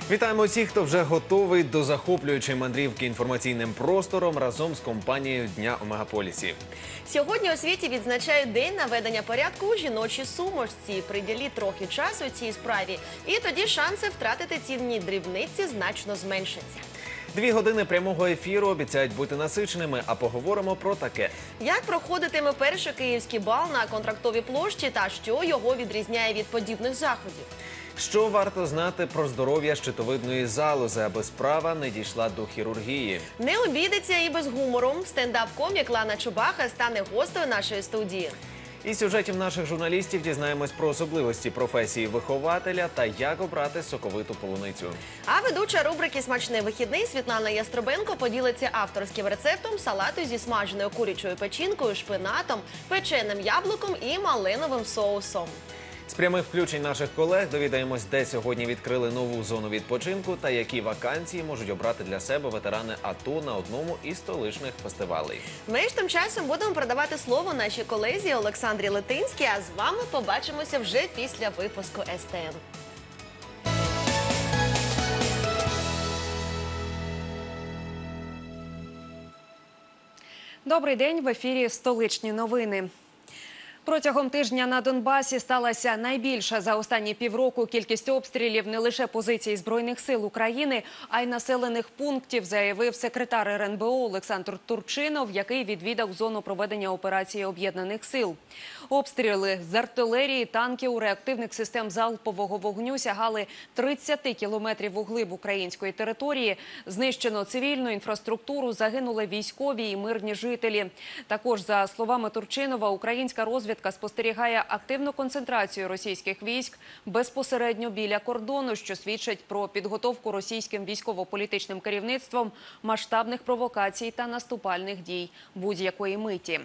Вітаємо усіх, хто вже готовий до захоплюючої мандрівки інформаційним простором разом з компанією Дня у Мегаполісі. Сьогодні у світі відзначають День наведення порядку у жіночій сумочці. Приділіть трохи часу цій справі, і тоді шанси втратити цінні дрібниці значно зменшаться. 2 години прямого ефіру обіцяють бути насиченими, а поговоримо про таке. Як проходитиме перший київський бал на Контрактовій площі та що його відрізняє від подібних заходів? Що варто знати про здоров'я щитовидної залози, аби справа не дійшла до хірургії? Не обійдеться і без гумору. Стендап-комік Лана Чубаха стане гостею нашої студії. Із сюжетів наших журналістів дізнаємось про особливості професії вихователя та як обрати соковиту полуницю. А ведуча рубрики «Смачний вихідний» Світлана Ястребенко поділиться авторським рецептом салату зі смаженою курячою печінкою, шпинатом, печеним яблуком і малиновим соусом. З прямих включень наших колег довідаємось, де сьогодні відкрили нову зону відпочинку та які вакансії можуть обрати для себе ветерани АТО на одному із столичних фестивалей. Ми ж тим часом будемо передавати слово нашій колезі Олександрі Литинській, а з вами побачимося вже після випуску СТН. Добрий день, в ефірі «Столичні новини». Протягом тижня на Донбасі сталася найбільша за останні півроку кількість обстрілів не лише позицій Збройних сил України, а й населених пунктів, заявив секретар РНБО Олександр Турчинов, який відвідав зону проведення операції Об'єднаних сил. Обстріли з артилерії, танків, реактивних систем залпового вогню сягали 30 кілометрів углиб української території. Знищено цивільну інфраструктуру, загинули військові і мирні жителі. Також, за словами Турчинова, українська розвідка спостерігає активну концентрацію російських військ безпосередньо біля кордону, що свідчить про підготовку російським військово-політичним керівництвом масштабних провокацій та наступальних дій будь-якої миті.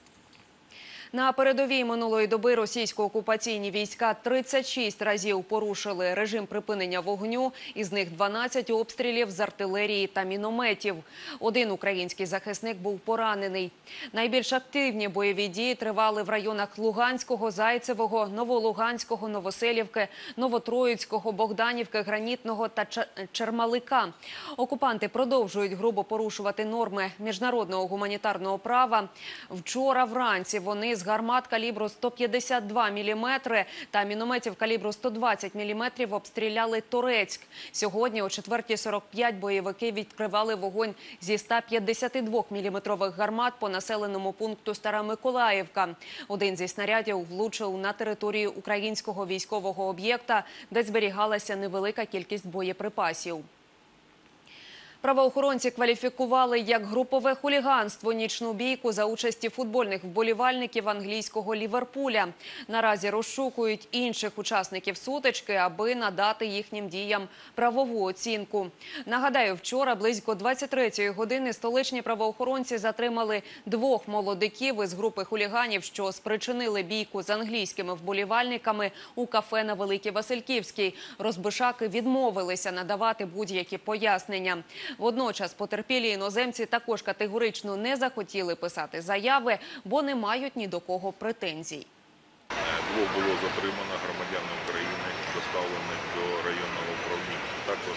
На передовій минулої доби російсько-окупаційні війська 36 разів порушили режим припинення вогню, із них 12 обстрілів з артилерії та мінометів. Один український захисник був поранений. Найбільш активні бойові дії тривали в районах Луганського, Зайцевого, Новолуганського, Новоселівки, Новотроїцького, Богданівки, Гранітного та Чермалика. Окупанти продовжують грубо порушувати норми міжнародного гуманітарного права. Вчора вранці вони з гармат калібру 152 мм та мінометів калібру 120 мм обстріляли Торецьк. Сьогодні о 4:45 бойовики відкривали вогонь зі 152 мм гармат по населеному пункту Стара Миколаївка. Один зі снарядів влучив на територію українського військового об'єкта, де зберігалася невелика кількість боєприпасів. Правоохоронці кваліфікували як групове хуліганство нічну бійку за участі футбольних вболівальників англійського Ліверпуля. Наразі розшукують інших учасників сутички, аби надати їхнім діям правову оцінку. Нагадаю, вчора близько 23-ї години столичні правоохоронці затримали 2 молодиків із групи хуліганів, що спричинили бійку з англійськими вболівальниками у кафе на Великій Васильківській. Розбишаки відмовилися надавати будь-які пояснення. Водночас потерпілі іноземці також категорично не захотіли писати заяви, бо не мають ні до кого претензій. 2 було затримано громадян України, доставлені до районного управління. Також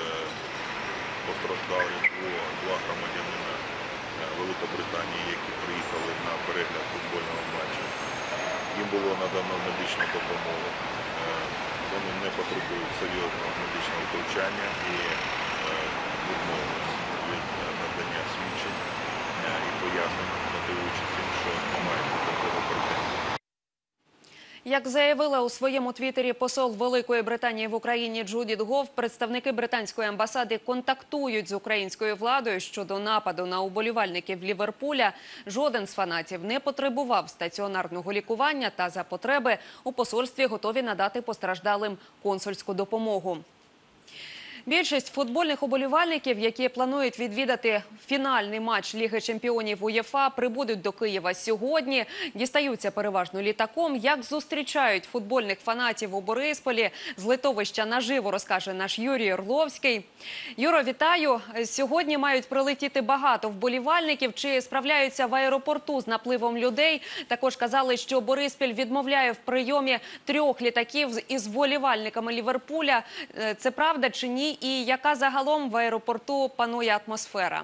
постраждали 2 громадянина Великобританії, які приїхали на перегляд футбольного матчу. Їм було надано медичну допомогу. Вони не потребують серйозного медичного втручання і відмовились від надання свідчень і пояснень, мотивуючи тим, що немає такого претензії. Як заявила у своєму твіттері посол Великої Британії в Україні Джудіт Гофф, представники британської амбасади контактують з українською владою щодо нападу на уболівальників Ліверпуля. Жоден з фанатів не потребував стаціонарного лікування та за потреби у посольстві готові надати постраждалим консульську допомогу. Більшість футбольних уболівальників, які планують відвідати фінальний матч Ліги чемпіонів УЄФА, прибудуть до Києва сьогодні. Дістаються переважно літаком. Як зустрічають футбольних фанатів у Борисполі, з литовища наживо розкаже наш Юрій Орловський. Юро, вітаю! Сьогодні мають прилетіти багато вболівальників. Чи справляються в аеропорту з напливом людей? Також казали, що Бориспіль відмовляє в прийомі 3 літаків із вболівальниками Ліверпуля. Це правда чи ні? Україні і яка загалом в аеропорту панує атмосфера?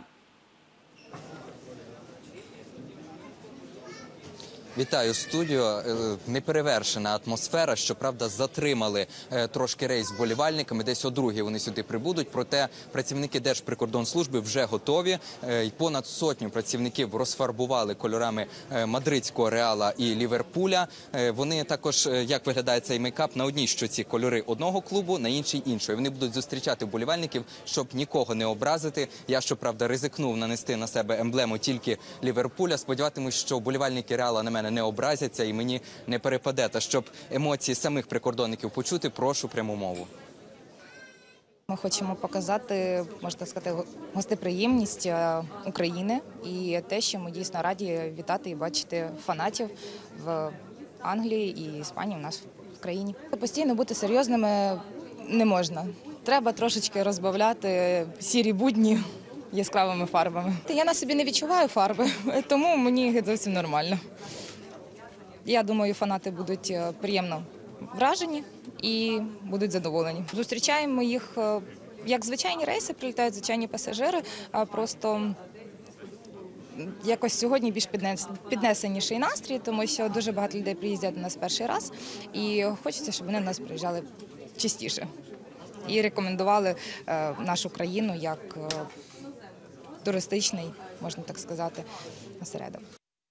Вітаю студію. Неперевершена атмосфера. Щоправда, затримали трошки рейс вболівальниками. Десь о 2-й вони сюди прибудуть. Проте працівники Держприкордонслужби вже готові. Понад сотню працівників розфарбували кольорами мадридського Реала і Ліверпуля. Вони також, як виглядає цей мейкап, на одній щоці кольори одного клубу, на іншій іншої. Вони будуть зустрічати вболівальників, щоб нікого не образити. Я, щоправда, ризикнув нанести на себе емблему тільки Ліверпуля. Сподіватимусь, що вболівальники Реала на мене не образяться і мені не перепаде. Та щоб емоції самих прикордонників почути, прошу пряму мову. Ми хочемо показати, можна сказати, гостеприємність України і те, що ми дійсно раді вітати і бачити фанатів в Англії і Іспанії у нас в країні. Постійно бути серйозними не можна. Треба трошечки розбавляти сірі будні яскравими фарбами. Я на собі не відчуваю фарби, тому мені зовсім нормально. Я думаю, фанати будуть приємно вражені і будуть задоволені. Зустрічаємо їх, як звичайні рейси, прилітають звичайні пасажири, а просто якось сьогодні більш піднесеніший настрій, тому що дуже багато людей приїздять до нас перший раз, і хочеться, щоб вони до нас приїжджали частіше і рекомендували нашу країну як туристичний, можна так сказати, осередок.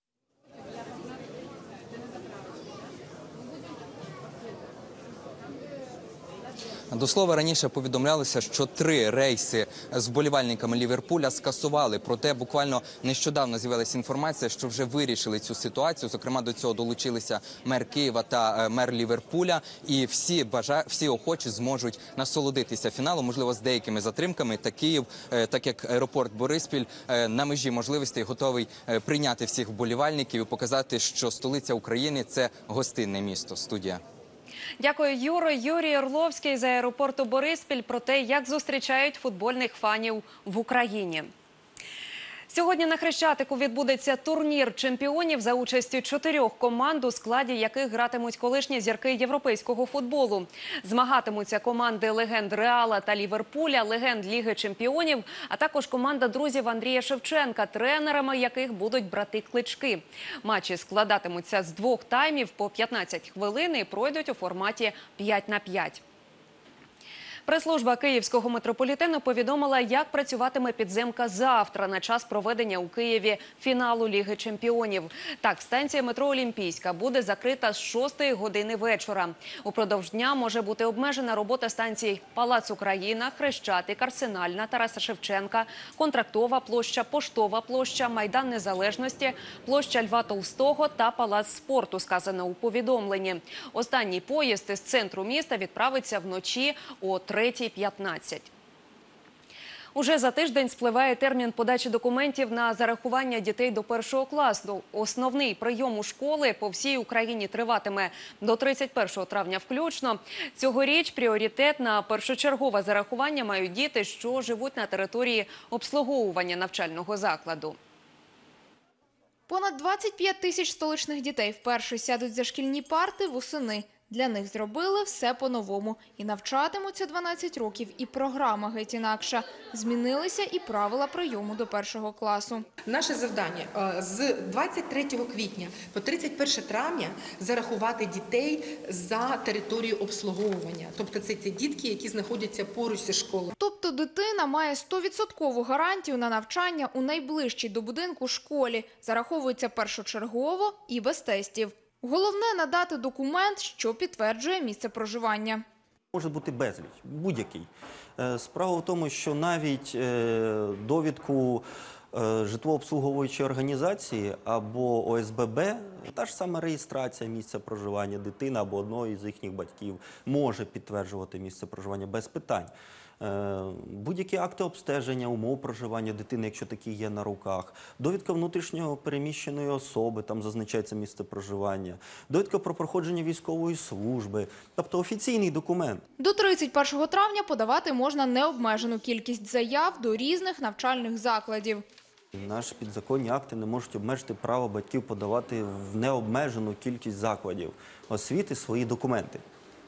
До слова, раніше повідомлялося, що 3 рейси з вболівальниками Ліверпуля скасували. Проте буквально нещодавно з'явилася інформація, що вже вирішили цю ситуацію. Зокрема, до цього долучилися мер Києва та мер Ліверпуля. І всі охочі зможуть насолодитися фіналом, можливо, з деякими затримками. Та Київ, так як аеропорт Бориспіль, на межі можливостей готовий прийняти всіх вболівальників і показати, що столиця України – це гостинне місто. Студія. Дякую, Юро. Юрій Орловський з аеропорту Бориспіль про те, як зустрічають футбольних фанів в Україні. Сьогодні на Хрещатику відбудеться турнір чемпіонів за участю 4 команд, у складі яких гратимуть колишні зірки європейського футболу. Змагатимуться команди легенд Реала та Ліверпуля, легенд Ліги чемпіонів, а також команда друзів Андрія Шевченка, тренерами яких будуть брати Клички. Матчі складатимуться з 2 таймів по 15 хвилин і пройдуть у форматі 5-5. Прес-служба Київського метрополітену повідомила, як працюватиме підземка завтра на час проведення у Києві фіналу Ліги чемпіонів. Так, станція метро «Олімпійська» буде закрита з 6 години вечора. Упродовж дня може бути обмежена робота станцій Палац Україна, Хрещатик, Арсенальна, Тараса Шевченка, Контрактова площа, Поштова площа, Майдан Незалежності, площа Льва Толстого та Палац спорту, сказано у повідомленні. Останній поїзд із центру міста відправиться вночі о 3:15. Уже за тиждень спливає термін подачі документів на зарахування дітей до 1-го класу. Основний прийом у школи по всій Україні триватиме до 31 травня включно. Цьогоріч пріоритет на першочергове зарахування мають діти, що живуть на території обслуговування навчального закладу. Понад 25 тисяч столичних дітей вперше сядуть за шкільні парти восени. Для них зробили все по-новому. І навчатимуться 12 років, і програма геть інакша. Змінилися і правила прийому до 1-го класу. Наше завдання з 23 квітня по 31 травня зарахувати дітей за територію обслуговування. Тобто це ті дітки, які знаходяться поруч зі школою. Тобто дитина має 100% гарантію на навчання у найближчій до будинку школі. Зараховується першочергово і без тестів. Головне – надати документ, що підтверджує місце проживання. Може бути безліч, будь-який. Справа в тому, що навіть довідку житлово-обслуговуючої організації або ОСББ, та ж сама реєстрація місця проживання дитини або одного із їхніх батьків може підтверджувати місце проживання без питань. Будь-які акти обстеження, умов проживання дитини, якщо такі є на руках, довідка внутрішньо переміщеної особи, там зазначається місце проживання, довідка про проходження військової служби, тобто офіційний документ. До 31 травня подавати можна необмежену кількість заяв до різних навчальних закладів. Наші підзаконні акти не можуть обмежити право батьків подавати в необмежену кількість закладів освіти свої документи.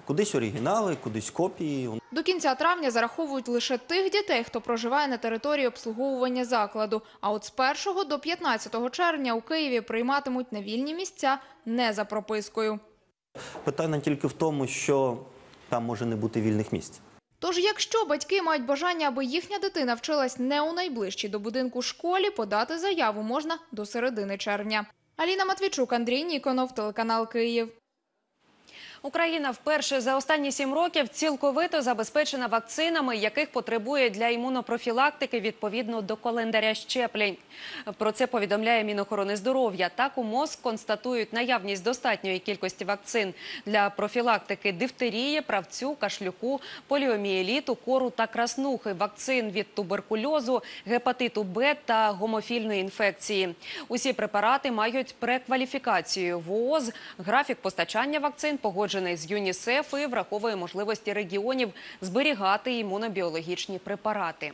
Кудись оригінали, кудись копії. До кінця травня зараховують лише тих дітей, хто проживає на території обслуговування закладу. А от з 1 до 15 червня у Києві прийматимуть на вільні місця не за пропискою. Питання тільки в тому, що там може не бути вільних місць. Тож, якщо батьки мають бажання, аби їхня дитина вчилась не у найближчій до будинку школі, подати заяву можна до середини червня. Аліна Матвійчук, Андрій Ніконов, телеканал «Київ». Україна вперше за останні 7 років цілковито забезпечена вакцинами, яких потребує для імунопрофілактики відповідно до календаря щеплень. Про це повідомляє Мінохорони здоров'я. Так у МОЗ констатують наявність достатньої кількості вакцин для профілактики дифтерії, правцю, кашлюку, поліомієліту, кору та краснухи, вакцин від туберкульозу, гепатиту Б та гемофільної інфекції. Усі препарати мають прекваліфікацію в ООЗ, графік постачання вакцин погоджений з ЮНІСЕФ і враховує можливості регіонів зберігати імунобіологічні препарати.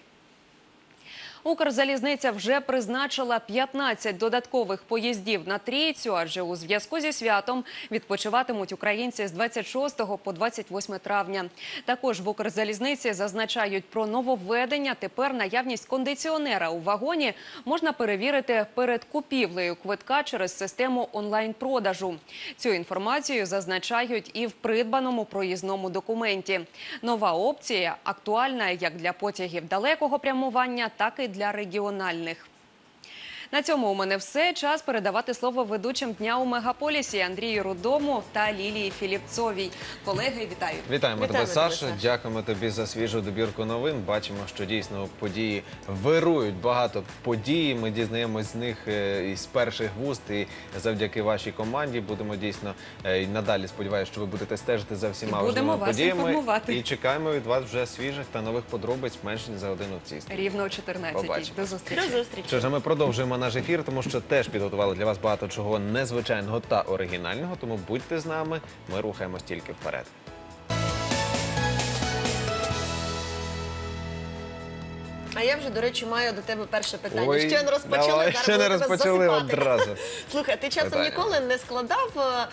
Укрзалізниця вже призначила 15 додаткових поїздів на Трійцю, адже у зв'язку зі святом відпочиватимуть українці з 26 по 28 травня. Також в Укрзалізниці зазначають про нововведення. Тепер наявність кондиціонера у вагоні можна перевірити перед купівлею квитка через систему онлайн-продажу. Цю інформацію зазначають і в придбаному проїзному документі. Нова опція актуальна як для потягів далекого прямування, так і для регіональних. На цьому у мене все. Час передавати слово ведучим дня у Мегаполісі Андрію Рудому та Лілії Філіпцовій. Колеги, вітаю. Вітаємо тебе, Саша. Дякуємо тобі за свіжу добірку новин. Бачимо, що дійсно події вирують. Багато подій. Ми дізнаємось з них із перших вуст. І завдяки вашій команді будемо дійсно і надалі, сподіваюся, що ви будете стежити за всіма важливими подіями. Інформувати. І чекаємо від вас вже свіжих та нових подробиць менш ніж за годину в цій студії. Рівно о 14-й. До зустрічі. До зустрічі. Що ж, ми продовжуємо наш ефір, тому що теж підготували для вас багато чого незвичайного та оригінального, тому будьте з нами, ми рухаємось тільки вперед. А я вже, до речі, маю до тебе перше питання. Ой, Ще не розпочали, давай, зараз ще не буду тебе розпочали засипати. одразу. Слухай, ти часом Питання. ніколи не складав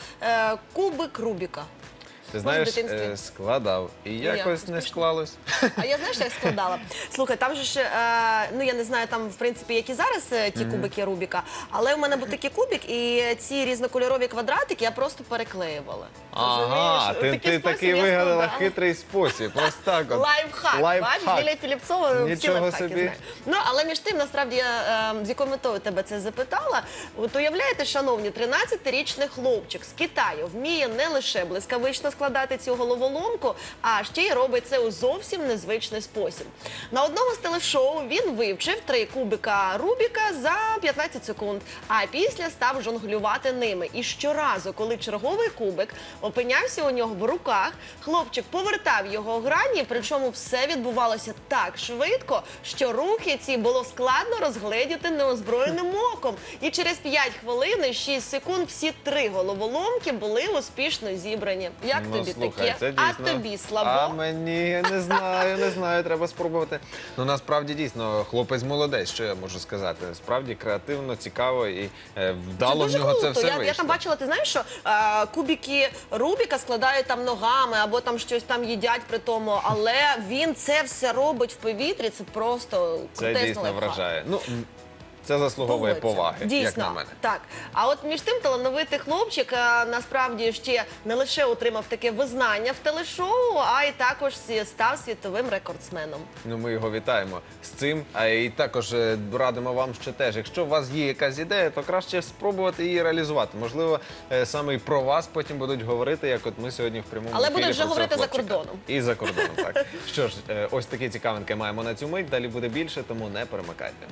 кубик Рубіка? Ти знаєш, в дитинстві? складав. І якось не склалось. А я знаєш, як складала? Слухай, там же ж, ну я не знаю, там в принципі, які зараз ті кубики Рубіка, але у мене був такий кубик, і ці різнокольорові квадратики я просто переклеювала. Ага, Розумієш? ти спосіб такий я вигадала складала. хитрий спосіб. Ось так от. Лайфхак. Бачиш, Лілія Філіпцова всі Нічого лайфхаки собі. знає. Ну, але між тим, насправді, я з якою метою тебе це запитала. От уявляєте, шановні, 13-річний хлопчик з Китаю вміє не лише блискавично складати цю головоломку, а ще й робить це у зовсім незвичний спосіб. На одному з телешоу він вивчив 3 кубика Рубіка за 15 секунд, а після став жонглювати ними. І щоразу, коли черговий кубик опинявся у нього в руках, хлопчик повертав його грані, причому все відбувалося так швидко, що рухи ці було складно розгледіти неозброєним оком. І через 5 хвилин і 6 секунд всі 3 головоломки були успішно зібрані. Як тобі слухай, таке? це А дійсно. тобі, Славо? А мені, я не знаю, треба спробувати. Ну, насправді, дійсно, хлопець молодець, що я можу сказати. Справді креативно, цікаво і вдало в дуже нього це круто. все Я вийшло. там бачила, ти знаєш, що кубики Рубіка складають там ногами, або там щось там їдять при тому, але він це все робить в повітрі, це просто Це крутезний дійсно лайфхак. вражає. Ну, це заслуговує Погодься. поваги, Дійсно, як на мене. так. А от між тим талановитий хлопчик насправді ще не лише отримав таке визнання в телешоу, а й також став світовим рекордсменом. Ну, ми його вітаємо з цим. А і також радимо вам, що теж, якщо у вас є якась ідея, то краще спробувати її реалізувати. Можливо, саме і про вас потім будуть говорити, як от ми сьогодні в прямому Але ефірі будуть вже про цього говорити за хлопчика. кордоном. І за кордоном, так. Що ж, ось такі цікавинки маємо на цю мить. Далі буде більше, тому не перемикайте.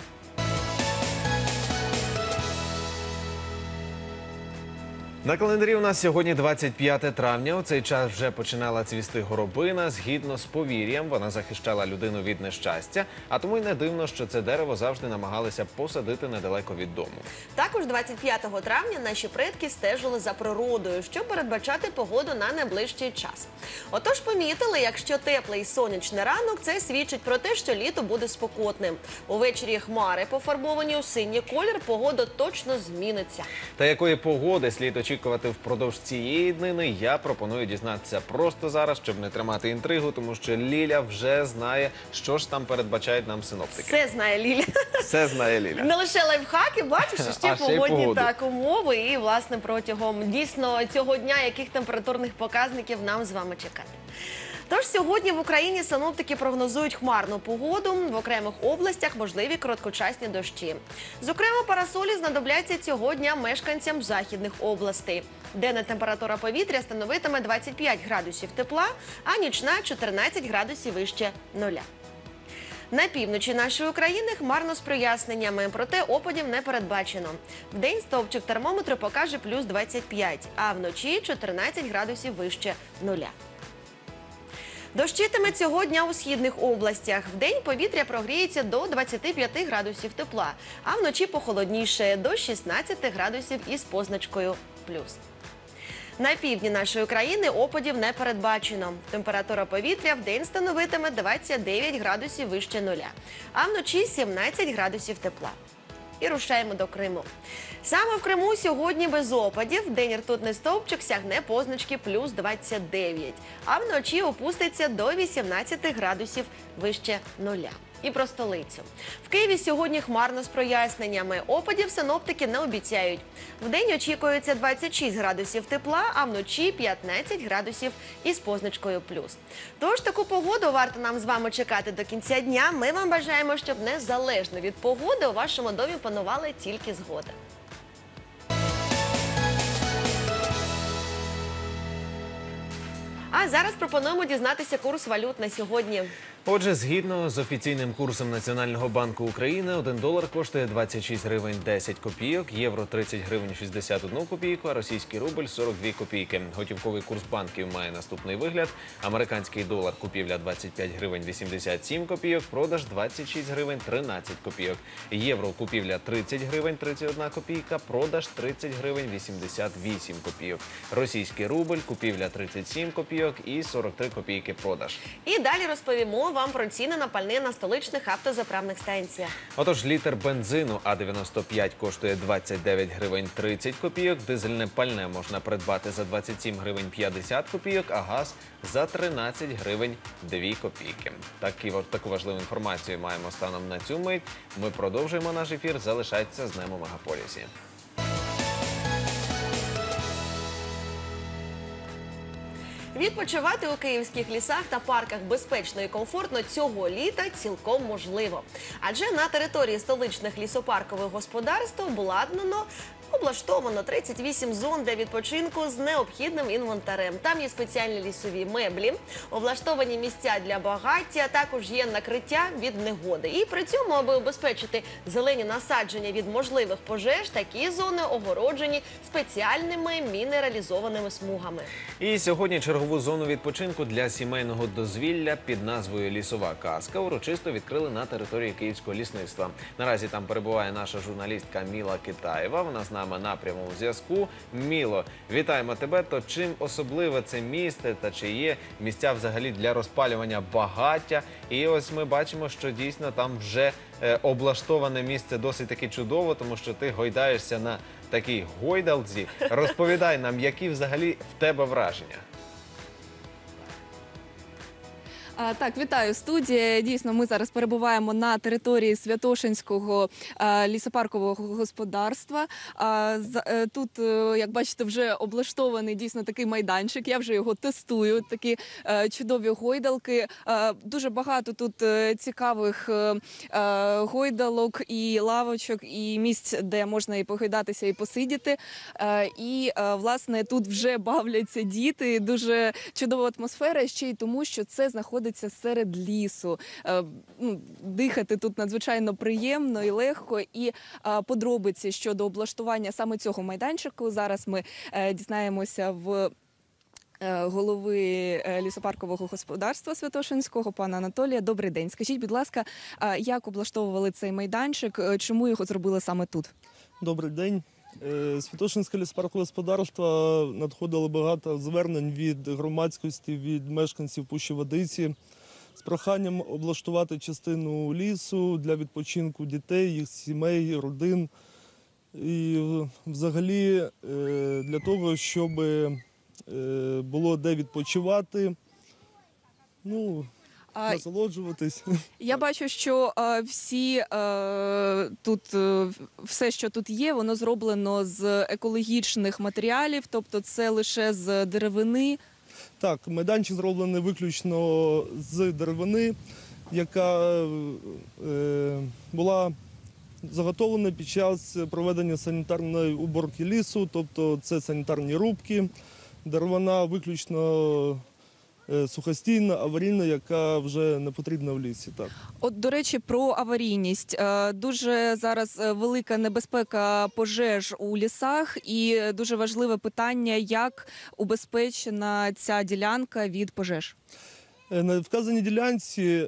На календарі у нас сьогодні 25 травня. У цей час вже починала цвісти горобина. Згідно з повір'ям, вона захищала людину від нещастя, а тому й не дивно, що це дерево завжди намагалися посадити недалеко від дому. Також 25 травня наші предки стежили за природою, щоб передбачати погоду на найближчий час. Отож помітили, якщо теплий сонячний ранок, це свідчить про те, що літо буде спекотним. Увечері хмари пофарбовані у синій колір, погода точно зміниться. Та якої погоди слід очікувати очікувати впродовж цієї днини, я пропоную дізнатися просто зараз, щоб не тримати інтригу, тому що Ліля вже знає, що ж там передбачають нам синоптики. Все знає Ліля. Все знає Ліля. Не лише лайфхаки, бачиш, а ще А ще й погодні погоду. так умови. І, власне, протягом дійсно цього дня, яких температурних показників нам з вами чекати. Тож сьогодні в Україні синоптики прогнозують хмарну погоду. В окремих областях можливі короткочасні дощі. Зокрема, парасолі знадобляться цього дня мешканцям західних областей. Денна температура повітря становитиме 25 градусів тепла, а нічна – 14 градусів вище нуля. На півночі нашої України хмарно з проясненнями, проте опадів не передбачено. Вдень стовпчик термометру покаже плюс 25, а вночі – 14 градусів вище нуля. Дощитиме цього дня у східних областях. Вдень повітря прогріється до 25 градусів тепла, а вночі похолодніше – до 16 градусів із позначкою плюс. На півдні нашої країни опадів не передбачено. Температура повітря вдень становитиме 29 градусів вище нуля, а вночі 17 градусів тепла. І рушаємо до Криму. Саме в Криму сьогодні без опадів. Вдень ртутний стовпчик сягне позначки плюс 29, а вночі опуститься до 18 градусів вище нуля. І про столицю. В Києві сьогодні хмарно з проясненнями. Опадів синоптики не обіцяють. Вдень очікується 26 градусів тепла, а вночі 15 градусів із позначкою плюс. Тож таку погоду варто нам з вами чекати до кінця дня. Ми вам бажаємо, щоб незалежно від погоди у вашому домі панувала тільки згода. А зараз пропонуємо дізнатися курс валют на сьогодні. Отже, згідно з офіційним курсом Національного банку України, 1 долар коштує 26 гривень 10 копійок, євро 30 гривень 61 копійку, а російський рубль 42 копійки. Готівковий курс банків має наступний вигляд. Американський долар купівля 25 гривень 87 копійок, продаж 26 гривень 13 копійок. Євро купівля 30 гривень 31 копійка, продаж 30 гривень 88 копійок. Російський рубль купівля 37 копійок і 43 копійки продаж. І далі розповімо вам про ціни на пальне на столичних автозаправних станціях. Отож, літр бензину А95 коштує 29 гривень 30 копійок, дизельне пальне можна придбати за 27 гривень 50 копійок, а газ за 13 гривень 2 копійки. Таку важливу інформацію маємо станом на цю мить. Ми продовжуємо наш ефір. Залишайтеся з нами у Мегаполісі. Відпочивати у київських лісах та парках безпечно і комфортно цього літа цілком можливо. Адже на території столичних лісопаркових господарств облаштовано 38 зон для відпочинку з необхідним інвентарем. Там є спеціальні лісові меблі, облаштовані місця для багаття, також є накриття від негоди. І при цьому, аби убезпечити зелені насадження від можливих пожеж, такі зони огороджені спеціальними мінералізованими смугами. І сьогодні чергову зону відпочинку для сімейного дозвілля під назвою «Лісова казка» урочисто відкрили на території Київського лісництва. Наразі там перебуває наша журналістка Міла Китаєва. Вона з нами на прямому зв'язку. Міло, вітаємо тебе. То чим особливе це місце та чи є місця взагалі для розпалювання багаття? І ось ми бачимо, що дійсно там вже облаштоване місце досить таки чудово, тому що ти гойдаєшся на такій гойдалці. Розповідай нам, які взагалі в тебе враження? Так, вітаю, студія. Дійсно, ми зараз перебуваємо на території Святошинського лісопаркового господарства. Тут, як бачите, вже облаштований дійсно такий майданчик. Я вже його тестую. Такі чудові гойдалки. Дуже багато тут цікавих гойдалок і лавочок, і місць, де можна і погойдатися, і посидіти. І, власне, тут вже бавляться діти. Дуже чудова атмосфера, ще й тому, що це знаходиться серед лісу. Дихати тут надзвичайно приємно і легко. І подробиці щодо облаштування саме цього майданчику зараз ми дізнаємося в голови лісопаркового господарства Святошинського, пана Анатолія. Добрий день. Скажіть, будь ласка, як облаштовували цей майданчик, чому його зробили саме тут? Добрий день. Святошинське лісопаркове господарство надходило багато звернень від громадськості, від мешканців Пущі Водиці з проханням облаштувати частину лісу для відпочинку дітей, їх сімей, родин. І взагалі для того, щоб було де відпочивати, ну, насолоджуватись. Я бачу, що все, що тут є, воно зроблено з екологічних матеріалів, тобто це лише з деревини. Так, майданчик зроблений виключно з деревини, яка була заготовлена під час проведення санітарної уборки лісу, тобто це санітарні рубки, деревина виключно сухостійна, аварійна, яка вже не потрібна в лісі. Так. От, до речі, про аварійність. Дуже зараз велика небезпека пожеж у лісах і дуже важливе питання, як убезпечена ця ділянка від пожеж. На вказаній ділянці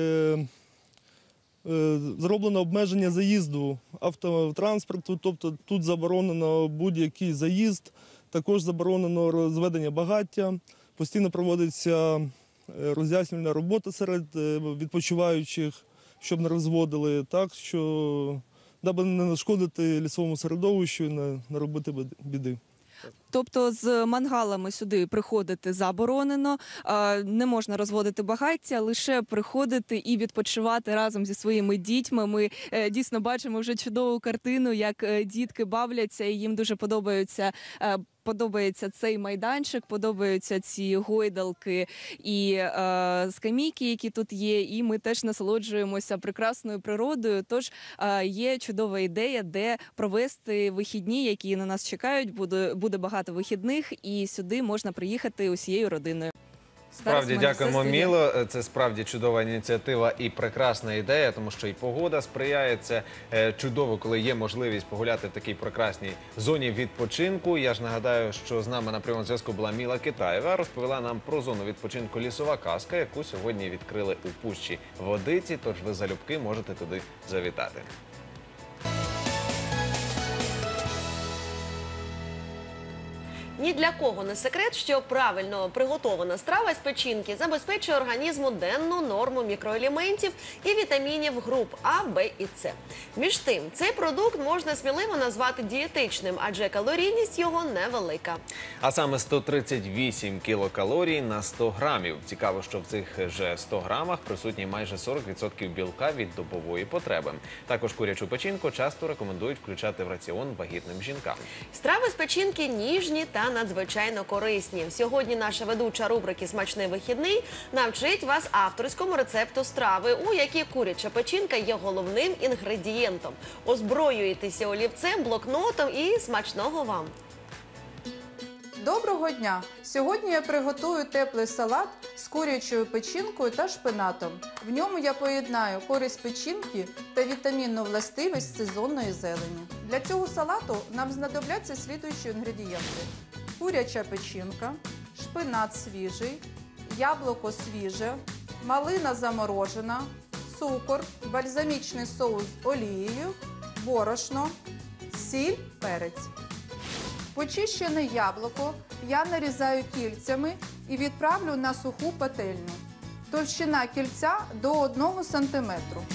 зроблено обмеження заїзду автотранспорту, тобто тут заборонено будь-який заїзд, також заборонено розведення багаття, постійно проводиться роз'яснювальна робота серед відпочиваючих, щоб не розводили, так, що даби не нашкодити лісовому середовищу і не наробити біди. Тобто з мангалами сюди приходити заборонено, не можна розводити багаття, лише приходити і відпочивати разом зі своїми дітьми. Ми дійсно бачимо вже чудову картину, як дітки бавляться, і їм дуже подобається цей майданчик, подобаються ці гойдалки і скамійки, які тут є, і ми теж насолоджуємося прекрасною природою. Тож є чудова ідея, де провести вихідні, які на нас чекають. Буде багато вихідних, і сюди можна приїхати усією родиною. Справді дякуємо, Міло. Це справді чудова ініціатива і прекрасна ідея, тому що і погода сприяє. Це чудово, коли є можливість погуляти в такій прекрасній зоні відпочинку. Я ж нагадаю, що з нами на прямому зв'язку була Міла Китаєва, розповіла нам про зону відпочинку «Лісова казка», яку сьогодні відкрили у Пущі Водиці, тож ви залюбки можете туди завітати. Ні для кого не секрет, що правильно приготована страва з печінки забезпечує організму денну норму мікроелементів і вітамінів груп А, Б і С. Між тим, цей продукт можна сміливо назвати дієтичним, адже калорійність його невелика. А саме 138 кілокалорій на 100 грамів. Цікаво, що в цих же 100 грамах присутні майже 40% білка від добової потреби. Також курячу печінку часто рекомендують включати в раціон вагітним жінкам. Страви з печінки ніжні та надзвичайно корисні. Сьогодні наша ведуча рубрики «Смачний вихідний» навчить вас авторському рецепту страви, у якій куряча печінка є головним інгредієнтом. Озброюєтеся олівцем, блокнотом і смачного вам! Доброго дня! Сьогодні я приготую теплий салат з курячою печінкою та шпинатом. В ньому я поєднаю користь печінки та вітамінну властивість сезонної зелені. Для цього салату нам знадобляться слідуючі інгредієнти. Куряча печінка, шпинат свіжий, яблуко свіже, малина заморожена, цукор, бальзамічний соус з олією, борошно, сіль, перець. Почищене яблуко я нарізаю кільцями і відправлю на суху пательню. Товщина кільця до 1 см.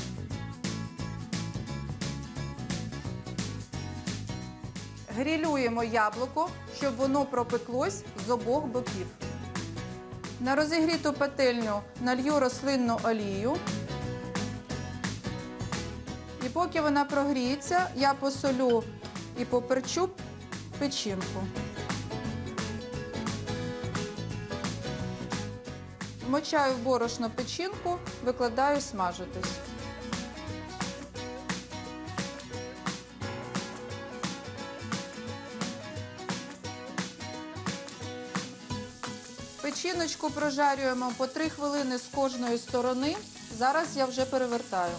Грилюємо яблуко, щоб воно пропеклось з обох боків. На розігріту пательню налью рослинну олію. І поки вона прогріється, я посолю і поперчу печінку. Вмочаю в борошно печінку, викладаю смажитись. Печіночку прожарюємо по 3 хвилини з кожної сторони. Зараз я вже перевертаю.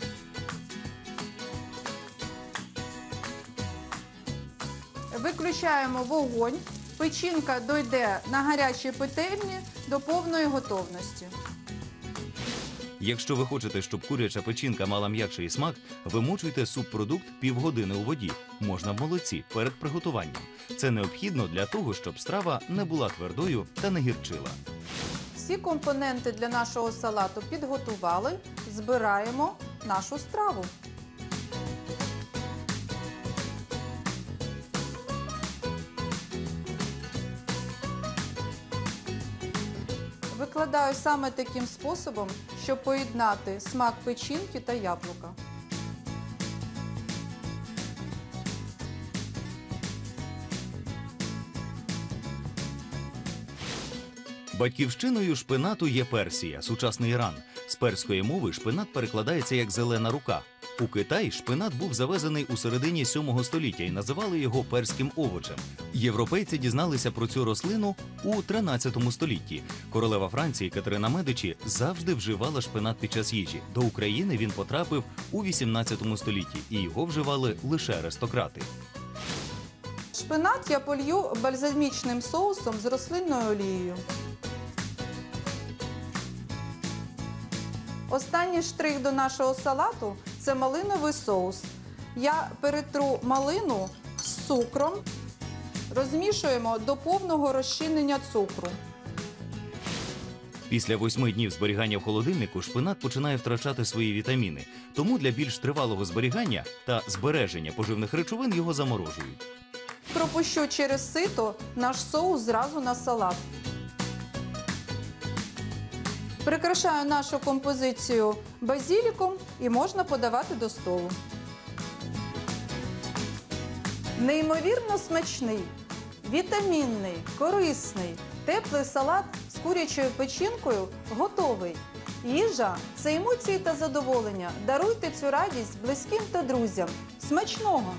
Виключаємо вогонь. Печінка дойде на гарячій пательні до повної готовності. Якщо ви хочете, щоб куряча печінка мала м'якший смак, вимочуйте субпродукт півгодини у воді. Можна в молоці перед приготуванням. Це необхідно для того, щоб страва не була твердою та не гірчила. Всі компоненти для нашого салату підготували. Збираємо нашу страву. Викладаю саме таким способом, щоб поєднати смак печінки та яблука. Батьківщиною шпинату є Персія, сучасний Іран. З перської мови шпинат перекладається як «зелена рука». У Китай шпинат був завезений у середині 7 століття і називали його перським овочем. Європейці дізналися про цю рослину у 13 столітті. Королева Франції Катерина Медичі завжди вживала шпинат під час їжі. До України він потрапив у 18 столітті, і його вживали лише аристократи. Шпинат я полью бальзамічним соусом з рослинною олією. Останній штрих до нашого салату – це малиновий соус. Я перетру малину з цукром, розмішуємо до повного розчинення цукру. Після 8 днів зберігання в холодильнику шпинат починає втрачати свої вітаміни. Тому для більш тривалого зберігання та збереження поживних речовин його заморожують. Пропущу через сито наш соус зразу на салат. Прикрашаю нашу композицію базиліком і можна подавати до столу. Неймовірно смачний, вітамінний, корисний, теплий салат з курячою печінкою готовий. Їжа – це емоції та задоволення. Даруйте цю радість близьким та друзям. Смачного!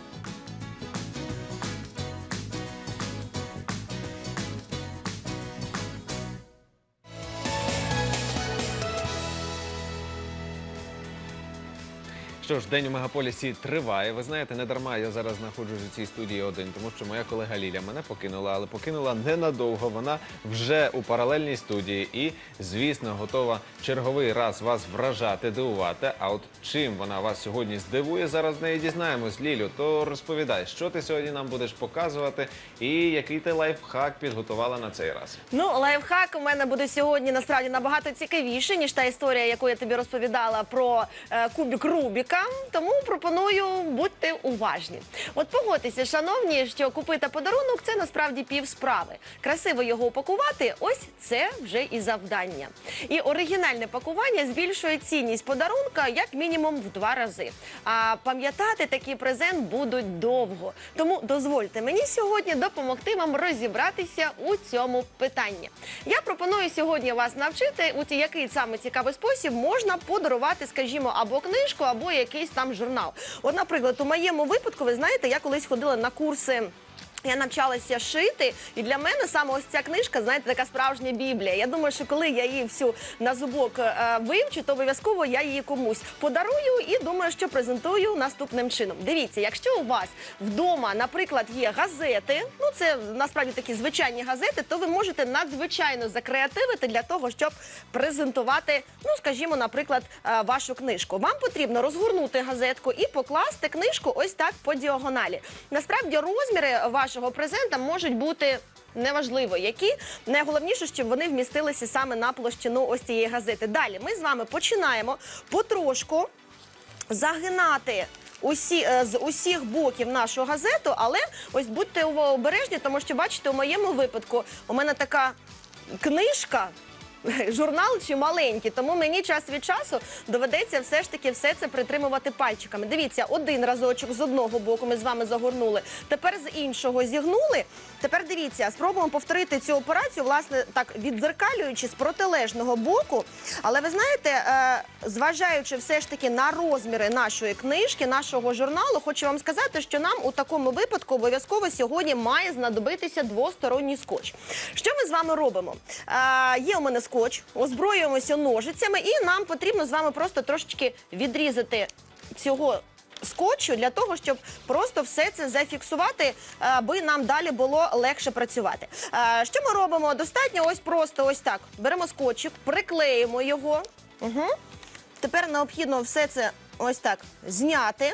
Що ж, день у Мегаполісі триває. Ви знаєте, не дарма я зараз знаходжусь у цій студії один, тому що моя колега Ліля мене покинула, але покинула ненадовго. Вона вже у паралельній студії і, звісно, готова черговий раз вас вражати, дивувати. А от чим вона вас сьогодні здивує, зараз з неї дізнаємось. Лілю, то розповідай, що ти сьогодні нам будеш показувати і який ти лайфхак підготувала на цей раз? Ну, лайфхак у мене буде сьогодні насправді набагато цікавіший, ніж та історія, яку я тобі розповідала про кубик Рубіка. Тому пропоную будьте уважні. От погодьтеся, шановні, що купити подарунок – це насправді півсправи. Красиво його упакувати – ось це вже і завдання. І оригінальне пакування збільшує цінність подарунка як мінімум в 2 рази. А пам'ятати такий презент будуть довго. Тому дозвольте мені сьогодні допомогти вам розібратися у цьому питанні. Я пропоную сьогодні вас навчити, у який саме цікавий спосіб можна подарувати, скажімо, або книжку, або якийсь там журнал. От, наприклад, у моєму випадку, ви знаєте, я колись ходила на курси. Я навчалася шити, і для мене саме ось ця книжка, знаєте, така справжня Біблія. Я думаю, що коли я її всю на зубок вивчу, то обов'язково я її комусь подарую і думаю, що презентую наступним чином. Дивіться, якщо у вас вдома, наприклад, є газети, ну це насправді такі звичайні газети, то ви можете надзвичайно закреативити для того, щоб презентувати, ну, скажімо, наприклад, вашу книжку. Вам потрібно розгорнути газетку і покласти книжку ось так по діагоналі. Насправді розміри вашого презента можуть бути неважливо які. Найголовніше, щоб вони вмістилися саме на площину ось цієї газети. Далі ми з вами починаємо потрошку загинати з усіх боків нашу газету, але ось будьте обережні, тому що, бачите, у моєму випадку у мене така книжка, журнал чи маленький, тому мені час від часу доведеться все ж таки все це притримувати пальчиками. Дивіться, один разочок з одного боку ми з вами загорнули, тепер з іншого зігнули. Тепер дивіться, спробуємо повторити цю операцію, власне, так віддзеркалюючи з протилежного боку. Але ви знаєте, зважаючи все ж таки на розміри нашої книжки, нашого журналу, хочу вам сказати, що нам у такому випадку обов'язково сьогодні має знадобитися двосторонній скотч. Що ми з вами робимо? Є у мене скотч, озброюємося ножицями і нам потрібно з вами просто трошечки відрізати цього скотчу для того, щоб просто все це зафіксувати, аби нам далі було легше працювати. Що ми робимо? Достатньо ось просто ось так. Беремо скотчик, приклеїмо його. Тепер необхідно все це ось так зняти.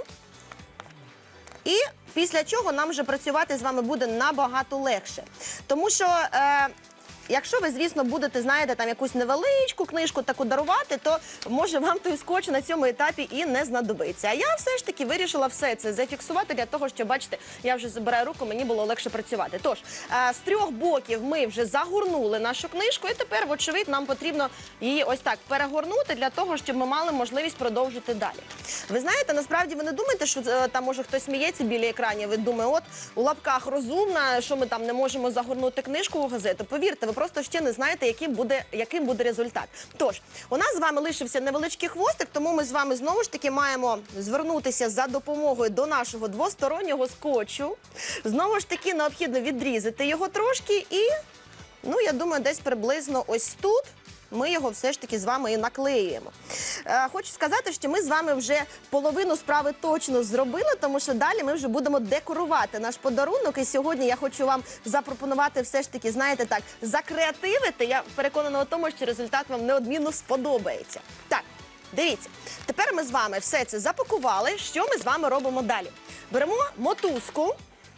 І після чого нам вже працювати з вами буде набагато легше. Тому що якщо ви, звісно, будете, знаєте, там якусь невеличку книжку таку дарувати, то може вам той скотч на цьому етапі і не знадобиться. А я все ж таки вирішила все це зафіксувати для того, щоб, бачите, я вже забираю руку, мені було легше працювати. Тож, з 3 боків ми вже загорнули нашу книжку, і тепер, вочевидь, нам потрібно її ось так перегорнути для того, щоб ми мали можливість продовжити далі. Ви знаєте, насправді ви не думаєте, що там може хтось сміється біля екранів і думає, от у лапках розумна, що ми там не можемо загорнути книжку у газету. Повірте, ви просто ще не знаєте, яким буде результат. Тож, у нас з вами лишився невеличкий хвостик, тому ми з вами знову ж таки маємо звернутися за допомогою до нашого двостороннього скотчу. Знову ж таки необхідно відрізати його трошки і, ну, я думаю, десь приблизно ось тут ми його все ж таки з вами і наклеюємо. Хочу сказати, що ми з вами вже половину справи точно зробили, тому що далі ми вже будемо декорувати наш подарунок. І сьогодні я хочу вам запропонувати все ж таки, знаєте так, закреативити. Я переконана у тому, що результат вам неодмінно сподобається. Так, дивіться, тепер ми з вами все це запакували. Що ми з вами робимо далі? Беремо мотузку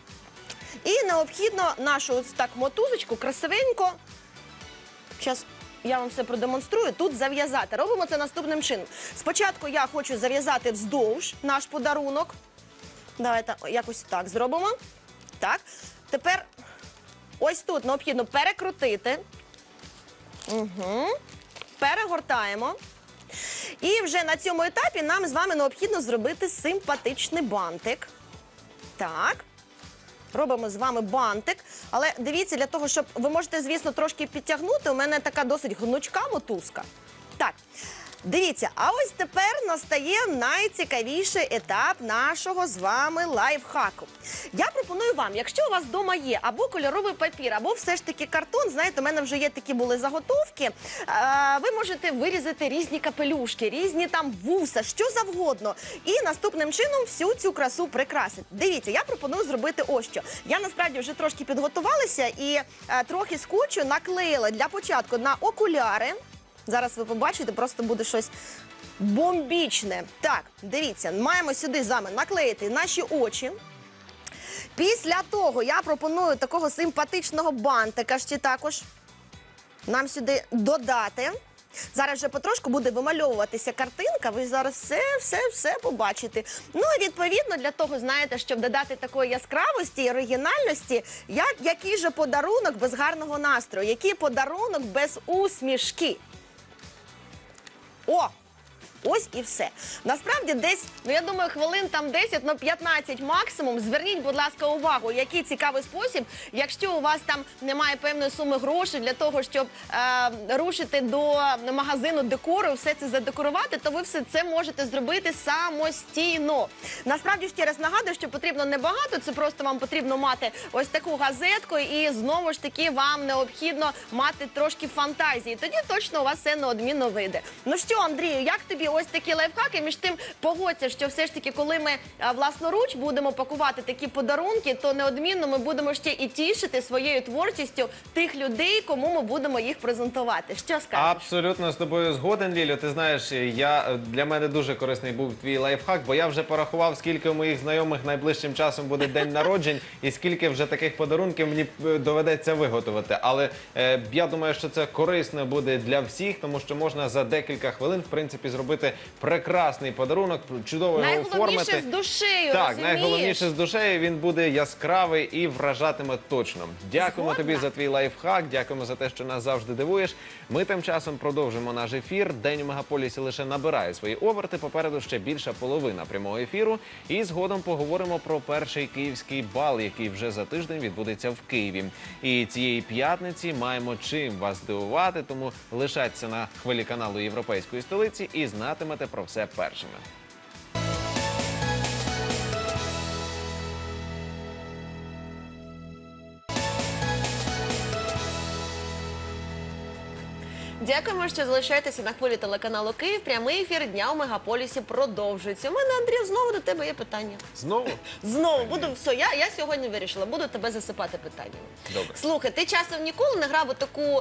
і необхідно нашу ось так мотузочку красивенько, зараз я вам все продемонструю, тут зав'язати. Робимо це наступним чином. Спочатку я хочу зав'язати вздовж наш подарунок. Давайте якось так зробимо. Так. Тепер ось тут необхідно перекрутити. Угу. Перегортаємо. І вже на цьому етапі нам з вами необхідно зробити симпатичний бантик. Так. Робимо з вами бантик, але дивіться, для того, щоб ви можете, звісно, трошки підтягнути, у мене така досить гнучка мотузка. Так, дивіться, а ось тепер настає найцікавіший етап нашого з вами лайфхаку. Я пропоную вам, якщо у вас вдома є або кольоровий папір, або все ж таки картон, знаєте, у мене вже є такі були заготовки, ви можете вирізати різні капелюшки, різні там вуса, що завгодно. І наступним чином всю цю красу прикрасити. Дивіться, я пропоную зробити ось що. Я насправді вже трошки підготувалася і трохи скотчу наклеїла для початку на окуляри. Зараз ви побачите, просто буде щось бомбічне. Так, дивіться, маємо сюди з вами наклеїти наші очі. Після того я пропоную такого симпатичного бантика ще також нам сюди додати. Зараз вже потрошку буде вимальовуватися картинка, ви зараз все побачите. Ну і відповідно для того, знаєте, щоб додати такої яскравості і оригінальності, який же подарунок без гарного настрою, який подарунок без усмішки. О! Ось і все. Насправді десь, ну я думаю, хвилин там 10, ну 15 максимум. Зверніть, будь ласка, увагу, який цікавий спосіб. Якщо у вас там немає певної суми грошей для того, щоб рушити до магазину декору, все це задекорувати, то ви все це можете зробити самостійно. Насправді, ще раз нагадую, що потрібно небагато, це просто вам потрібно мати ось таку газетку і знову ж таки вам необхідно мати трошки фантазії. Тоді точно у вас все неодмінно вийде. Ну що, Андрію, як тобі ось такі лайфхаки? Між тим, погодься, що все ж таки, коли ми власноруч будемо пакувати такі подарунки, то неодмінно ми будемо ще і тішити своєю творчістю тих людей, кому ми будемо їх презентувати. Що скажеш? Абсолютно з тобою згоден, Лілю. Ти знаєш, для мене дуже корисний був твій лайфхак, бо я вже порахував, скільки у моїх знайомих найближчим часом буде день народжень і скільки вже таких подарунків мені доведеться виготовити. Але я думаю, що це корисно буде для всіх, тому що можна за декілька хвилин, в принципі, зробити прекрасний подарунок, чудово його оформити. Найголовніше з душею, так, розумієш? найголовніше з душею, він буде яскравий і вражатиме точно. Дякуємо тобі за твій лайфхак, дякуємо за те, що нас завжди дивуєш. Ми тим часом продовжимо наш ефір. День у Мегаполісі лише набирає свої оберти, попереду ще більша половина прямого ефіру. І згодом поговоримо про перший київський бал, який вже за тиждень відбудеться в Києві. І цієї п'ятниці маємо чим вас здивувати, тому лишайтеся на хвилі каналу Європейської столиці і знатимете про все першими. Дякуємо, що залишаєтеся на хвилі телеканалу Київ. Прямий ефір Дня у Мегаполісі продовжується. У мене, Андрій, знову до тебе є питання. Знову? Знову. Я сьогодні вирішила, буду тебе засипати питаннями. Добре. Слухай, ти часом ніколи не грав у таку,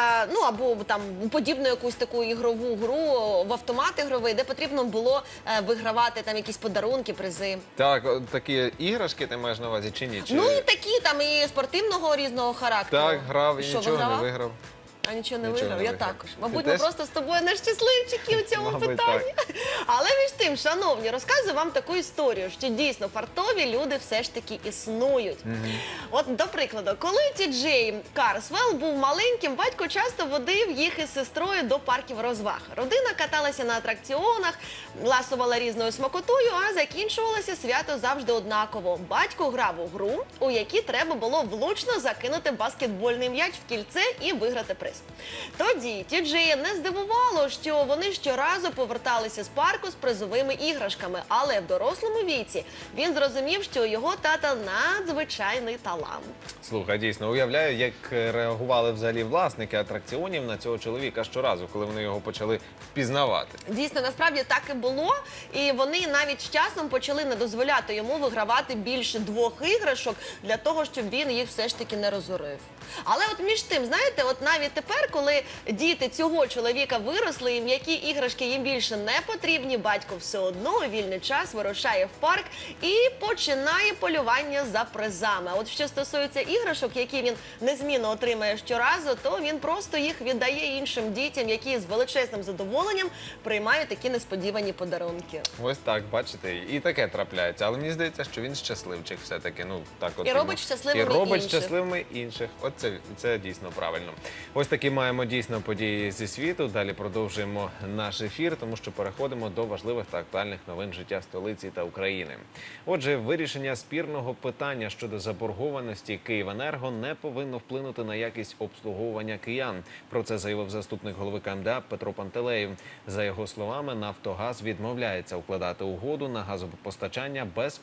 або там подібну якусь таку ігрову гру, в автомат ігровий, де потрібно було вигравати там якісь подарунки, призи? Так, такі іграшки ти маєш на увазі чи ні? Чи... Ну і такі там, і спортивного різного характеру. Так, грав і Що, нічого не вигравав? виграв. А нічого не Нічого виграв? не Я виграв. також. Ти Мабуть, ми теж? просто з тобою не щасливчики у цьому Мабуть, питанні. Але між тим, шановні, розказую вам таку історію, що дійсно фартові люди все ж таки існують. От, до прикладу, коли Ті-Джей Карсвелл був маленьким, батько часто водив їх із сестрою до парків розваг. Родина каталася на атракціонах, ласувала різною смакотою, а закінчувалося свято завжди однаково. Батько грав у гру, у якій треба було влучно закинути баскетбольний м'яч в кільце і виграти приз. Тоді Ті-Джея не здивувало, що вони щоразу поверталися з парку з призовими іграшками, але в дорослому віці він зрозумів, що у його тата надзвичайний талант. Слухай, дійсно, уявляю, як реагували взагалі власники атракціонів на цього чоловіка щоразу, коли вони його почали впізнавати. Дійсно, насправді так і було, і вони навіть з часом почали не дозволяти йому вигравати більше 2 іграшок для того, щоб він їх все ж таки не розорив. Але от між тим, знаєте, от навіть тепер, коли діти цього чоловіка виросли і м'які іграшки їм більше не потрібні, батько все одно у вільний час вирушає в парк і починає полювання за призами. А от що стосується іграшок, які він незмінно отримає щоразу, то він просто їх віддає іншим дітям, які з величезним задоволенням приймають такі несподівані подарунки. Ось так, бачите, і таке трапляється. Але мені здається, що він щасливчик все-таки. Ну, так от І робить щасливими і робить інших. щасливими інших. От це дійсно правильно. Ось такі маємо дійсно події зі світу. Далі продовжуємо наш ефір, тому що переходимо до важливих та актуальних новин життя столиці та України. Отже, вирішення спірного питання щодо заборгованості «Київенерго» не повинно вплинути на якість обслуговування киян. Про це заявив заступник голови КМДА Петро Пантелеєв. За його словами, «Нафтогаз» відмовляється укладати угоду на газопостачання без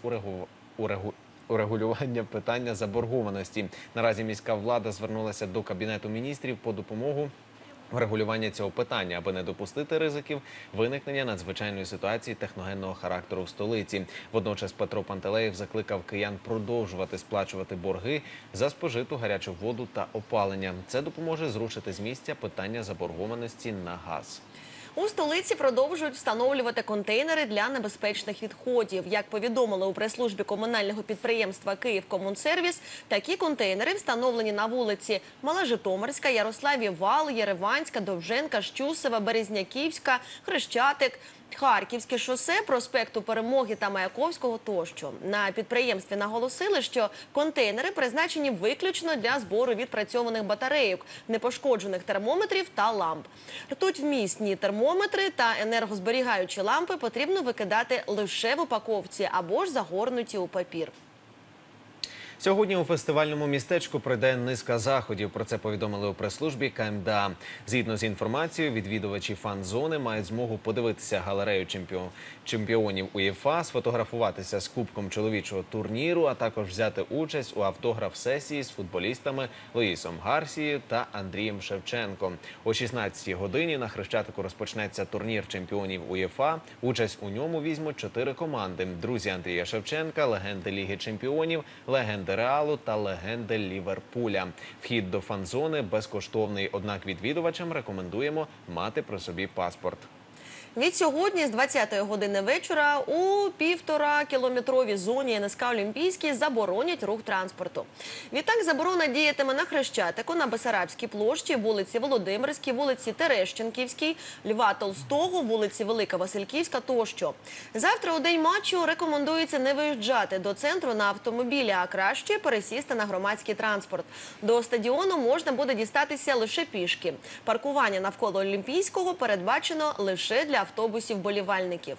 урегулювання питання заборгованості. Наразі міська влада звернулася до Кабінету міністрів по допомогу врегулювання цього питання, аби не допустити ризиків виникнення надзвичайної ситуації техногенного характеру в столиці. Водночас Петро Пантелеєв закликав киян продовжувати сплачувати борги за спожиту гарячу воду та опалення. Це допоможе зрушити з місця питання заборгованості на газ. У столиці продовжують встановлювати контейнери для небезпечних відходів. Як повідомили у прес-службі комунального підприємства «Київкомунсервіс», такі контейнери встановлені на вулиці Малажитомирська, Ярославі Вал, Єреванська, Довженка, Щусева, Березняківська, Хрещатик, Харківське шосе, проспекту Перемоги та Маяковського тощо. На підприємстві наголосили, що контейнери призначені виключно для збору відпрацьованих батарейок, непошкоджених термометрів та ламп. Ртутьвмісні термометри та енергозберігаючі лампи потрібно викидати лише в упаковці або ж загорнуті у папір. Сьогодні у фестивальному містечку пройде низка заходів. Про це повідомили у прес-службі КМДА. Згідно з інформацією, відвідувачі фан-зони мають змогу подивитися галерею чемпіонів УЄФА, сфотографуватися з кубком чоловічого турніру, а також взяти участь у автограф-сесії з футболістами Луїсом Гарсією та Андрієм Шевченком. О 16-й годині на Хрещатику розпочнеться турнір чемпіонів УЄФА. Участь у ньому візьмуть 4 команди. Друзі Андрія Шевченка, легенди Ліги чемпіонів, легенди Реалу та легенди Ліверпуля. Вхід до фан-зони безкоштовний, однак відвідувачам рекомендуємо мати при собі паспорт. Від сьогодні з 20-ї години вечора у 1,5-кілометровій зоні НСК «Олімпійський» заборонять рух транспорту. Відтак заборона діятиме на Хрещатику, на Бесарабській площі, вулиці Володимирській, вулиці Терещенківській, Льва Толстого, вулиці Велика Васильківська тощо. Завтра у день матчу рекомендується не виїжджати до центру на автомобілі, а краще пересісти на громадський транспорт. До стадіону можна буде дістатися лише пішки. Паркування навколо Олімпійського передбачено лише для автобусів болівальників.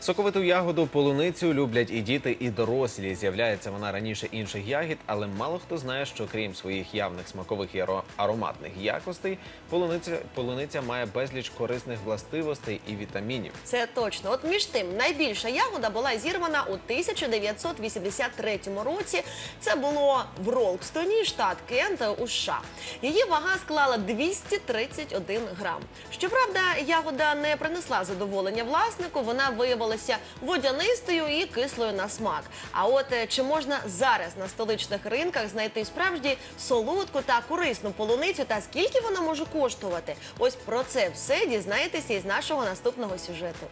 Соковиту ягоду полуницю люблять і діти, і дорослі. З'являється вона раніше інших ягід, але мало хто знає, що крім своїх явних смакових і ароматних якостей, полуниця має безліч корисних властивостей і вітамінів. Це точно. От між тим, найбільша ягода була зірвана у 1983 році. Це було в Ролкстоні, штат Кент, у США. Її вага склала 231 грам. Щоправда, ягода не принесла задоволення власнику, вона виявилася водянистою і кислою на смак. А от чи можна зараз на столичних ринках знайти справді солодку та корисну полуницю, та скільки вона може коштувати? Ось про це все дізнаєтеся із нашого наступного сюжету.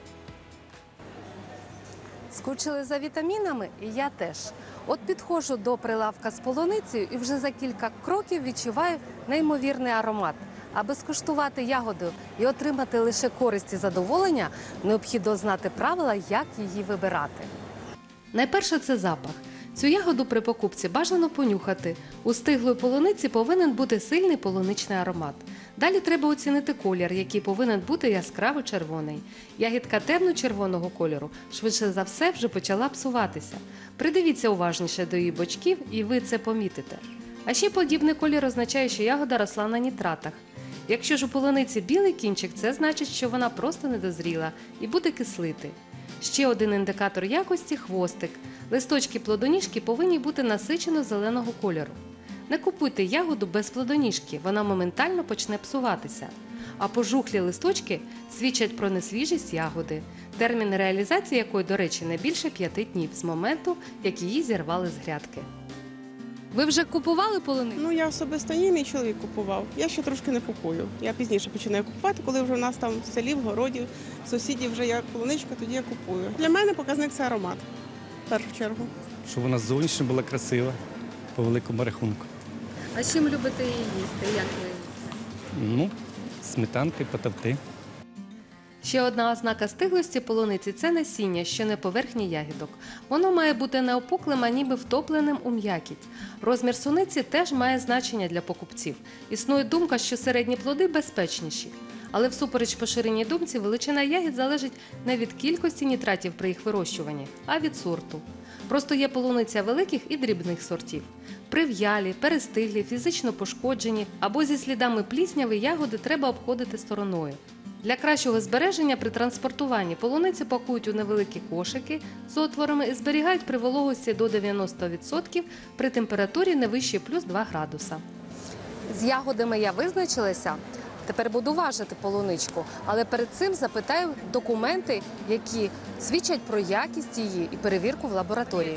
Скучили за вітамінами? І я теж. От підходжу до прилавка з полуницею і вже за кілька кроків відчуваю неймовірний аромат. Аби скуштувати ягоду і отримати лише користь і задоволення, необхідно знати правила, як її вибирати. Найперше – це запах. Цю ягоду при покупці бажано понюхати. У стиглої полуниці повинен бути сильний полуничний аромат. Далі треба оцінити колір, який повинен бути яскраво червоний. Ягідка темно-червоного кольору швидше за все вже почала псуватися. Придивіться уважніше до її бочків і ви це помітите. А ще подібний колір означає, що ягода росла на нітратах. Якщо ж у полуниці білий кінчик, це значить, що вона просто недозріла і буде кислити. Ще один індикатор якості – хвостик. Листочки плодоніжки повинні бути насичено зеленого кольору. Не купуйте ягоду без плодоніжки, вона моментально почне псуватися. А пожухлі листочки свідчать про несвіжість ягоди, термін реалізації якої, до речі, не більше 5 днів з моменту, як її зірвали з грядки. Ви вже купували полуницю? Ну, я особисто ні, мій чоловік купував. Я ще трошки не купую. Я пізніше починаю купувати, коли вже в нас там в селі, в городі, в сусідів вже є полуничка, тоді я купую. Для мене показник – це аромат, в першу чергу. Щоб вона зовнішньо була красива, по великому рахунку. А чим любите її їсти? Як ви їсте? Ну, сметанки, потовти. Ще одна ознака стиглості полуниці – це насіння, що не поверхні ягідок. Воно має бути не опуклим, а ніби втопленим у м'якіть. Розмір суниці теж має значення для покупців. Існує думка, що середні плоди безпечніші. Але всупереч поширеній думці, величина ягід залежить не від кількості нітратів при їх вирощуванні, а від сорту. Просто є полуниця великих і дрібних сортів. Прив'ялі, перестиглі, фізично пошкоджені або зі слідами плісняви ягоди треба обходити стороною. Для кращого збереження при транспортуванні полуниці пакують у невеликі кошики з отворами і зберігають при вологості до 90% при температурі не вище плюс 2 градуса. З ягодами я визначилася. Тепер буду важити полуничку, але перед цим запитаю документи, які свідчать про якість її і перевірку в лабораторії.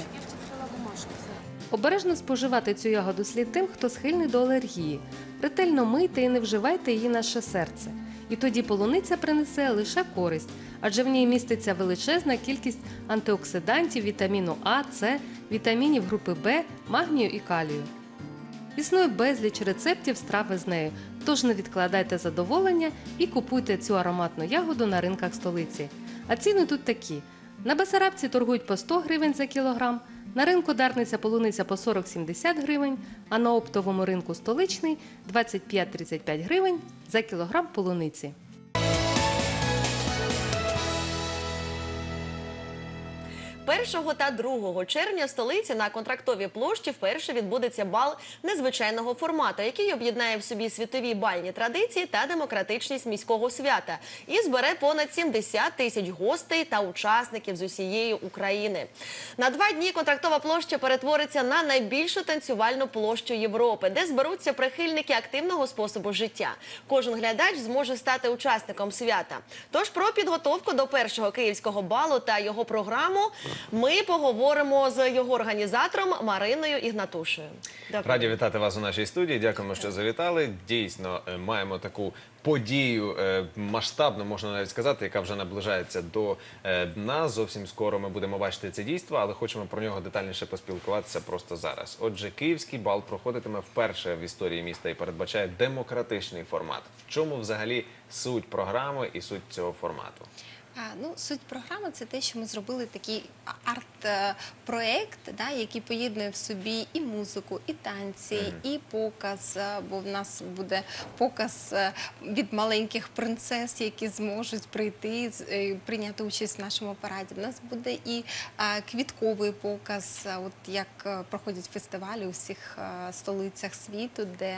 Обережно споживати цю ягоду слід тим, хто схильний до алергії. Ретельно мийте і не вживайте її на наше серце. І тоді полуниця принесе лише користь, адже в ній міститься величезна кількість антиоксидантів, вітаміну А, С, вітамінів групи В, магнію і калію. Існує безліч рецептів страви з нею, тож не відкладайте задоволення і купуйте цю ароматну ягоду на ринках столиці. А ціни тут такі. На Бесарабці торгують по 100 гривень за кілограм, на ринку Дарниця полуниця по 40-70 гривень, а на оптовому ринку Столичний 25-35 гривень за кілограм полуниці. Першого та 2 червня в столиці на Контрактовій площі вперше відбудеться бал незвичайного формату, який об'єднає в собі світові бальні традиції та демократичність міського свята і збере понад 70 тисяч гостей та учасників з усієї України. На 2 дні Контрактова площа перетвориться на найбільшу танцювальну площу Європи, де зберуться прихильники активного способу життя. Кожен глядач зможе стати учасником свята. Тож про підготовку до першого київського балу та його програму ми поговоримо з його організатором Мариною Ігнатушею. Раді вітати вас у нашій студії. Дякуємо, що завітали. Дійсно, маємо таку подію масштабну, можна навіть сказати, яка вже наближається до нас. Зовсім скоро ми будемо бачити це дійство, але хочемо про нього детальніше поспілкуватися просто зараз. Отже, київський бал проходитиме вперше в історії міста і передбачає демократичний формат. В чому взагалі суть програми і суть цього формату? Суть програми – це те, що ми зробили такий арт-проект, який поєднує в собі і музику, і танці, і показ, бо в нас буде показ від маленьких принцес, які зможуть прийти, прийняти участь в нашому параді. В нас буде і квітковий показ, от як проходять фестивалі у всіх столицях світу, де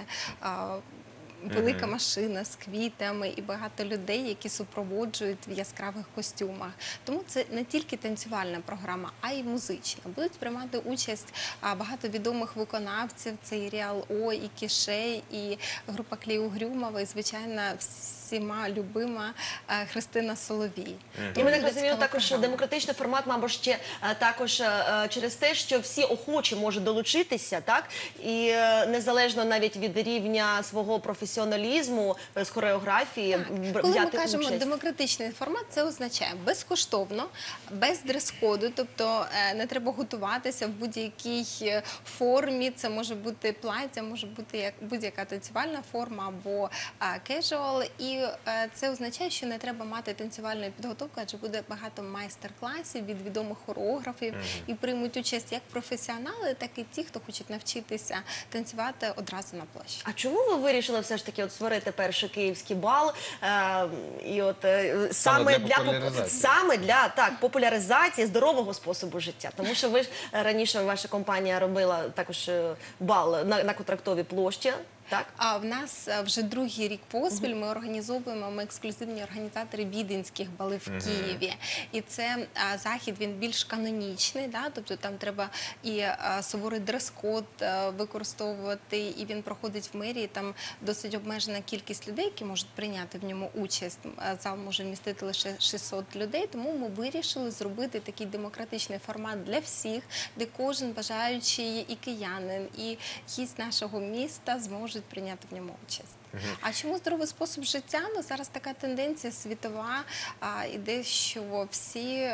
велика машина з квітами і багато людей, які супроводжують в яскравих костюмах. Тому це не тільки танцювальна програма, а й музична. Будуть приймати участь багато відомих виконавців. Це і Ріал О, і Кішей, і група Кліо Грюмова, і, звичайно, всіма любима Христина Соловій. І ми так розуміємо також, що демократичний формат, мабуть, ще також через те, що всі охочі можуть долучитися, так? І незалежно навіть від рівня свого професіоналізму, з хореографії, Коли ми кажемо демократичний формат, це означає безкоштовно, без дрес-коду, тобто не треба готуватися в будь-якій формі, це може бути плаття, може бути будь-яка танцювальна форма або кежуал, і це означає, що не треба мати танцювальної підготовки, адже буде багато майстер-класів від відомих хореографів, і приймуть участь як професіонали, так і ті, хто хочуть навчитися танцювати одразу на площі. А чому ви вирішили все ж таки створити перший київський бал і саме для популяризації здорового способу життя? Тому що ви ж раніше, ваша компанія робила також бал на Контрактовій площі. Так? А в нас вже другий рік поспіль ми організовуємо, ми ексклюзивні організатори віденських балів в Києві. І це захід, він більш канонічний, тобто там треба і суворий дрес-код використовувати, і він проходить в мерії, там досить обмежена кількість людей, які можуть прийняти в ньому участь. Зал може вмістити лише 600 людей, тому ми вирішили зробити такий демократичний формат для всіх, де кожен бажаючий і киянин, і гість нашого міста зможуть прийняти в ньому участь. А чому здоровий спосіб життя? Зараз така тенденція світова іде, що всі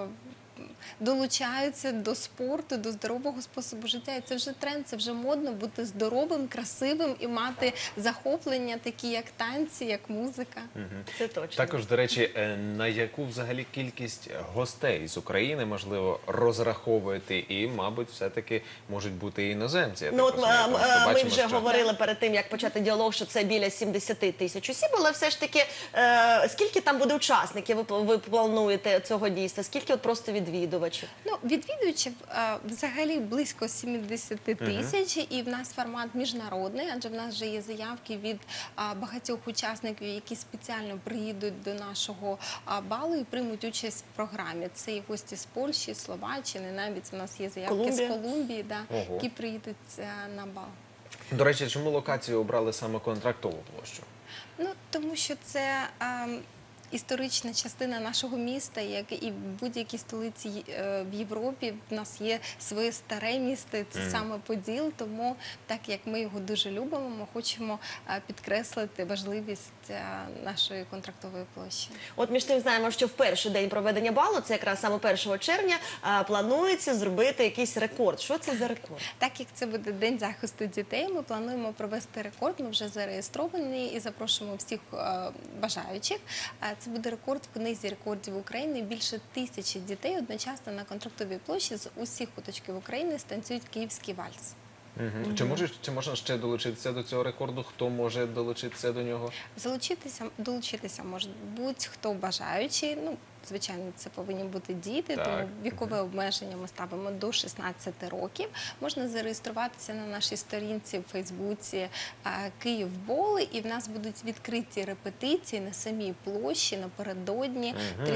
долучаються до спорту, до здорового способу життя. І це вже тренд, це вже модно бути здоровим, красивим і мати захоплення, такі як танці, як музика. Це точно. Також, до речі, на яку взагалі кількість гостей з України, можливо, розраховуєте і, мабуть, все-таки можуть бути і іноземці? Ми вже говорили перед тим, як почати діалог, що це біля 70 тисяч осіб, але все ж таки, скільки там буде учасників, ви плануєте цього дійства? Скільки просто відвідувачів? Відвідувачів взагалі близько 70 тисяч, і в нас формат міжнародний, адже в нас вже є заявки від багатьох учасників, які спеціально приїдуть до нашого балу і приймуть участь в програмі. Це і гості з Польщі, Словаччини, навіть у нас є заявки з Колумбії, які приїдуть на бал. До речі, чому локацію обрали саме Контрактову площу? Тому що це історична частина нашого міста, як і в будь-якій столиці в Європі. В нас є своє старе місто, це саме Поділ, тому так як ми його дуже любимо, ми хочемо підкреслити важливість нашої Контрактової площі. От між тим знаємо, що в перший день проведення балу, це якраз саме 1 червня, планується зробити якийсь рекорд. Що це за рекорд? Так як це буде День захисту дітей, ми плануємо провести рекорд, ми вже зареєстровані і запрошуємо всіх бажаючих. Це буде рекорд в книзі рекордів України. Більше 1000 дітей одночасно на Контрактовій площі з усіх куточків України станцюють київський вальс. Чи можна ще долучитися до цього рекорду? Хто може долучитися до нього? Долучитися може будь-хто бажаючий. Звичайно, це повинні бути діти, тому вікове обмеження ми ставимо до 16 років. Можна зареєструватися на нашій сторінці в Фейсбуці «Київбол», і в нас будуть відкриті репетиції на самій площі напередодні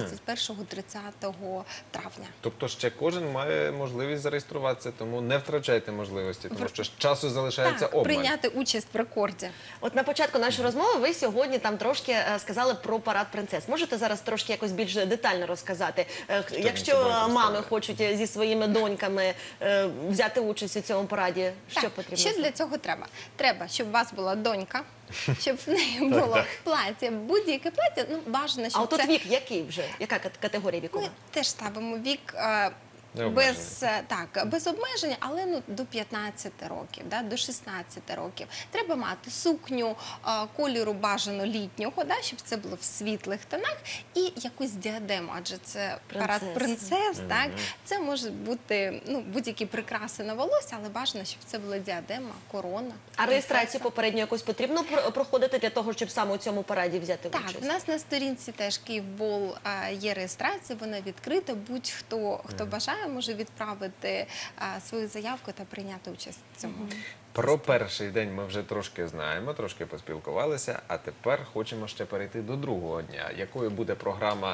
31-30 травня. Тобто ще кожен має можливість зареєструватися, тому не втрачайте можливості, тому що часу залишається обмаль. Прийняти участь в рекорді. От на початку нашої розмови ви сьогодні там трошки сказали про парад принцес. Можете зараз трошки якось більш детально розказати? Якщо мами хочуть зі своїми доньками взяти участь у цьому параді, що потрібно? Що для цього треба? Треба, щоб у вас була донька, щоб в неї було плаття, будь-яке плаття, бажано, щоб це... А от вік який вже? Яка категорія вікова? Ми теж ставимо вік без обмеження, але до 15 років, до 16 років. Треба мати сукню кольору бажано літнього, щоб це було в світлих тонах, і якусь діадему, адже це парад принцес. Це може бути будь-які прикраси на волосся, але бажано, щоб це була діадема, корона. А реєстрацію попередньо якось потрібно проходити для того, щоб саме у цьому параді взяти участь? Так, у нас на сторінці теж Київбол є реєстрація, вона відкрита. Будь-хто, хто бажає, може відправити свою заявку та прийняти участь в цьому. Про перший день ми вже трошки знаємо, трошки поспілкувалися, а тепер хочемо ще перейти до другого дня. Якою буде програма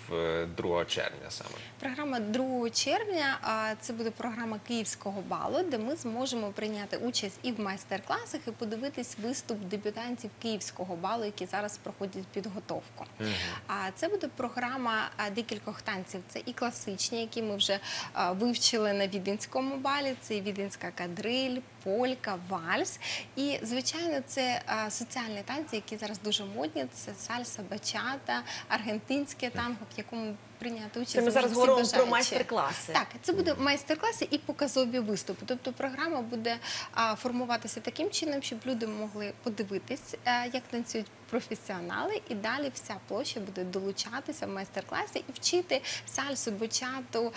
2 червня саме? Програма 2 червня – це буде програма Київського балу, де ми зможемо прийняти участь і в майстер-класах, і подивитись виступ дебютантів Київського балу, які зараз проходять підготовку. Це буде програма декількох танців. Це і класичні, які ми вже вивчили на Віденському балі, це і віденська кадриль, полька, вальс. І, звичайно, це соціальні танці, які зараз дуже модні. Це сальса, бачата, аргентинське танго, в якому прийняти участь. Це ми зараз говоримо про майстер-класи. Так, це буде майстер-класи і показові виступи. Тобто програма буде формуватися таким чином, щоб люди могли подивитись, як танцюють професіонали, і далі вся площа буде долучатися в майстер-класі і вчити сальсу, бачату.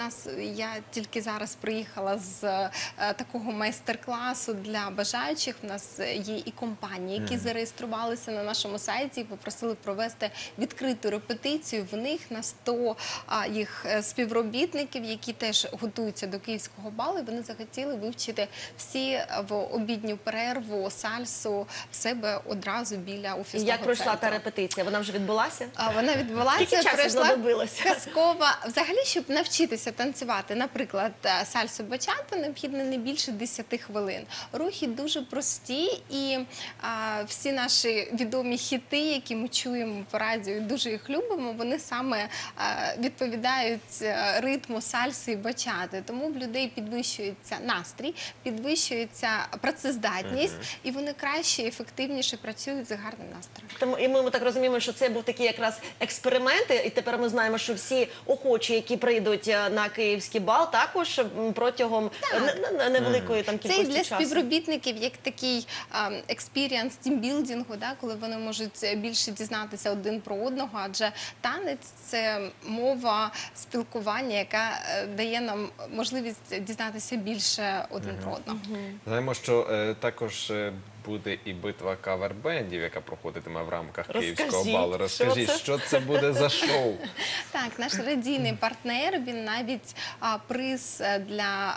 Я тільки зараз приїхала з такого майстер-класу для бажаючих. У нас є і компанії, які зареєструвалися на нашому сайті і попросили провести відкриту репетицію. В них на 100 їх співробітників, які теж готуються до Київського балу, і вони захотіли вивчити всі в обідню перерву сальсу в себе одразу біля офісного центру. І як пройшла та репетиція? Вона вже відбулася? Вона відбулася, Скільки часу знадобилося? казкова. Взагалі, щоб навчитися танцювати, наприклад, сальсу бачату, необхідно не більше 10 хвилин. Рухи дуже прості, і всі наші відомі хіти, які ми чуємо по радіо і дуже їх любимо, вони саме відповідають ритму сальси і бачати. Тому в людей підвищується настрій, підвищується працездатність, і вони краще і ефективніше працюють за гарним настроєм. І ми так розуміємо, що це був такий якраз експеримент, і тепер ми знаємо, що всі охочі, які прийдуть на Київський бал, також протягом невеликої кількості часу. Це і для співробітників як такий експіріанс тімбілдингу, коли вони можуть більше дізнатися один про одного, адже танець – це мова спілкування, яка дає нам можливість дізнатися більше один про одного. Знаємо, що також буде і битва кавер-бендів, яка проходитиме в рамках Київського балу. Розкажіть, що це буде за шоу? Так, наш радійний партнер, він навіть приз для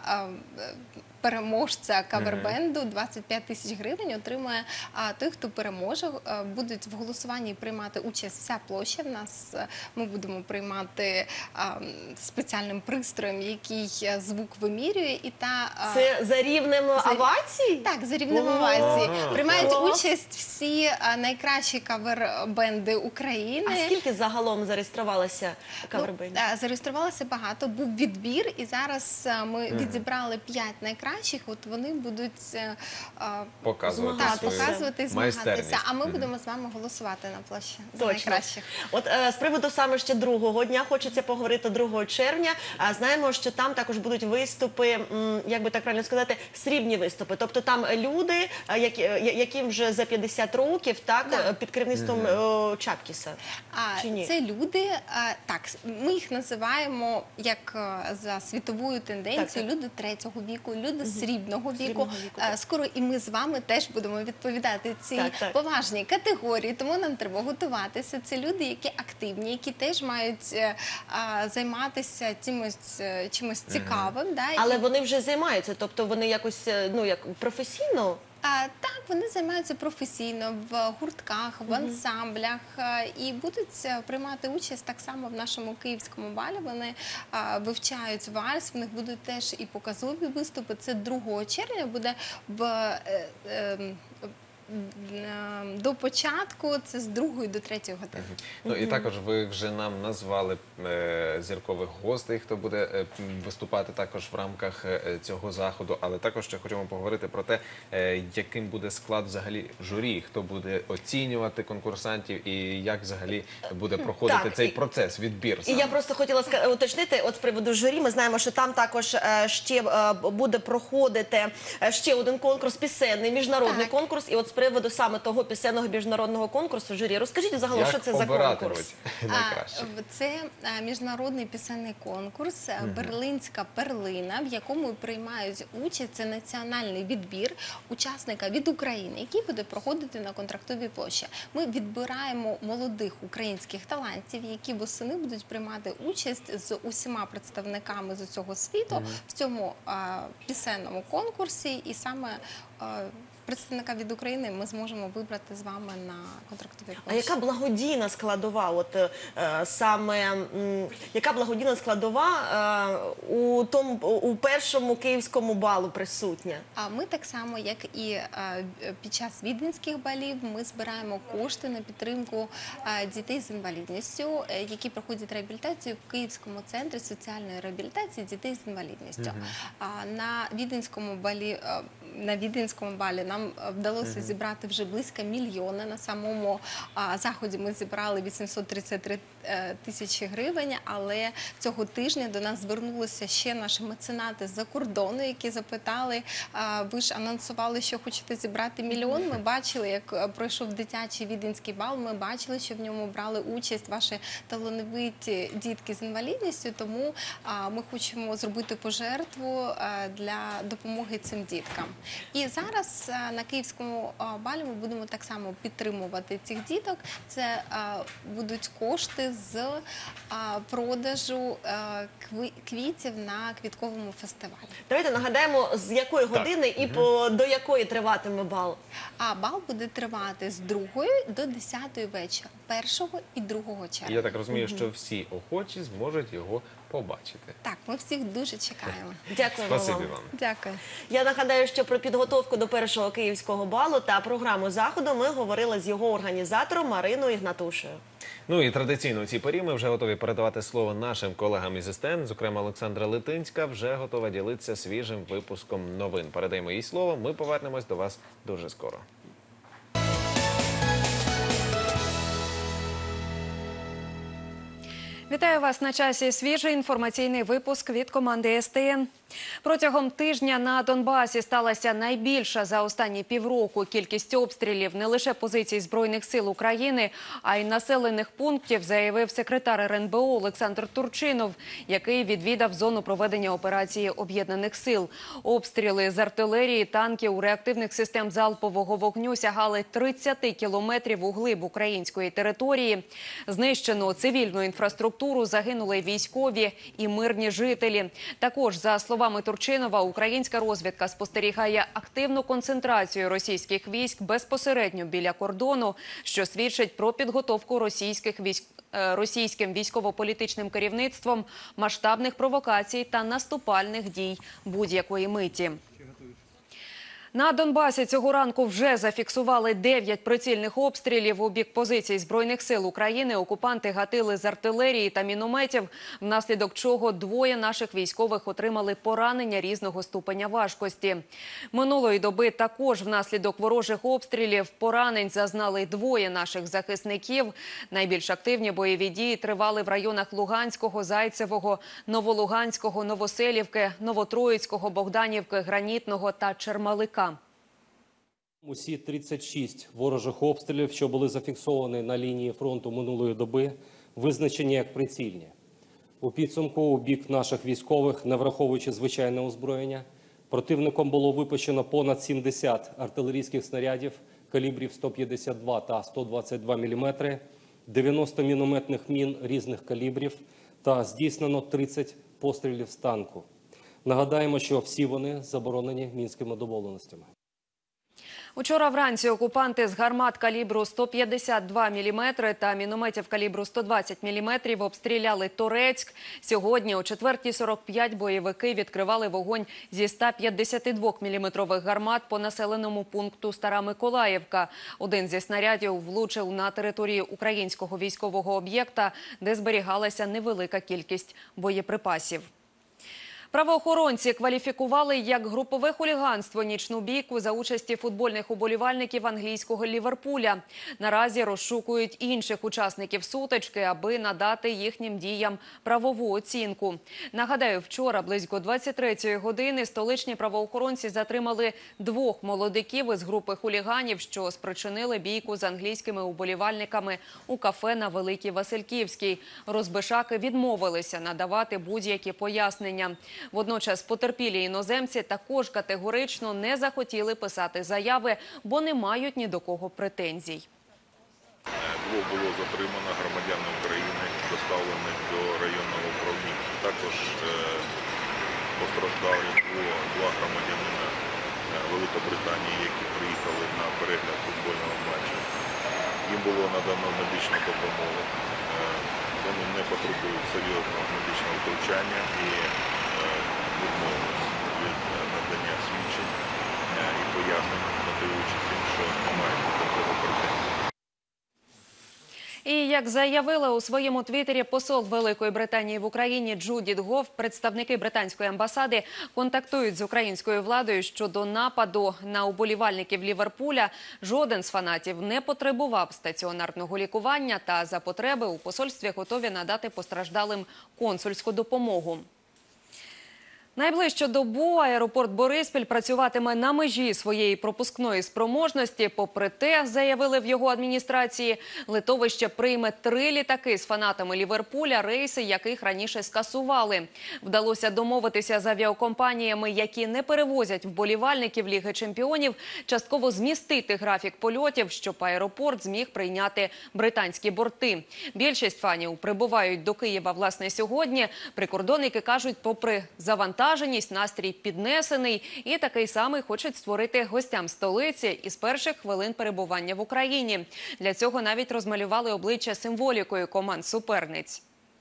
переможця кавербенду 25 тисяч гривень отримує той, хто переможе. Будуть в голосуванні приймати участь вся площа. Ми будемо приймати спеціальним пристроєм, який звук вимірює. Це за рівнем овацій? Так, за рівнем овацій. Приймають участь всі найкращі кавербенди України. А скільки загалом зареєструвалося кавербендів? Зареєструвалося багато. Був відбір, і зараз ми відзібрали 5 найкращих. От вони будуть показувати і змагатися. А ми будемо з вами голосувати на площі за найкращих. От з приводу саме ще другого дня хочеться поговорити 2 червня. Знаємо, що там також будуть виступи, як би так правильно сказати, срібні виступи. Тобто там люди, яким вже за 50 років, під керівництвом Чапкіса. Це люди, так, ми їх називаємо, як за світовою тенденцією, люди 3-го віку, люди срібного віку. Скоро і ми з вами теж будемо відповідати цій поважній категорії, тому нам треба готуватися. Це люди, які активні, які теж мають займатися чимось цікавим. Але вони вже займаються, тобто вони якось професійно? Так, вони займаються професійно в гуртках, в ансамблях і будуть приймати участь так само в нашому Київському балі. Вони вивчають вальс, в них будуть теж і показові виступи. Це 2 червня буде в до початку це з 2 до 3 години. Ну і також ви вже нам назвали зіркових гостей, хто буде виступати також в рамках цього заходу, але також ще хочемо поговорити про те, яким буде склад взагалі журі, хто буде оцінювати конкурсантів і як взагалі буде проходити цей процес, відбір. І я просто хотіла уточнити, от з приводу журі, ми знаємо, що там також ще буде проходити ще один конкурс, пісенний, міжнародний конкурс, і от з приводу саме того пісенного міжнародного конкурсу журі. Розкажіть взагалі, що це за конкурс? Це міжнародний пісенний конкурс «Берлинська перлина», в якому приймають участь, це національний відбір учасника від України, який буде проходити на Контрактовій площі. Ми відбираємо молодих українських талантів, які восени будуть приймати участь з усіма представниками з усього світу в цьому пісенному конкурсі, і саме представника від України ми зможемо вибрати з вами на Контрактовій площі. А яка благодійна складова, яка благодійна складова у першому київському балу присутня? Ми так само, як і під час віденських балів, ми збираємо кошти на підтримку дітей з інвалідністю, які проходять реабілітацію в Київському центрі соціальної реабілітації дітей з інвалідністю. На віденському балі нам вдалося зібрати вже близько 1 мільйона. На самому заході ми зібрали 833 тисячі гривень, але цього тижня до нас звернулися ще наші меценати з-за кордону, які запитали, ви ж анонсували, що хочете зібрати 1 мільйон. Ми бачили, як пройшов дитячий віденський бал, ми бачили, що в ньому брали участь ваші талановиті дітки з інвалідністю, тому ми хочемо зробити пожертву для допомоги цим діткам. І зараз на Київському балі ми будемо так само підтримувати цих діток. Це будуть кошти з продажу квітів на квітковому фестивалі. Давайте нагадаємо, з якої години і до якої триватиме бал? Бал буде тривати з 2 до 10 вечора, 1 і 2 червня. Я так розумію, що всі охочі зможуть його побачити. Так, ми всіх дуже чекаємо. Дякуємо вам. Дякую. Я нагадаю, що про підготовку до першого київського балу та програму заходу ми говорили з його організатором Мариною Ігнатушею. Ну і традиційно у цій порі ми вже готові передавати слово нашим колегам із СТН. Зокрема, Олександра Литинська вже готова ділитися свіжим випуском новин. Передаємо їй слово. Ми повернемось до вас дуже скоро. Вітаю вас на часі. Свіжий інформаційний випуск від команди СТН. Протягом тижня на Донбасі сталася найбільша за останні півроку кількість обстрілів не лише позицій Збройних сил України, а й населених пунктів, заявив секретар РНБО Олександр Турчинов, який відвідав зону проведення операції Об'єднаних сил. Обстріли з артилерії, танків, реактивних систем залпового вогню сягали 30 кілометрів углиб української території. Знищено цивільну інфраструктуру, загинули військові і мирні жителі. Також, за словами Турчинова, українська розвідка спостерігає активну концентрацію російських військ безпосередньо біля кордону, що свідчить про підготовку російським військово-політичним керівництвом масштабних провокацій та наступальних дій будь-якої миті. На Донбасі цього ранку вже зафіксували 9 прицільних обстрілів у бік позицій Збройних сил України. Окупанти гатили з артилерії та мінометів, внаслідок чого 2 наших військових отримали поранення різного ступеня важкості. Минулої доби також внаслідок ворожих обстрілів поранень зазнали 2 наших захисників. Найбільш активні бойові дії тривали в районах Луганського, Зайцевого, Новолуганського, Новоселівки, Новотроїцького, Богданівки, Гранітного та Чермалика. Усі 36 ворожих обстрілів, що були зафіксовані на лінії фронту минулої доби, визначені як прицільні. У підсумку у бік наших військових, не враховуючи звичайне озброєння, противником було випущено понад 70 артилерійських снарядів калібрів 152 та 122 мм, 90 мінометних мін різних калібрів та здійснено 30 пострілів з танку. Нагадаємо, що всі вони заборонені Мінськими домовленостями. Учора вранці окупанти з гармат калібру 152 мм та мінометів калібру 120 мм обстріляли Торецьк. Сьогодні о 4:45 бойовики відкривали вогонь зі 152-мм гармат по населеному пункту Стара Миколаївка. Один зі снарядів влучив на території українського військового об'єкта, де зберігалася невелика кількість боєприпасів. Правоохоронці кваліфікували як групове хуліганство нічну бійку за участі футбольних уболівальників англійського Ліверпуля. Наразі розшукують інших учасників сутички, аби надати їхнім діям правову оцінку. Нагадаю, вчора близько 23-ї години столичні правоохоронці затримали 2 молодиків із групи хуліганів, що спричинили бійку з англійськими уболівальниками у кафе на Великій Васильківській. Розбишаки відмовилися надавати будь-які пояснення. Водночас потерпілі іноземці також категорично не захотіли писати заяви, бо не мають ні до кого претензій. 2 було затримано громадян України, доставлених до районного управління. Також постраждали 2 громадянина Великобританії, які приїхали на перегляд футбольного матчу. Їм було надано медичну допомогу. Вони не потребують серйозного медичного втручання і відмовились від надання свідчень і пояснень, мотивуючи тим, що немає такого претензії. І, як заявила у своєму твіттері посол Великої Британії в Україні Джудіт Гофф, представники британської амбасади контактують з українською владою щодо нападу на уболівальників Ліверпуля. Жоден з фанатів не потребував стаціонарного лікування та за потреби у посольстві готові надати постраждалим консульську допомогу. Найближчу добу аеропорт Бориспіль працюватиме на межі своєї пропускної спроможності. Попри те, заявили в його адміністрації, литовище прийме 3 літаки з фанатами Ліверпуля, рейси яких раніше скасували. Вдалося домовитися з авіакомпаніями, які не перевозять вболівальників Ліги чемпіонів, частково змістити графік польотів, щоб аеропорт зміг прийняти британські борти. Більшість фанів прибувають до Києва, власне, сьогодні. Прикордонники кажуть, попри завантаження, настрій піднесений і такий самий хочуть створити гостям столиці із перших хвилин перебування в Україні. Для цього навіть розмалювали обличчя символікою команд суперниць.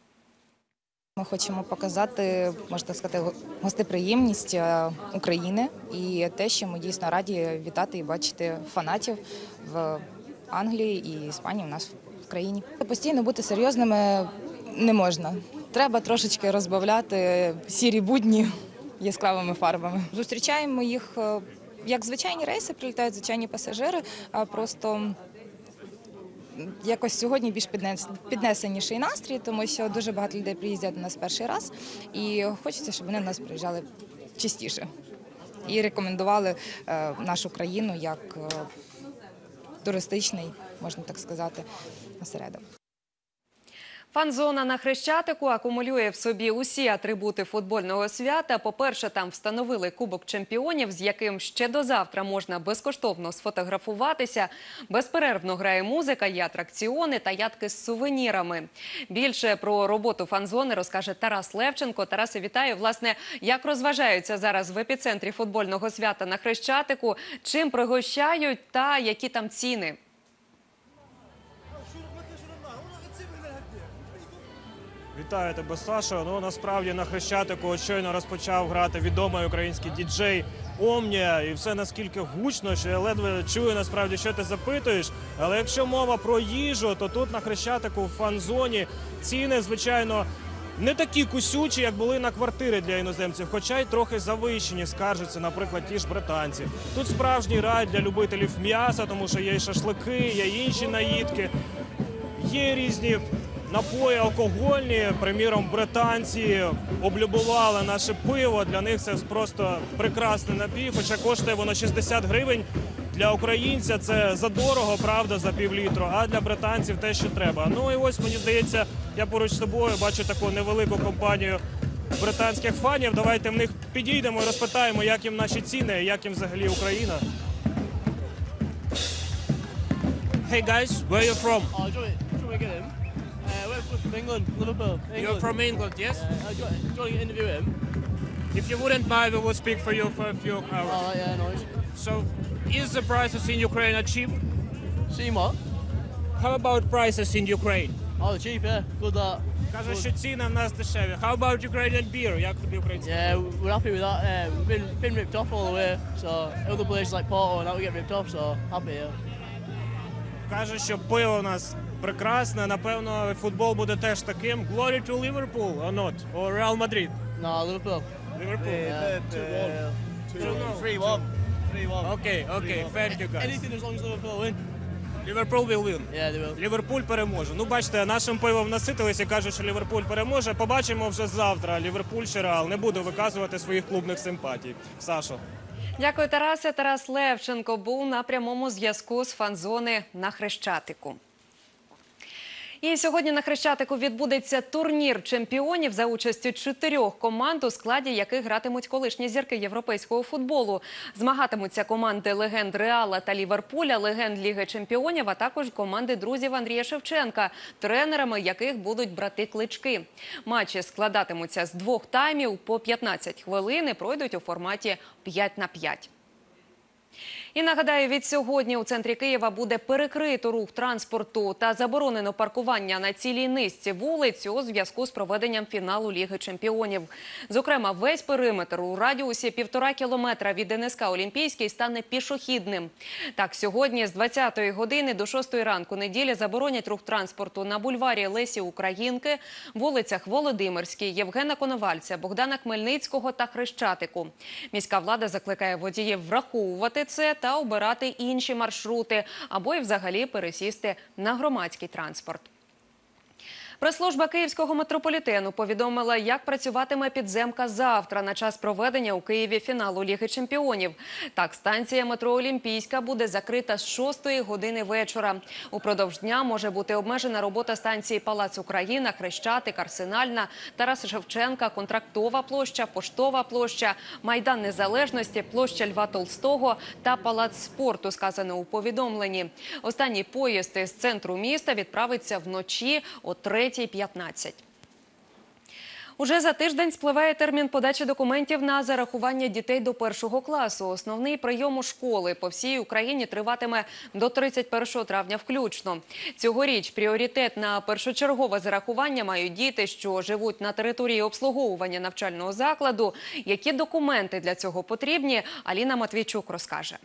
Ми хочемо показати, можна сказати, гостеприємність України і те, що ми дійсно раді вітати і бачити фанатів в Англії і Іспанії у нас в країні. Постійно бути серйозними не можна. Треба трошечки розбавляти сірі будні яскравими фарбами. Зустрічаємо їх, як звичайні рейси, прилітають звичайні пасажири, а просто якось сьогодні більш піднесеніший настрій, тому що дуже багато людей приїздять до нас перший раз, і хочеться, щоб вони до нас приїжджали частіше. І рекомендували нашу країну як туристичний, можна так сказати, осередок. Фан-зона на Хрещатику акумулює в собі усі атрибути футбольного свята. По-перше, там встановили Кубок чемпіонів, з яким ще до завтра можна безкоштовно сфотографуватися. Безперервно грає музика, є атракціони та ядки з сувенірами. Більше про роботу фан-зони розкаже Тарас Левченко. Тарасе, вітаю. Власне, як розважаються зараз в епіцентрі футбольного свята на Хрещатику, чим пригощають та які там ціни? Вітаю тебе, Сашо. Ну, насправді на Хрещатику щойно розпочав грати відомий український діджей Омнія. І все наскільки гучно, що я ледве чую насправді, що ти запитуєш. Але якщо мова про їжу, то тут на Хрещатику в фан-зоні ціни, звичайно, не такі кусючі, як були на квартири для іноземців, хоча й трохи завищені, скаржаться, наприклад, ті ж британці. Тут справжній рай для любителів м'яса, тому що є і шашлики, є і інші наїдки, є різні напої алкогольні. Приміром, британці облюбували наше пиво. Для них це просто прекрасний напій, хоча коштує воно 60 гривень. Для українця це задорого, правда, за півлітру, а для британців те, що треба. Ну і ось, мені здається, я поруч з тобою бачу таку невелику компанію британських фанів. Давайте в них підійдемо і розпитаємо, як їм наші ціни, як їм взагалі Україна. Hey guys, where are you from? We're from England, Liverpool. England. You're from England, yes? Do you want to interview him? If you wouldn't mind, we will speak for you for a few hours. Oh, yeah, nice. So, Is the prices in Ukraine are cheap? Cheap what? How about prices in Ukraine? Oh, cheap, yeah. Good that. Каже, що ціни в нас дешеві. How about Ukrainian beer? Як тобі український? Yeah, we're happy with that. We've been ripped off all the way, so other places like Porto and that we get ripped off, so happy here. Каже, що пиво у нас прекрасне. Напевно, футбол буде теж таким. Glory to Liverpool or not? Or Real Madrid? No, Liverpool. Liverpool. 3-1. 3-1. Окей, thank you guys. Anything as long as Liverpool win. Liverpool will win. Yeah, they will. Ліверпуль переможе. Ну, бачите, нашим пивом наситилися і кажуть, що Ліверпуль переможе. Побачимо вже завтра. Ліверпуль чи Реал. Не буду виказувати своїх клубних симпатій. Сашо. Дякую, Тарасе. Тарас Левченко був на прямому зв'язку з фан-зони на Хрещатику. І сьогодні на Хрещатику відбудеться турнір чемпіонів за участю 4 команд, у складі яких гратимуть колишні зірки європейського футболу. Змагатимуться команди легенд Реала та Ліверпуля, легенд Ліги чемпіонів, а також команди друзів Андрія Шевченка, тренерами яких будуть брати Клички. Матчі складатимуться з 2 таймів по 15 хвилин і пройдуть у форматі 5-5. І нагадаю, від сьогодні у центрі Києва буде перекрито рух транспорту та заборонено паркування на цілій низці вулиць у зв'язку з проведенням фіналу Ліги чемпіонів. Зокрема, весь периметр у радіусі 1,5 кілометра від НСК «Олімпійський» стане пішохідним. Так, сьогодні з 20-ї години до 6-ї ранку неділі заборонять рух транспорту на бульварі Лесі Українки, вулицях Володимирській, Євгена Коновальця, Богдана Хмельницького та Хрещатику. Міська влада закликає водіїв враховувати це та обирати інші маршрути або й взагалі пересісти на громадський транспорт. Прес-служба Київського метрополітену повідомила, як працюватиме підземка завтра на час проведення у Києві фіналу Ліги чемпіонів. Так, станція метро «Олімпійська» буде закрита з 6-ї години вечора. Упродовж дня може бути обмежена робота станції Палац Україна, Хрещатик, Арсенальна, Тараса Шевченка, Контрактова площа, Поштова площа, Майдан Незалежності, площа Льва Толстого та Палац спорту, сказано у повідомленні. Останній поїзд із центру міста відправиться вночі о 3:15. Уже за тиждень спливає термін подачі документів на зарахування дітей до 1-го класу. Основний прийом у школи по всій Україні триватиме до 31 травня включно. Цьогоріч пріоритет на першочергове зарахування мають діти, що живуть на території обслуговування навчального закладу. Які документи для цього потрібні, Аліна Матвійчук розкаже.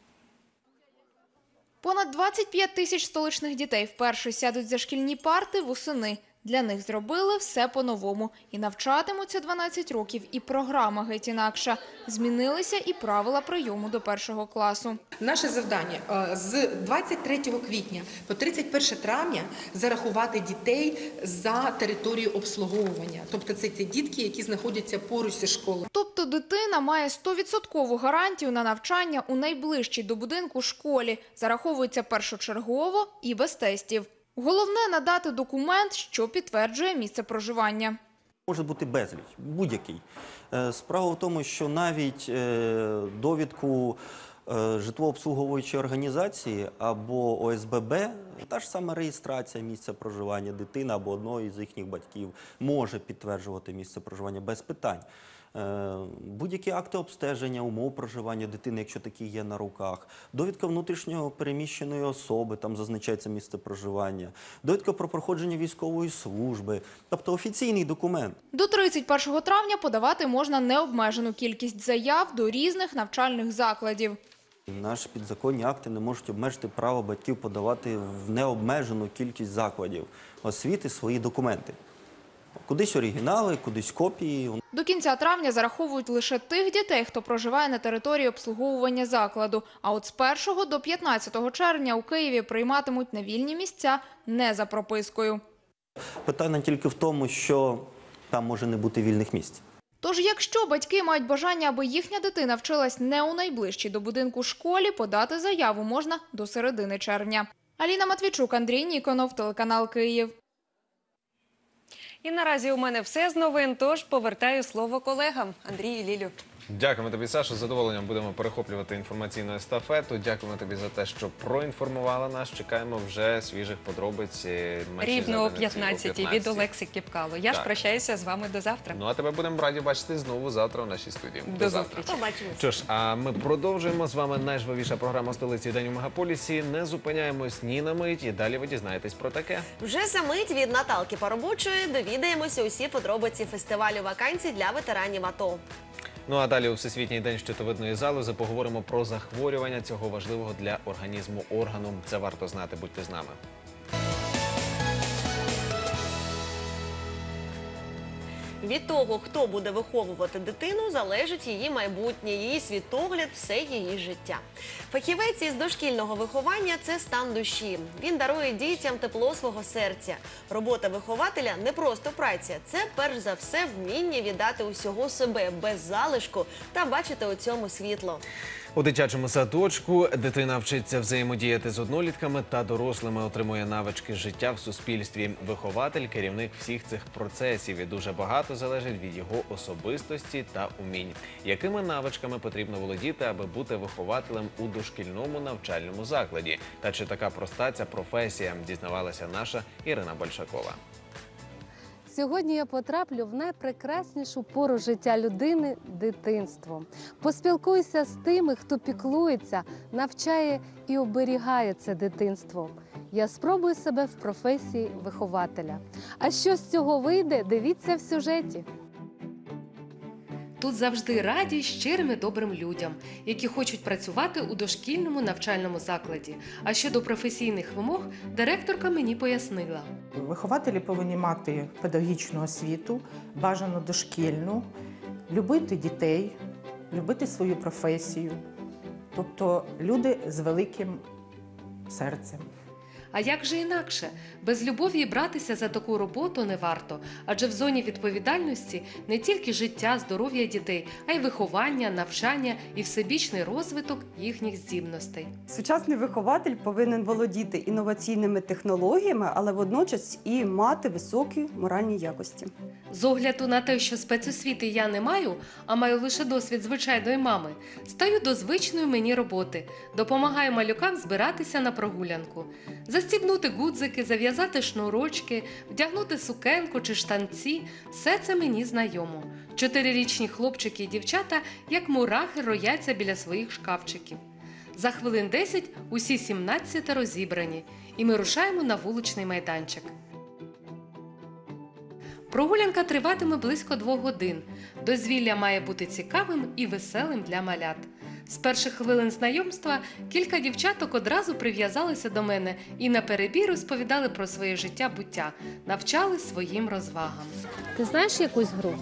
Понад 25 тисяч столичних дітей вперше сядуть за шкільні парти восени. Для них зробили все по-новому. І навчатимуться 12 років, і програма геть інакша. Змінилися і правила прийому до 1-го класу. Наше завдання з 23 квітня по 31 травня зарахувати дітей за територію обслуговування. Тобто це ті дітки, які знаходяться поруч зі школою. Тобто дитина має 100% гарантію на навчання у найближчій до будинку школі. Зараховується першочергово і без тестів. Головне – надати документ, що підтверджує місце проживання. Може бути безліч, будь-який. Справа в тому, що навіть довідку житлово-обслуговуючої організації або ОСББ, та ж сама реєстрація місця проживання дитини або одного із їхніх батьків може підтверджувати місце проживання без питань. Будь-які акти обстеження, умов проживання дитини, якщо такі є на руках, довідка внутрішньо переміщеної особи, там зазначається місце проживання, довідка про проходження військової служби, тобто офіційний документ. До 31 травня подавати можна необмежену кількість заяв до різних навчальних закладів. Наші підзаконні акти не можуть обмежити право батьків подавати в необмежену кількість закладів освіти свої документи. Кудись оригінали, кудись копії. До кінця травня зараховують лише тих дітей, хто проживає на території обслуговування закладу. А от з 1 до 15 червня у Києві прийматимуть на вільні місця не за пропискою. Питання тільки в тому, що там може не бути вільних місць. Тож, якщо батьки мають бажання, аби їхня дитина вчилась не у найближчій до будинку школі, подати заяву можна до середини червня. Аліна Матвійчук, Андрій Ніконов, телеканал Київ. І наразі у мене все з новин, тож повертаю слово колегам. Андрій і Лілю. Дякуємо тобі, Саша. З задоволенням будемо перехоплювати інформаційну естафету. Дякуємо тобі за те, що проінформувала нас. Чекаємо вже свіжих подробиць. Рівно о 15-й від Олекси Кіпкало. Я ж Так. прощаюся з вами до завтра. Ну, а тебе будемо раді бачити знову завтра в нашій студії. До завтра. зустрічі. Побачимось. Що ж, а ми продовжуємо. З вами найжвавіша програма столиці «День у мегаполісі». Не зупиняємось ні на мить і далі ви дізнаєтесь про таке. Вже за мить від Наталки Поробочої довідаємося усі подробиці фестивалю вакансій для ветеранів АТО. Ну а далі у Всесвітній день щитовидної залози поговоримо про захворювання цього важливого для організму органу. Це варто знати, будьте з нами. Від того, хто буде виховувати дитину, залежить її майбутнє, її світогляд, все її життя. Фахівець із дошкільного виховання – це стан душі. Він дарує дітям тепло свого серця. Робота вихователя – не просто праця. Це, перш за все, вміння віддати усього себе без залишку та бачити у цьому світло. У дитячому садочку дитина вчиться взаємодіяти з однолітками та дорослими, отримує навички життя в суспільстві. Вихователь – керівник всіх цих процесів і дуже багато залежить від його особистості та умінь. Якими навичками потрібно володіти, аби бути вихователем у дошкільному навчальному закладі? Та чи така проста ця професія, дізнавалася наша Ірина Большакова. Сьогодні я потраплю в найпрекраснішу пору життя людини – дитинство. Поспілкуюся з тими, хто піклується, навчає і оберігає це дитинство. Я спробую себе в професії вихователя. А що з цього вийде, дивіться в сюжеті. Тут завжди раді щирим і добрим людям, які хочуть працювати у дошкільному навчальному закладі. А щодо професійних вимог, директорка мені пояснила. Вихователі повинні мати педагогічну освіту, бажано дошкільну, любити дітей, любити свою професію. Тобто люди з великим серцем. А як же інакше? Без любові братися за таку роботу не варто, адже в зоні відповідальності не тільки життя, здоров'я дітей, а й виховання, навчання і всебічний розвиток їхніх здібностей. Сучасний вихователь повинен володіти інноваційними технологіями, але водночас і мати високі моральні якості. З огляду на те, що спецосвіти я не маю, а маю лише досвід звичайної мами, стаю до звичної мені роботи, допомагаю малюкам збиратися на прогулянку. Застібнути гудзики, зав'язати шнурочки, вдягнути сукенку чи штанці – все це мені знайомо. 4-річні хлопчики і дівчата, як мурахи, рояться біля своїх шкафчиків. За хвилин 10 усі 17 розібрані, і ми рушаємо на вуличний майданчик. Прогулянка триватиме близько 2 годин. Дозвілля має бути цікавим і веселим для малят. З перших хвилин знайомства кілька дівчаток одразу прив'язалися до мене і наперебій розповідали про своє життя-буття, навчали своїм розвагам. Ти знаєш якусь гру?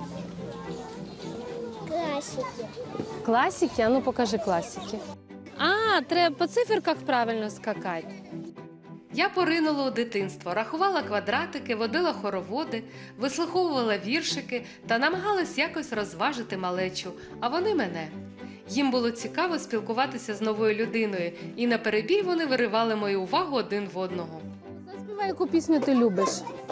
Класики. Класики? А ну покажи класики. А, треба по циферках правильно скакати. Я поринула у дитинство, рахувала квадратики, водила хороводи, вислуховувала віршики та намагалась якось розважити малечу, а вони мене. Їм було цікаво спілкуватися з новою людиною, і наперебій вони виривали мою увагу один в одного. Заспівай, яку пісню ти любиш.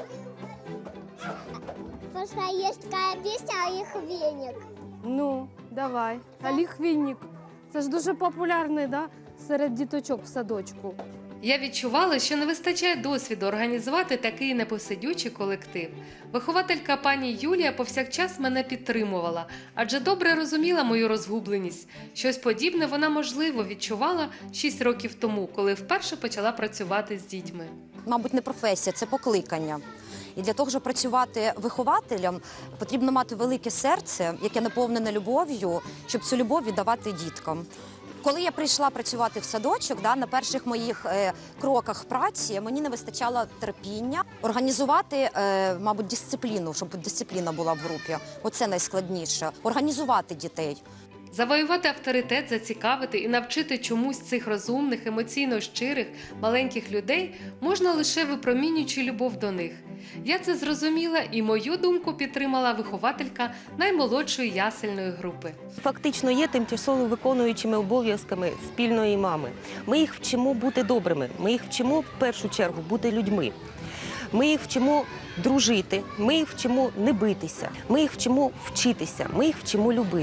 Просто є така пісня «Олег Вінник». Ну, давай. Олег Вінник. Це ж дуже популярний, да? Серед діточок в садочку. Я відчувала, що не вистачає досвіду організувати такий непосидючий колектив. Вихователька пані Юлія повсякчас мене підтримувала, адже добре розуміла мою розгубленість. Щось подібне вона, можливо, відчувала 6 років тому, коли вперше почала працювати з дітьми. Мабуть, не професія, це покликання. І для того, щоб працювати вихователем, потрібно мати велике серце, яке наповнене любов'ю, щоб цю любов віддавати діткам. Коли я прийшла працювати в садочок, на перших моїх кроках праці мені не вистачало терпіння. Організувати, мабуть, дисципліну, щоб дисципліна була в групі. Оце найскладніше. Організувати дітей. Завоювати авторитет, зацікавити і навчити чомусь цих розумних, емоційно щирих, маленьких людей можна лише випромінюючи любов до них. Я це зрозуміла і мою думку підтримала вихователька наймолодшої ясельної групи. Фактично є тимчасово виконуючими обов'язками спільної мами. Ми їх вчимо бути добрими, ми їх вчимо в першу чергу бути людьми. Ми їх вчимо дружити, ми їх вчимо не битися, ми їх вчимо вчитися, ми їх вчимо любити.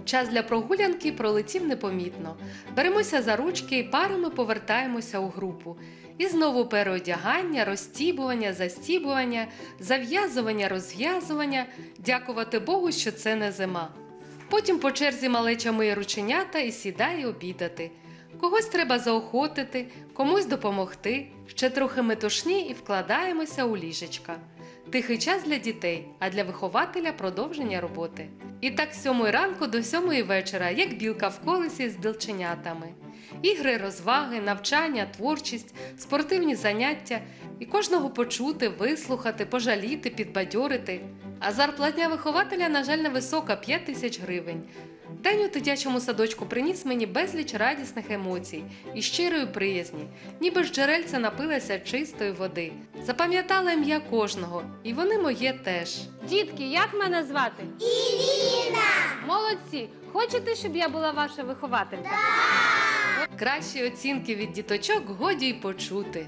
Час для прогулянки пролетів непомітно. Беремося за ручки і парами повертаємося у групу. І знову переодягання, розстібування, застібування, зав'язування, розв'язування. Дякувати Богу, що це не зима. Потім по черзі малеча миє рученята і сідає обідати. Когось треба заохотити, комусь допомогти. Ще трохи метушні і вкладаємося у ліжечка. Тихий час для дітей, а для вихователя продовження роботи. І так з 7 ранку до 7 вечора, як білка в колесі з білченятами. Ігри, розваги, навчання, творчість, спортивні заняття. І кожного почути, вислухати, пожаліти, підбадьорити. А зарплатня вихователя, на жаль, невисока – 5 тисяч гривень. День у дитячому садочку приніс мені безліч радісних емоцій і щирої приязні, ніби з джерельця напилася чистої води. Запам'ятала ім'я кожного, і вони моє теж. Дітки, як мене звати? Ірина! Молодці! Хочете, щоб я була ваша вихователька? Кращі оцінки від діточок годі й почути.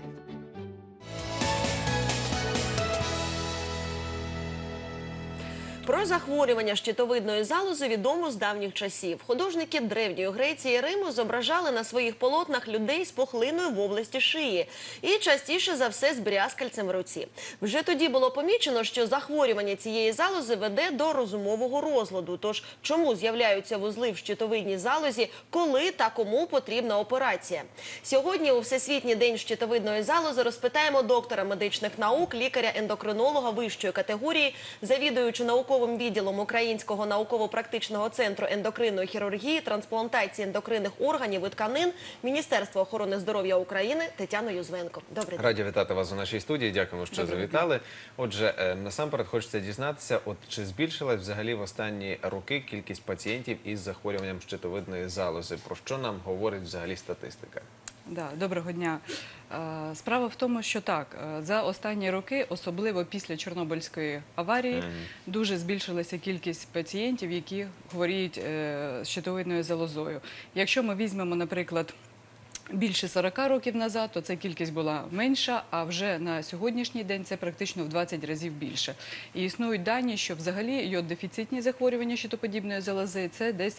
Про захворювання щитовидної залози відомо з давніх часів. Художники Древньої Греції і Риму зображали на своїх полотнах людей з пухлиною в області шиї і частіше за все з брязкальцем в руці. Вже тоді було помічено, що захворювання цієї залози веде до розумового розладу. Тож чому з'являються вузли в щитовидній залозі, коли та кому потрібна операція? Сьогодні у Всесвітній день щитовидної залози розпитаємо доктора медичних наук, лікаря-ендокринолога вищої категорії, завідуючу науковим відділом Українського науково-практичного центру ендокринної хірургії, трансплантації ендокринних органів і тканин Міністерства охорони здоров'я України Тетяну Юзвенко. Добрий день. Раді вітати вас у нашій студії. Дякуємо, що завітали. Отже, насамперед хочеться дізнатися, чи збільшилась взагалі в останні роки кількість пацієнтів із захворюванням щитовидної залози? Про що нам говорить взагалі статистика? Доброго дня. Справа в тому, що так, за останні роки, особливо після Чорнобильської аварії, дуже збільшилася кількість пацієнтів, які хворіють щитовидною залозою. Якщо ми візьмемо, наприклад, більше 40 років назад, то ця кількість була менша, а вже на сьогоднішній день це практично в 20 разів більше. І існують дані, що взагалі йод-дефіцитні захворювання щитоподібної залози – це десь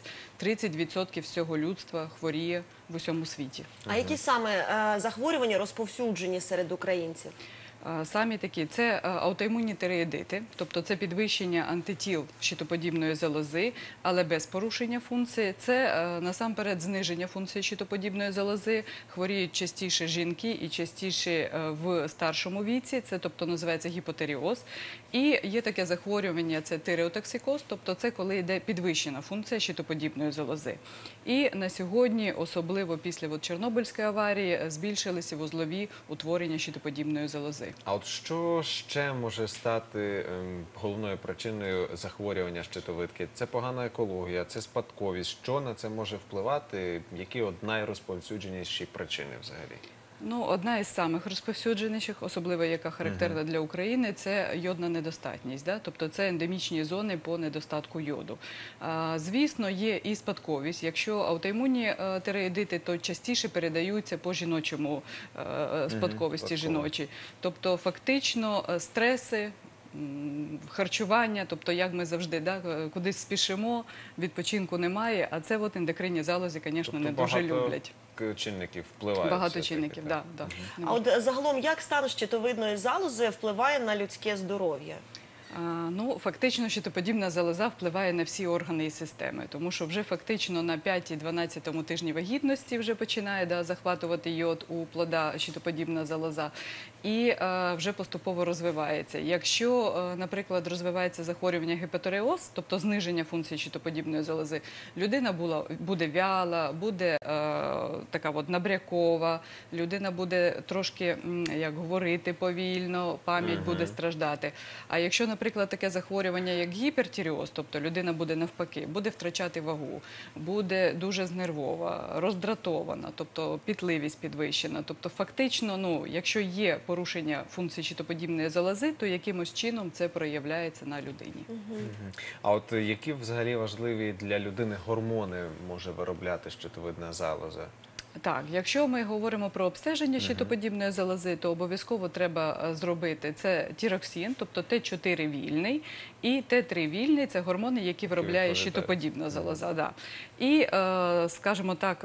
30% всього людства хворіє в усьому світі. А які саме захворювання розповсюджені серед українців? Самі такі – це аутоімунні тиреїдити, тобто це підвищення антитіл щитоподібної залози, але без порушення функції. Це насамперед зниження функції щитоподібної залози, хворіють частіше жінки і частіше в старшому віці, це тобто називається гіпотеріоз. І є таке захворювання – це тиреотоксикоз, тобто це коли йде підвищена функція щитоподібної залози. І на сьогодні, особливо після Чорнобильської аварії, збільшилися вузлові утворення щитоподібної залози. А от що ще може стати головною причиною захворювання щитовидки? Це погана екологія, це спадковість. Що на це може впливати? Які найрозповсюдженіші причини взагалі? Одна із самих розповсюдженіших, особливо яка характерна для України, це йодна недостатність. Тобто це ендемічні зони по недостатку йоду. Звісно, є і спадковість. Якщо аутоімунні тиреїдити, то частіше передаються по жіночому спадковості жіночій. Тобто фактично стреси, харчування, тобто як ми завжди кудись спішимо, відпочинку немає, а це ендокринні залозі, звісно, не дуже люблять. Чинників впливають. Багато чинників, так. А от загалом, як стан щитовидної залози впливає на людське здоров'я? Фактично, щитоподібна залоза впливає на всі органи і системи, тому що вже фактично на 5-12 тижні вагітності вже починає захватувати йод у плода щитоподібна залоза і вже поступово розвивається. Якщо, наприклад, розвивається захворювання гіпотереоз, тобто зниження функції щитоподібної залози, людина буде вяла, буде така набрякова, людина буде трошки, як говорити повільно, пам'ять буде страждати. А якщо, наприклад, таке захворювання, як гіпертиреоз, тобто людина буде навпаки, буде втрачати вагу, буде дуже знервова, роздратована, тобто пітливість підвищена. Тобто фактично, якщо є порушення функції щитоподібної залози, то якимось чином це проявляється на людині. А от які взагалі важливі для людини гормони може виробляти щитовидна залоза? Так, якщо ми говоримо про обстеження щитоподібної залози, то обов'язково треба зробити це тіроксин, тобто Т4 вільний, і Т3 вільний – це гормони, які виробляє щитоподібна залоза. Да. І, скажімо так,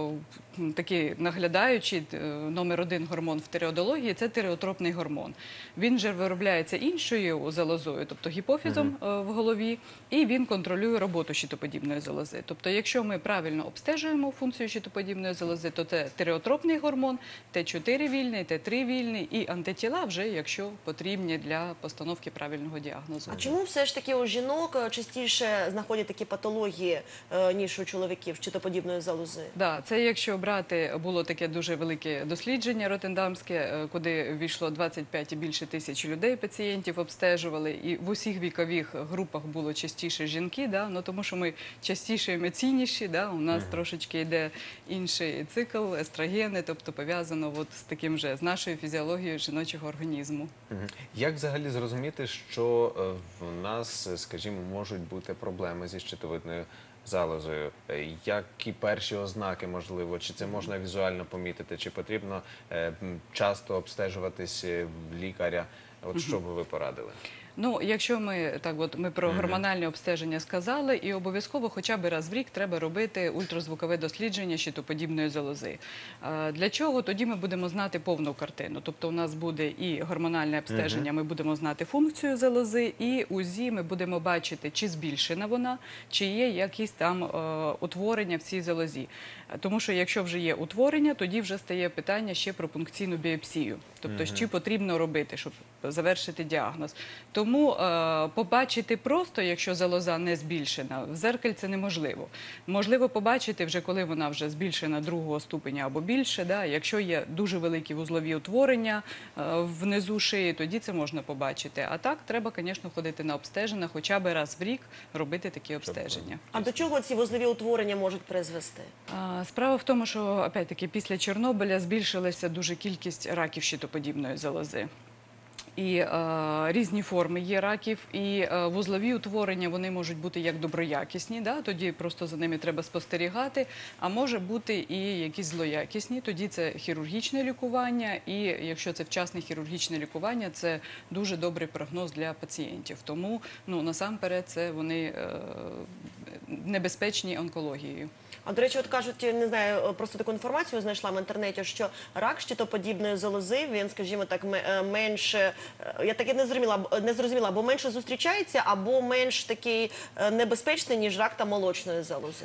такий наглядаючий номер 1 гормон в тиреодології – це тиреотропний гормон. Він же виробляється іншою залозою, тобто гіпофізом в голові, і він контролює роботу щитоподібної залози. Тобто, якщо ми правильно обстежуємо функцію щитоподібної залози, то це тиреотропний гормон, Т4 вільний, Т3 вільний і антитіла вже, якщо потрібні для постановки правильного діагнозу. А чому все ж таки у жінок частіше знаходять такі патології, ніж у чоловіків щитоподібної залози? Так, це якщо брати, було таке дуже велике дослідження роттердамське, куди війшло 25 і більше тисяч людей, пацієнтів обстежували, і в усіх вікових групах було частіше жінки, да? Ну, тому що ми частіше емоційніші, да? У нас трошечки йде інший цикл, естрогени, тобто пов'язано от з таким же, з нашою фізіологією жіночого організму. Як взагалі зрозуміти, що в нас, скажімо, можуть бути проблеми зі щитовидною залозою? Які перші ознаки, можливо? Чи це можна візуально помітити? Чи потрібно часто обстежуватись в лікаря? От що б ви порадили? Ну, якщо ми про гормональне обстеження сказали, і обов'язково хоча б раз в рік треба робити ультразвукове дослідження щитоподібної залози. Для чого? Тоді ми будемо знати повну картину. Тобто у нас буде і гормональне обстеження, ми будемо знати функцію залози, і УЗІ ми будемо бачити, чи збільшена вона, чи є якісь там утворення в цій залозі. Тому що якщо вже є утворення, тоді вже стає питання ще про пункційну біопсію. Тобто, що потрібно робити, щоб завершити діагноз. Тому побачити просто, якщо залоза не збільшена, в дзеркальці неможливо. Можливо побачити вже, коли вона вже збільшена 2-го ступеня або більше. Да? Якщо є дуже великі вузлові утворення внизу шиї, тоді це можна побачити. А так, треба, звісно, ходити на обстеження, хоча б раз в рік робити такі обстеження. А до чого ці вузлові утворення можуть призвести? Справа в тому, що, опять-таки, після Чорнобиля збільшилася дуже кількість раків щитоподібної залози. І різні форми є раків, і вузлові утворення, вони можуть бути як доброякісні, да? Тоді просто за ними треба спостерігати, а може бути і якісь злоякісні, тоді це хірургічне лікування, і якщо це вчасне хірургічне лікування, це дуже добрий прогноз для пацієнтів. Тому, ну, насамперед, це вони небезпечні онкологією. А, до речі, от кажуть, не знаю, просто таку інформацію знайшла в інтернеті, що рак щитоподібної залози, він, скажімо так, менше, я так і не зрозуміла, або менше зустрічається, або менш такий небезпечний, ніж рак та молочної залози.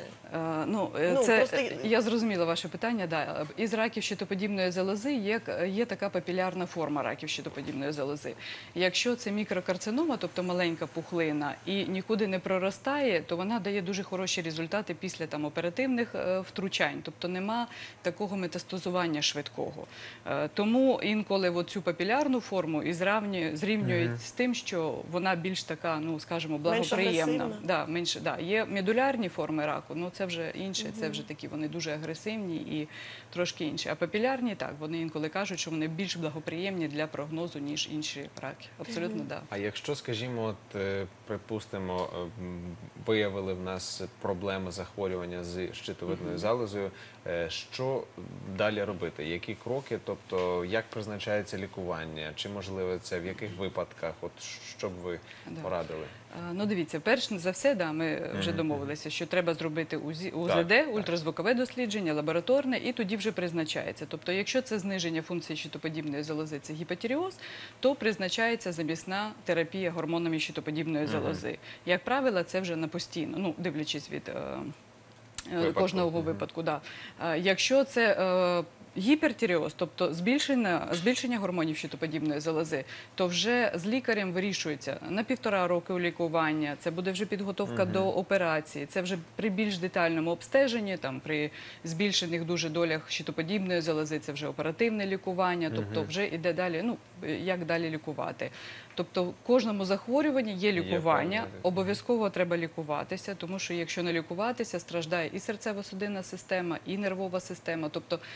Я зрозуміла ваше питання, да. Із раків щитоподібної залози є така папілярна форма раків щитоподібної залози. Якщо це мікрокарцинома, тобто маленька пухлина, і нікуди не проростає, то вона дає дуже хороші результати після там оперативних втручань, тобто нема такого метастазування швидкого. Тому інколи цю папілярну форму і зрівнюють з тим, що вона більш така, ну, скажімо, благоприємна. Менше, да. Є медулярні форми раку, ну це вже інше, це вже такі, вони дуже агресивні і трошки інші. А папілярні, так, вони інколи кажуть, що вони більш благоприємні для прогнозу, ніж інші раки. Абсолютно, так. А якщо, скажімо, от, припустимо, виявили в нас проблеми захворювання з щитовидною залозою, що далі робити? Які кроки, тобто як призначається лікування? Чи можливо це, в яких випадках? От що б ви порадили? Ну, дивіться, перш за все, да, ми вже домовилися, що треба зробити УЗД, ультразвукове дослідження, лабораторне, і тоді вже призначається. Тобто, якщо це зниження функції щитоподібної залози, це гіпотиреоз, то призначається замісна терапія гормонами щитоподібної залози. Як правило, це вже на постійно, ну, дивлячись від кожного випадку. Да. Якщо це гіпертиреоз, тобто збільшення гормонів щитоподібної залози, то вже з лікарем вирішується на 1,5 року лікування, це буде вже підготовка до операції, це вже при більш детальному обстеженні, там, при збільшених дуже долях щитоподібної залози, це вже оперативне лікування, тобто вже йде далі, ну, як далі лікувати. Тобто в кожному захворюванні є лікування, обов'язково треба лікуватися, тому що якщо не лікуватися, страждає і серцево-судинна система, і нервова система, тобто далі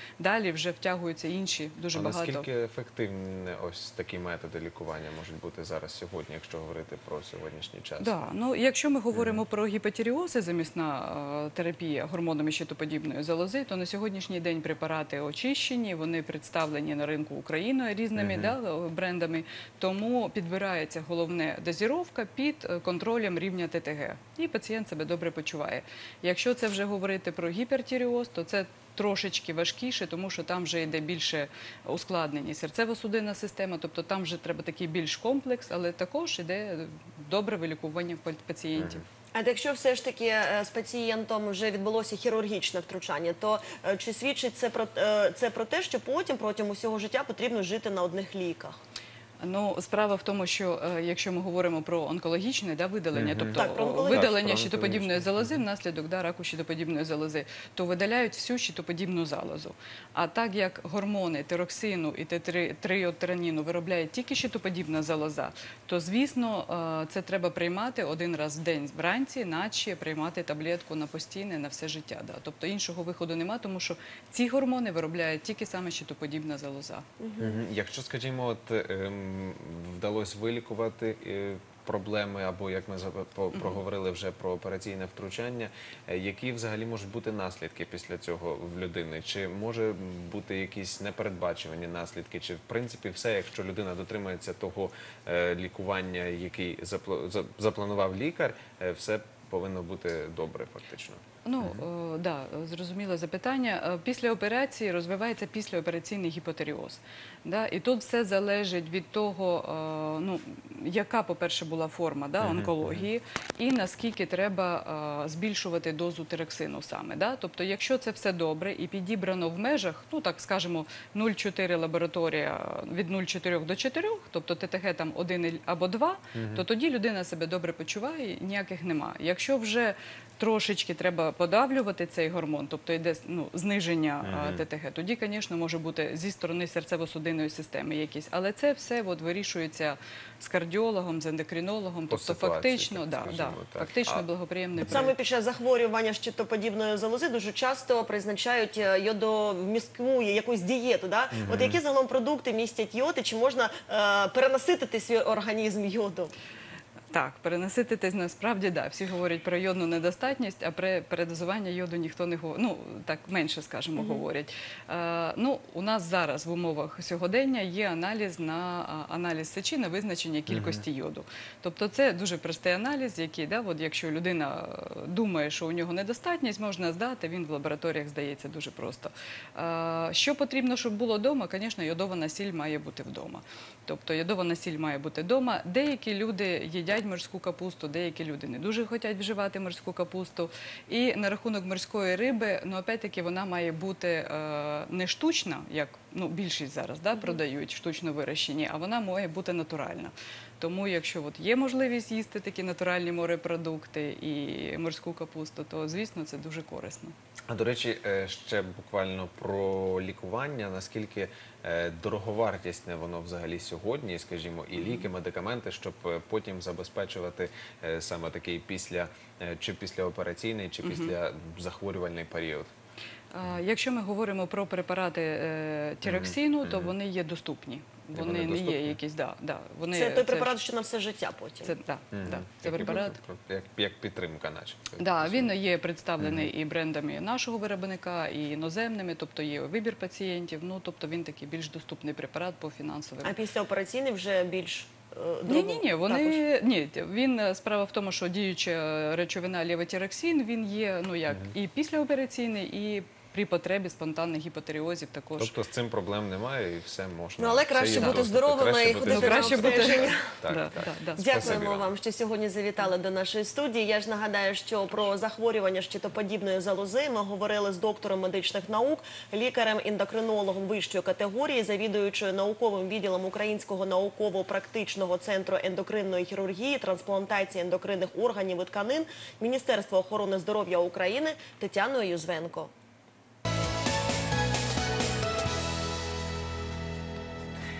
далі вже втягуються інші дуже А багато. наскільки ефективні ось такі методи лікування можуть бути зараз сьогодні, якщо говорити про сьогоднішній час? Да, ну, якщо ми говоримо про гіпотиреози, замісна терапія гормонами щитоподібної залози, то на сьогоднішній день препарати очищені, вони представлені на ринку Україною різними брендами, тому підбирається головне дозіровка під контролем рівня ТТГ, і пацієнт себе добре почуває. Якщо це вже говорити про гіпертиреоз, то це трошечки важкіше, тому що там вже йде більше ускладнені серцево-судинна система, тобто там вже треба такий більш комплекс, але також йде добре вилікування пацієнтів. А якщо все ж таки з пацієнтом вже відбулося хірургічне втручання, то чи свідчить це про те, що потім протягом усього життя потрібно жити на одних ліках? Ну, справа в тому, що якщо ми говоримо про онкологічне видалення, тобто Так, про видалення щитоподібної залози внаслідок раку щитоподібної залози, то видаляють всю щитоподібну залозу. А так як гормони тироксину і триодтираніну виробляє тільки щитоподібна залоза, то, звісно, це треба приймати один раз в день вранці, наче приймати таблетку на постійне, на все життя. Да. Тобто іншого виходу нема, тому що ці гормони виробляють тільки саме щитоподібна залоза. Якщо, скажімо, от вдалося вилікувати проблеми, або, як ми проговорили вже про операційне втручання, які взагалі можуть бути наслідки після цього в людини? Чи може бути якісь непередбачувані наслідки? Чи, в принципі, все, якщо людина дотримується того лікування, який запланував лікар, все повинно бути добре фактично? Ну, да, зрозуміле запитання. Після операції розвивається післяопераційний гіпотиреоз. Да? І тут все залежить від того, ну, яка, по-перше, була форма онкології і наскільки треба збільшувати дозу тироксину саме. Да? Тобто, якщо це все добре і підібрано в межах, ну, так скажемо, 0,4 лабораторія від 0,4 до 4, тобто ТТГ там 1 або 2, то тоді людина себе добре почуває і ніяких нема. Якщо вже трошечки треба подавлювати цей гормон, тобто йде зниження ТТГ, тоді, звісно, може бути зі сторони серцево-судинної системи якісь. Але це все вирішується з кардіологом, з ендокринологом, тобто фактично, фактично благоприємний проєкт. Саме під час захворювання щитоподібної залози дуже часто призначають йодовмістку якусь дієту. Да? От які загалом продукти містять йод і чи можна перенаситити свій організм йодом? Так, перенасититись насправді, да. Всі говорять про йодну недостатність, а про передозування йоду ніхто не говорить. Ну, так менше, скажімо, говорять. Ну, у нас зараз в умовах сьогодення є аналіз сечі на визначення кількості йоду. Тобто це дуже простий аналіз, який, от якщо людина думає, що у нього недостатність, можна здати, він в лабораторіях здається дуже просто. Що потрібно, щоб було вдома? Звісно, йодована сіль має бути вдома. Тобто йодована сіль має бути вдома. Деякі люди їдять морську капусту, деякі люди не дуже хочуть вживати морську капусту. І на рахунок морської риби, ну, опять-таки, вона має бути не штучна, як більшість зараз продають, штучно вирощені, а вона має бути натуральна. Тому, якщо є можливість їсти такі натуральні морепродукти і морську капусту, то, звісно, це дуже корисно. А, до речі, ще буквально про лікування, наскільки дороговартісне воно взагалі сьогодні, скажімо, і ліки, медикаменти, щоб потім забезпечувати саме такий чи післяопераційний, чи післязахворювальний період? Якщо ми говоримо про препарати тироксину, то вони є доступні. Вони не є якісь, Це той препарат, що на все життя потім. Це препарат. Як підтримка, наче. Так, він є представлений і брендами нашого виробника, і іноземними, тобто є вибір пацієнтів, тобто він такий більш доступний препарат по фінансовим. А післяопераційний вже більш Ні, він, справа в тому, що діюча речовина левотироксин, він є, і післяопераційний, і при потребі спонтанних гіпотиреозів також. Тобто з цим проблем немає і все можна. Але краще бути здоровими і ходити на обстеження. Дякуємо вам, що сьогодні завітали до нашої студії. Я ж нагадаю, що про захворювання щитоподібної залози ми говорили з доктором медичних наук, лікарем-ендокринологом вищої категорії, завідуючою науковим відділом Українського науково-практичного центру ендокринної хірургії, трансплантації ендокринних органів і тканин Міністерства охорони здоров'я України Тетяною Юзвенко.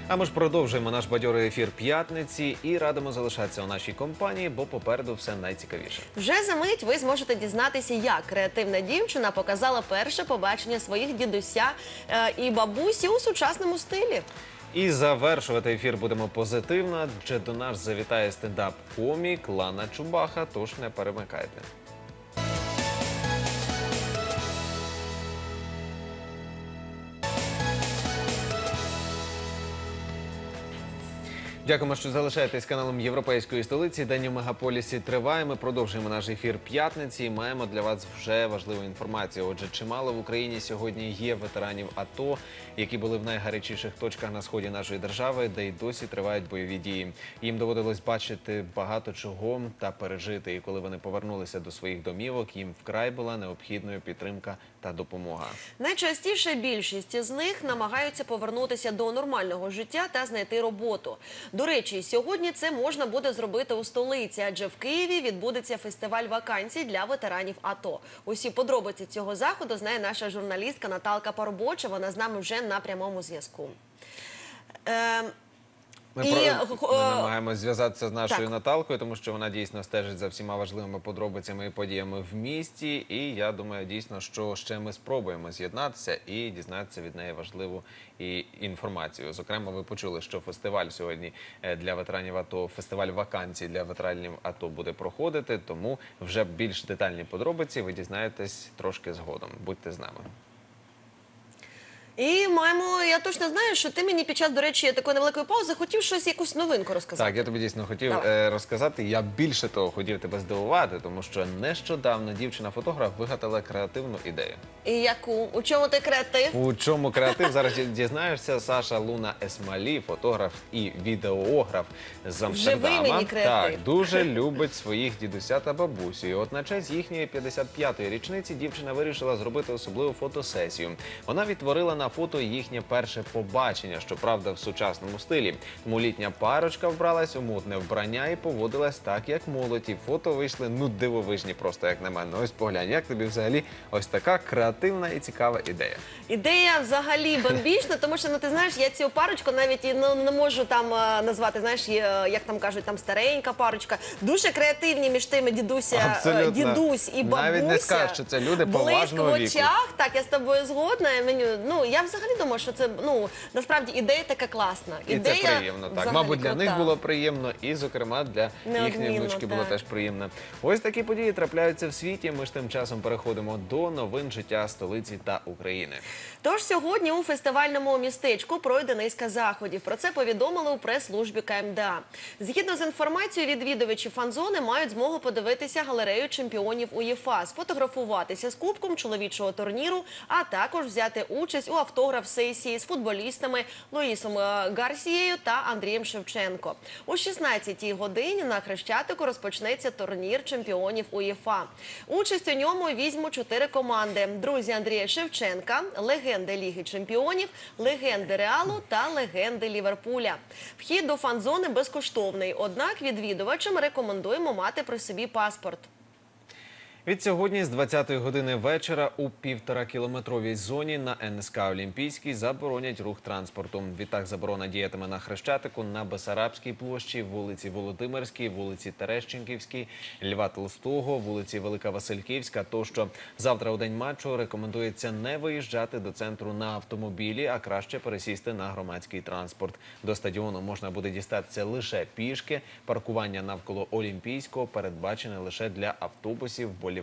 А ми ж продовжуємо наш бадьорий ефір п'ятниці і радимо залишатися у нашій компанії, бо попереду все найцікавіше. Вже за мить ви зможете дізнатися, як креативна дівчина показала перше побачення своїх дідуся і бабусі у сучасному стилі. І завершувати ефір будемо позитивно, адже до нас завітає стендап-комік Лана Чубаха, тож не перемикайте. Дякуємо, що залишаєтесь каналом Європейської столиці. День у мегаполісі триває. Ми продовжуємо наш ефір п'ятниці і маємо для вас вже важливу інформацію. Отже, чимало в Україні сьогодні є ветеранів АТО, які були в найгарячіших точках на сході нашої держави, де й досі тривають бойові дії. Їм доводилось бачити багато чого та пережити. І коли вони повернулися до своїх домівок, їм вкрай була необхідною підтримка та допомога. Найчастіше більшість з них намагаються повернутися до нормального життя та знайти роботу. До речі, сьогодні це можна буде зробити у столиці, адже в Києві відбудеться фестиваль вакансій для ветеранів АТО. Усі подробиці цього заходу знає наша журналістка Наталка Парубоча. Вона з нами вже на прямому зв'язку. Ми намагаємося зв'язатися з нашою Наталкою, тому що вона дійсно стежить за всіма важливими подробицями і подіями в місті. І я думаю, дійсно, що ще ми спробуємо з'єднатися і дізнатися від неї важливу інформацію. Зокрема, ви почули, що фестиваль сьогодні для ветеранів АТО, фестиваль вакансій для ветеранів АТО буде проходити, тому вже більш детальні подробиці ви дізнаєтесь трошки згодом. Будьте з нами. І маємо, я точно знаю, що ти мені під час, до речі, такої невеликої паузи хотів щось, якусь новинку розказати. Так, я тобі дійсно хотів розказати. Я більше того хотів тебе здивувати, тому що нещодавно дівчина-фотограф вигадала креативну ідею. І яку? У чому ти креатив? У чому креатив? Зараз дізнаєшся. Саша Луна Есмалі, фотограф і відеограф з Амстердама. Живий мені креатив. Так, дуже любить своїх дідуся та бабусю. І от на честь їхньої 55-ї річниці дівчина вирішила зробити особливу фотосесію. Вона відтворила на фото їхнє перше побачення, щоправда, в сучасному стилі. Тому літня парочка вбралась у модне вбрання і поводилась так, як молоді. Фото вийшли, дивовижні просто, як на мене. Ось поглянь, як тобі взагалі ось така креативна і цікава ідея? Ідея взагалі бомбічна, тому що, ти знаєш, я цю парочку навіть не можу там назвати, знаєш, як там кажуть, там старенька парочка. Дуже креативні між тими дідусь і бабуся. Навіть не скажеш, що це люди поважного віку. Блиск в очах, так, я з тобою згодна. Я взагалі думаю, що це, насправді, ідея така класна. І це приємно, так. Мабуть, для них було приємно і, зокрема, для їхньої внучки було теж приємно. Ось такі події трапляються в світі. Ми ж тим часом переходимо до новин життя столиці та України. Тож сьогодні у фестивальному містечку пройде низка заходів. Про це повідомили у прес-службі КМДА. Згідно з інформацією, відвідувачі фан-зони мають змогу подивитися галерею чемпіонів УЄФА, сфотографуватися з кубком чоловічого турніру, а також взяти участь у автограф-сесії з футболістами Луїсом Гарсією та Андрієм Шевченко. О 16-й годині на Хрещатику розпочнеться турнір чемпіонів УЄФА. Участь у ньому візьмуть 4 команди. Друзі Андрія Шевченка, легенди Ліги чемпіонів, легенди Реалу та легенди Ліверпуля. Вхід до фан-зони безкоштовний, однак відвідувачам рекомендуємо мати при собі паспорт. Від сьогодні з 20-ї години вечора у 1,5-кілометровій зоні на НСК «Олімпійський» заборонять рух транспорту. Відтак заборона діятиме на Хрещатику, на Бесарабській площі, вулиці Володимирській, вулиці Терещенківській, Льва Толстого, вулиці Велика Васильківська тощо. Завтра у день матчу рекомендується не виїжджати до центру на автомобілі, а краще пересісти на громадський транспорт. До стадіону можна буде дістатися лише пішки. Паркування навколо Олімпійського передбачене лише для автобусів вболівальників.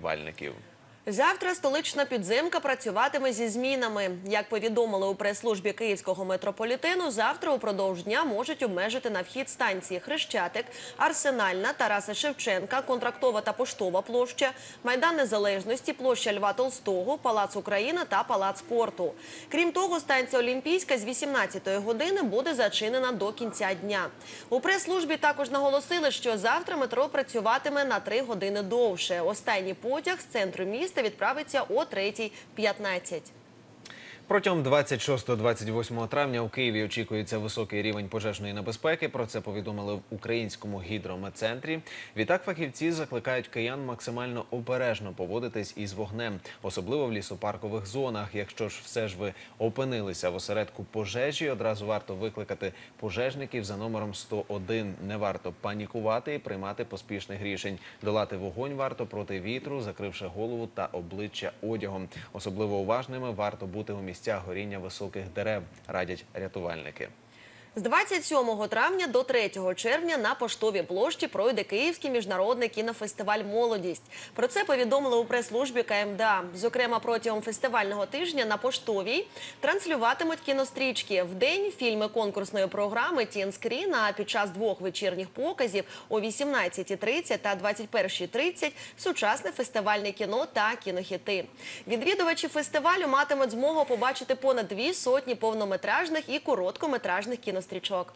Завтра столична підземка працюватиме зі змінами. Як повідомили у прес-службі Київського метрополітену, завтра упродовж дня можуть обмежити на вхід станції Хрещатик, Арсенальна, Тараса Шевченка, Контрактова та Поштова площа, Майдан Незалежності, площа Льва Толстого, Палац Україна та Палац спорту. Крім того, станція Олімпійська з 18-ї години буде зачинена до кінця дня. У прес-службі також наголосили, що завтра метро працюватиме на 3 години довше. Останній потяг з центру міста відправиться о 3:15. Протягом 26-28 травня у Києві очікується високий рівень пожежної небезпеки. Про це повідомили в Українському гідрометцентрі. Відтак фахівці закликають киян максимально обережно поводитись із вогнем, особливо в лісопаркових зонах. Якщо ж все ж ви опинилися в осередку пожежі, одразу варто викликати пожежників за номером 101. Не варто панікувати і приймати поспішних рішень. Долати вогонь варто проти вітру, закривши голову та обличчя одягом. Особливо уважними варто бути у місцях горіння високих дерев, радять рятувальники. З 27 травня до 3 червня на Поштовій площі пройде Київський міжнародний кінофестиваль «Молодість». Про це повідомили у прес-службі КМДА. Зокрема, протягом фестивального тижня на Поштовій транслюватимуть кінострічки. Вдень – фільми конкурсної програми «Тін Скрін», а під час двох вечірніх показів о 18:30 та 21:30 – сучасне фестивальне кіно та кінохіти. Відвідувачі фестивалю матимуть змогу побачити понад 200 повнометражних і короткометражних кінострічок.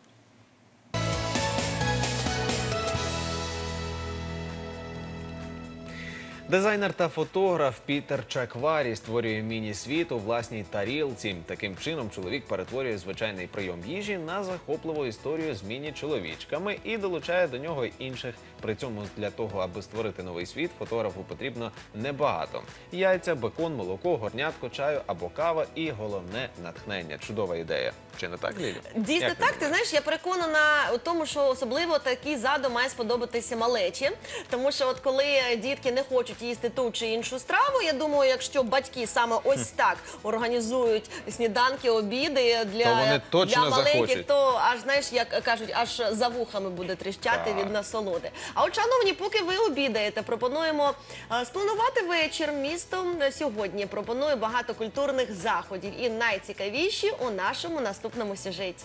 Дизайнер та фотограф Пітер Чакварі створює міні-світ у власній тарілці. Таким чином чоловік перетворює звичайний прийом їжі на захопливу історію з міні-чоловічками і долучає до нього інших. При цьому для того, аби створити новий світ, фотографу потрібно небагато. Яйця, бекон, молоко, горнятко, чаю або кава і, головне, натхнення. Чудова ідея. Чи не так, Лілі? Дійсно так. Ти знаєш, я переконана у тому, що особливо такий задум має сподобатися малечі. Тому що от коли дітки не хочуть їсти ту чи іншу страву, я думаю, якщо батьки саме ось так організують сніданки, обіди для маленьких, захочуть. то аж, знаєш, як кажуть, аж за вухами буде тріщати від насолоди. А от, шановні, поки ви обідаєте, пропонуємо спланувати вечір містом сьогодні. Пропоную багато культурних заходів і найцікавіші у нашому наступному сюжеті.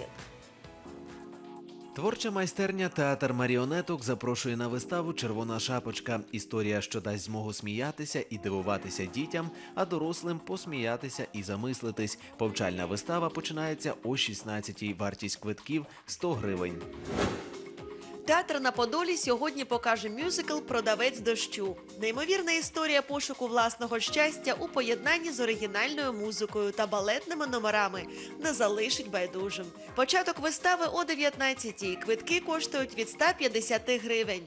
Творча майстерня «Театр маріонеток» запрошує на виставу «Червона шапочка». Історія, що дасть змогу сміятися і дивуватися дітям, а дорослим посміятися і замислитись. Повчальна вистава починається о 16-й. Вартість квитків – 100 гривень. Театр на Подолі сьогодні покаже мюзикл «Продавець дощу». Неймовірна історія пошуку власного щастя у поєднанні з оригінальною музикою та балетними номерами не залишить байдужим. Початок вистави о 19-й. Квитки коштують від 150 гривень.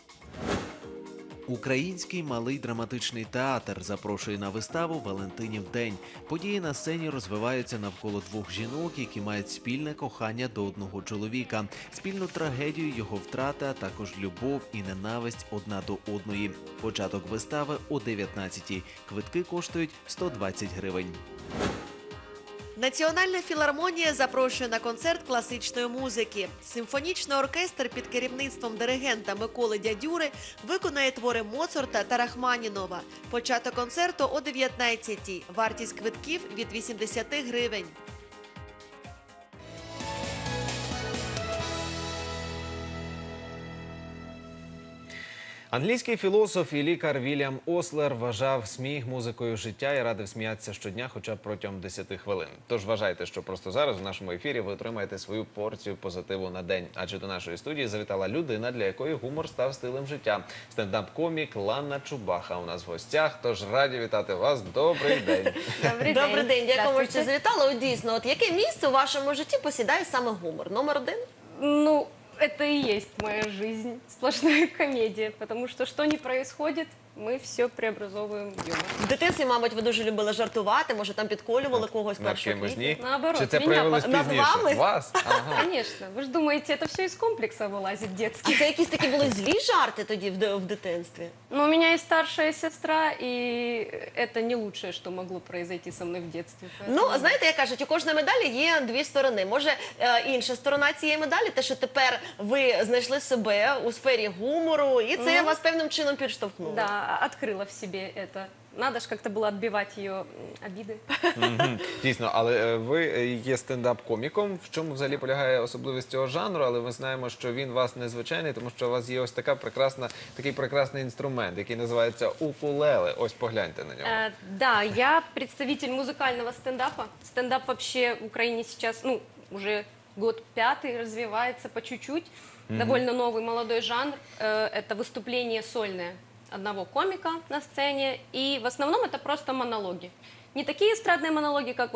Український малий драматичний театр запрошує на виставу «Валентинів день». Події на сцені розвиваються навколо двох жінок, які мають спільне кохання до одного чоловіка, спільну трагедію його втрати, а також любов і ненависть одна до одної. Початок вистави о 19-й. Квитки коштують 120 гривень. Національна філармонія запрошує на концерт класичної музики. Симфонічний оркестр під керівництвом диригента Миколи Дядюри виконає твори Моцарта та Рахманінова. Початок концерту о 19-й. Вартість квитків від 80 гривень. Англійський філософ і лікар Вільям Ослер вважав сміх музикою життя і радив сміятися щодня хоча б протягом 10 хвилин. Тож вважайте, що просто зараз в нашому ефірі ви отримаєте свою порцію позитиву на день. Адже до нашої студії завітала людина, для якої гумор став стилем життя. Стендап-комік Лана Чубаха у нас в гостях. Тож раді вітати вас. Добрий день. Добрий день. Дякую, що завітали. От дійсно, от яке місце у вашому житті посідає саме гумор? Номер один? Ну, это и есть моя жизнь, сплошная комедия, потому что ни происходит, ми все преобразовуємо в юмор. В дитинстві, мабуть, ви дуже любили жартувати, може там підколювали когось першого квітня? Наоборот, чи це проявилось пізніше? Вас? Ага. Конечно. Ви ж думаєте, це все із комплексу вилазить дитячий. А це якісь такі були злі жарти тоді в дитинстві? Ну, у меня есть старшая сестра, и это не лучшее, что могло произойти со мной в детстве. Ну, знаєте, як кажуть, у кожної медалі є дві сторони. Може, інша сторона цієї медалі, те, що тепер ви знайшли себе у сфері гумору, і це вас певним чином підштовхнуло. Да, открыла в себе это. Надо ж как-то было отбивать ее обиды. Дійсно, але ви є стендап-коміком. В чому взагалі полягає особливість цього жанру? Але ми знаємо, що він у вас незвичайний, тому що у вас є ось такий прекрасний інструмент, який називається укулеле. Ось погляньте на нього. Да, я представитель музыкального стендапа. Стендап вообще в Украине сейчас, ну, уже год пятый, развивается по чуть-чуть. Довольно новый молодой жанр. Это выступление сольное одного комика на сцене, и в основном это просто монологи. Не такие эстрадные монологи, как вот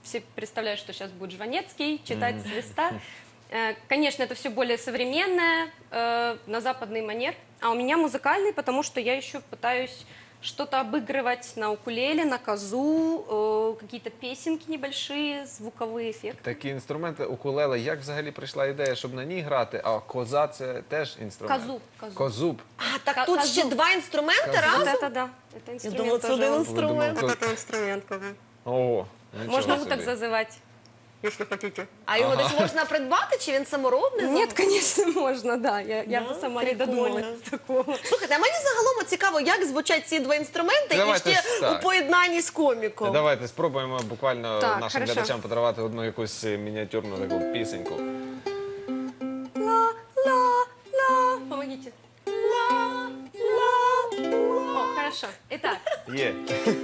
все представляют, что сейчас будет Жванецкий читать с листа. Конечно, это все более современное, на западный манер. А у меня музыкальный, потому что я еще пытаюсь что-то обыгрывать на укулеле, на казу, какие-то песенки небольшие, звуковые эффекты. Такі інструменти, укулеле, як взагалі прийшла ідея, щоб на ній грати, а коза це теж інструмент? Казуб. Козуб. А, так тут ще Казуб. два інструменти Вот разом? это да, это инструмент. думала, это тоже. один инструмент. Вот это инструмент. Ого, Можно вот так зазывать, если хотите. А його десь можна придбати, чи він саморобний? Нет, конечно, можно, да. Я бы сама не додумалась до такого. Слухайте, а мені загалом цікаво, як звучать ці два інструменти Давайте і ще так. у поєднанні з коміком. Давайте спробуємо буквально Так, нашим хорошо. глядачам подарувати одну якусь мініатюрну таку пісеньку. Ла-ла-ла. Помогите. Ла-ла-ла. О, хорошо. Итак. Є.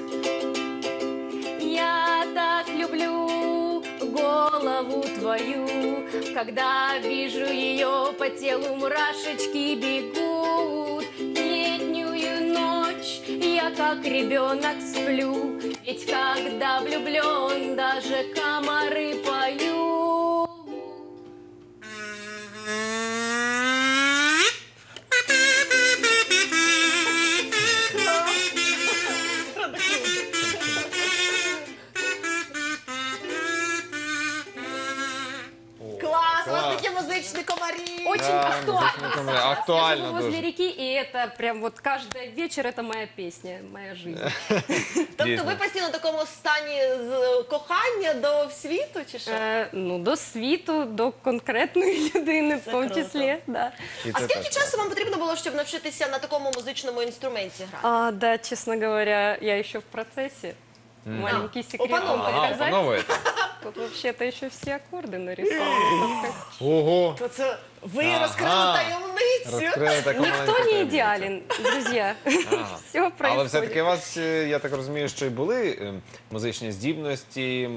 Я так люблю голову твою, когда вижу ее, по телу мурашечки бегут. Летнюю ночь я как ребенок сплю, ведь когда влюблен, даже комары поют. Клас, у вас такі музичні комарі. Очень Да, актуально. музычные комары. Я Актуально живу возле дуже. реки, и это прям вот каждый вечер это моя песня, моя жизнь. Тобто Дійсно. ви постійно в такому стані з кохання до світу, чи що? Ну, до світу, до конкретної людини, в тому круто. числі, да. І А це скільки так. часу вам потрібно було, щоб навчитися на такому музичному інструменті грати? Да, честно говоря, я еще в процессе. Маленький секрет вам Опановуєте. Ага, показать. опановуєте. Тут вообще-то еще все аккорды нарисованы. Ого. То це ви Ага. розкрили таємницю. Розкрили таку Никто маленьку не таємницю. идеален, друзья. Ага. Все Але происходит. все-таки у вас, я так розумію, що і були музичні здібності,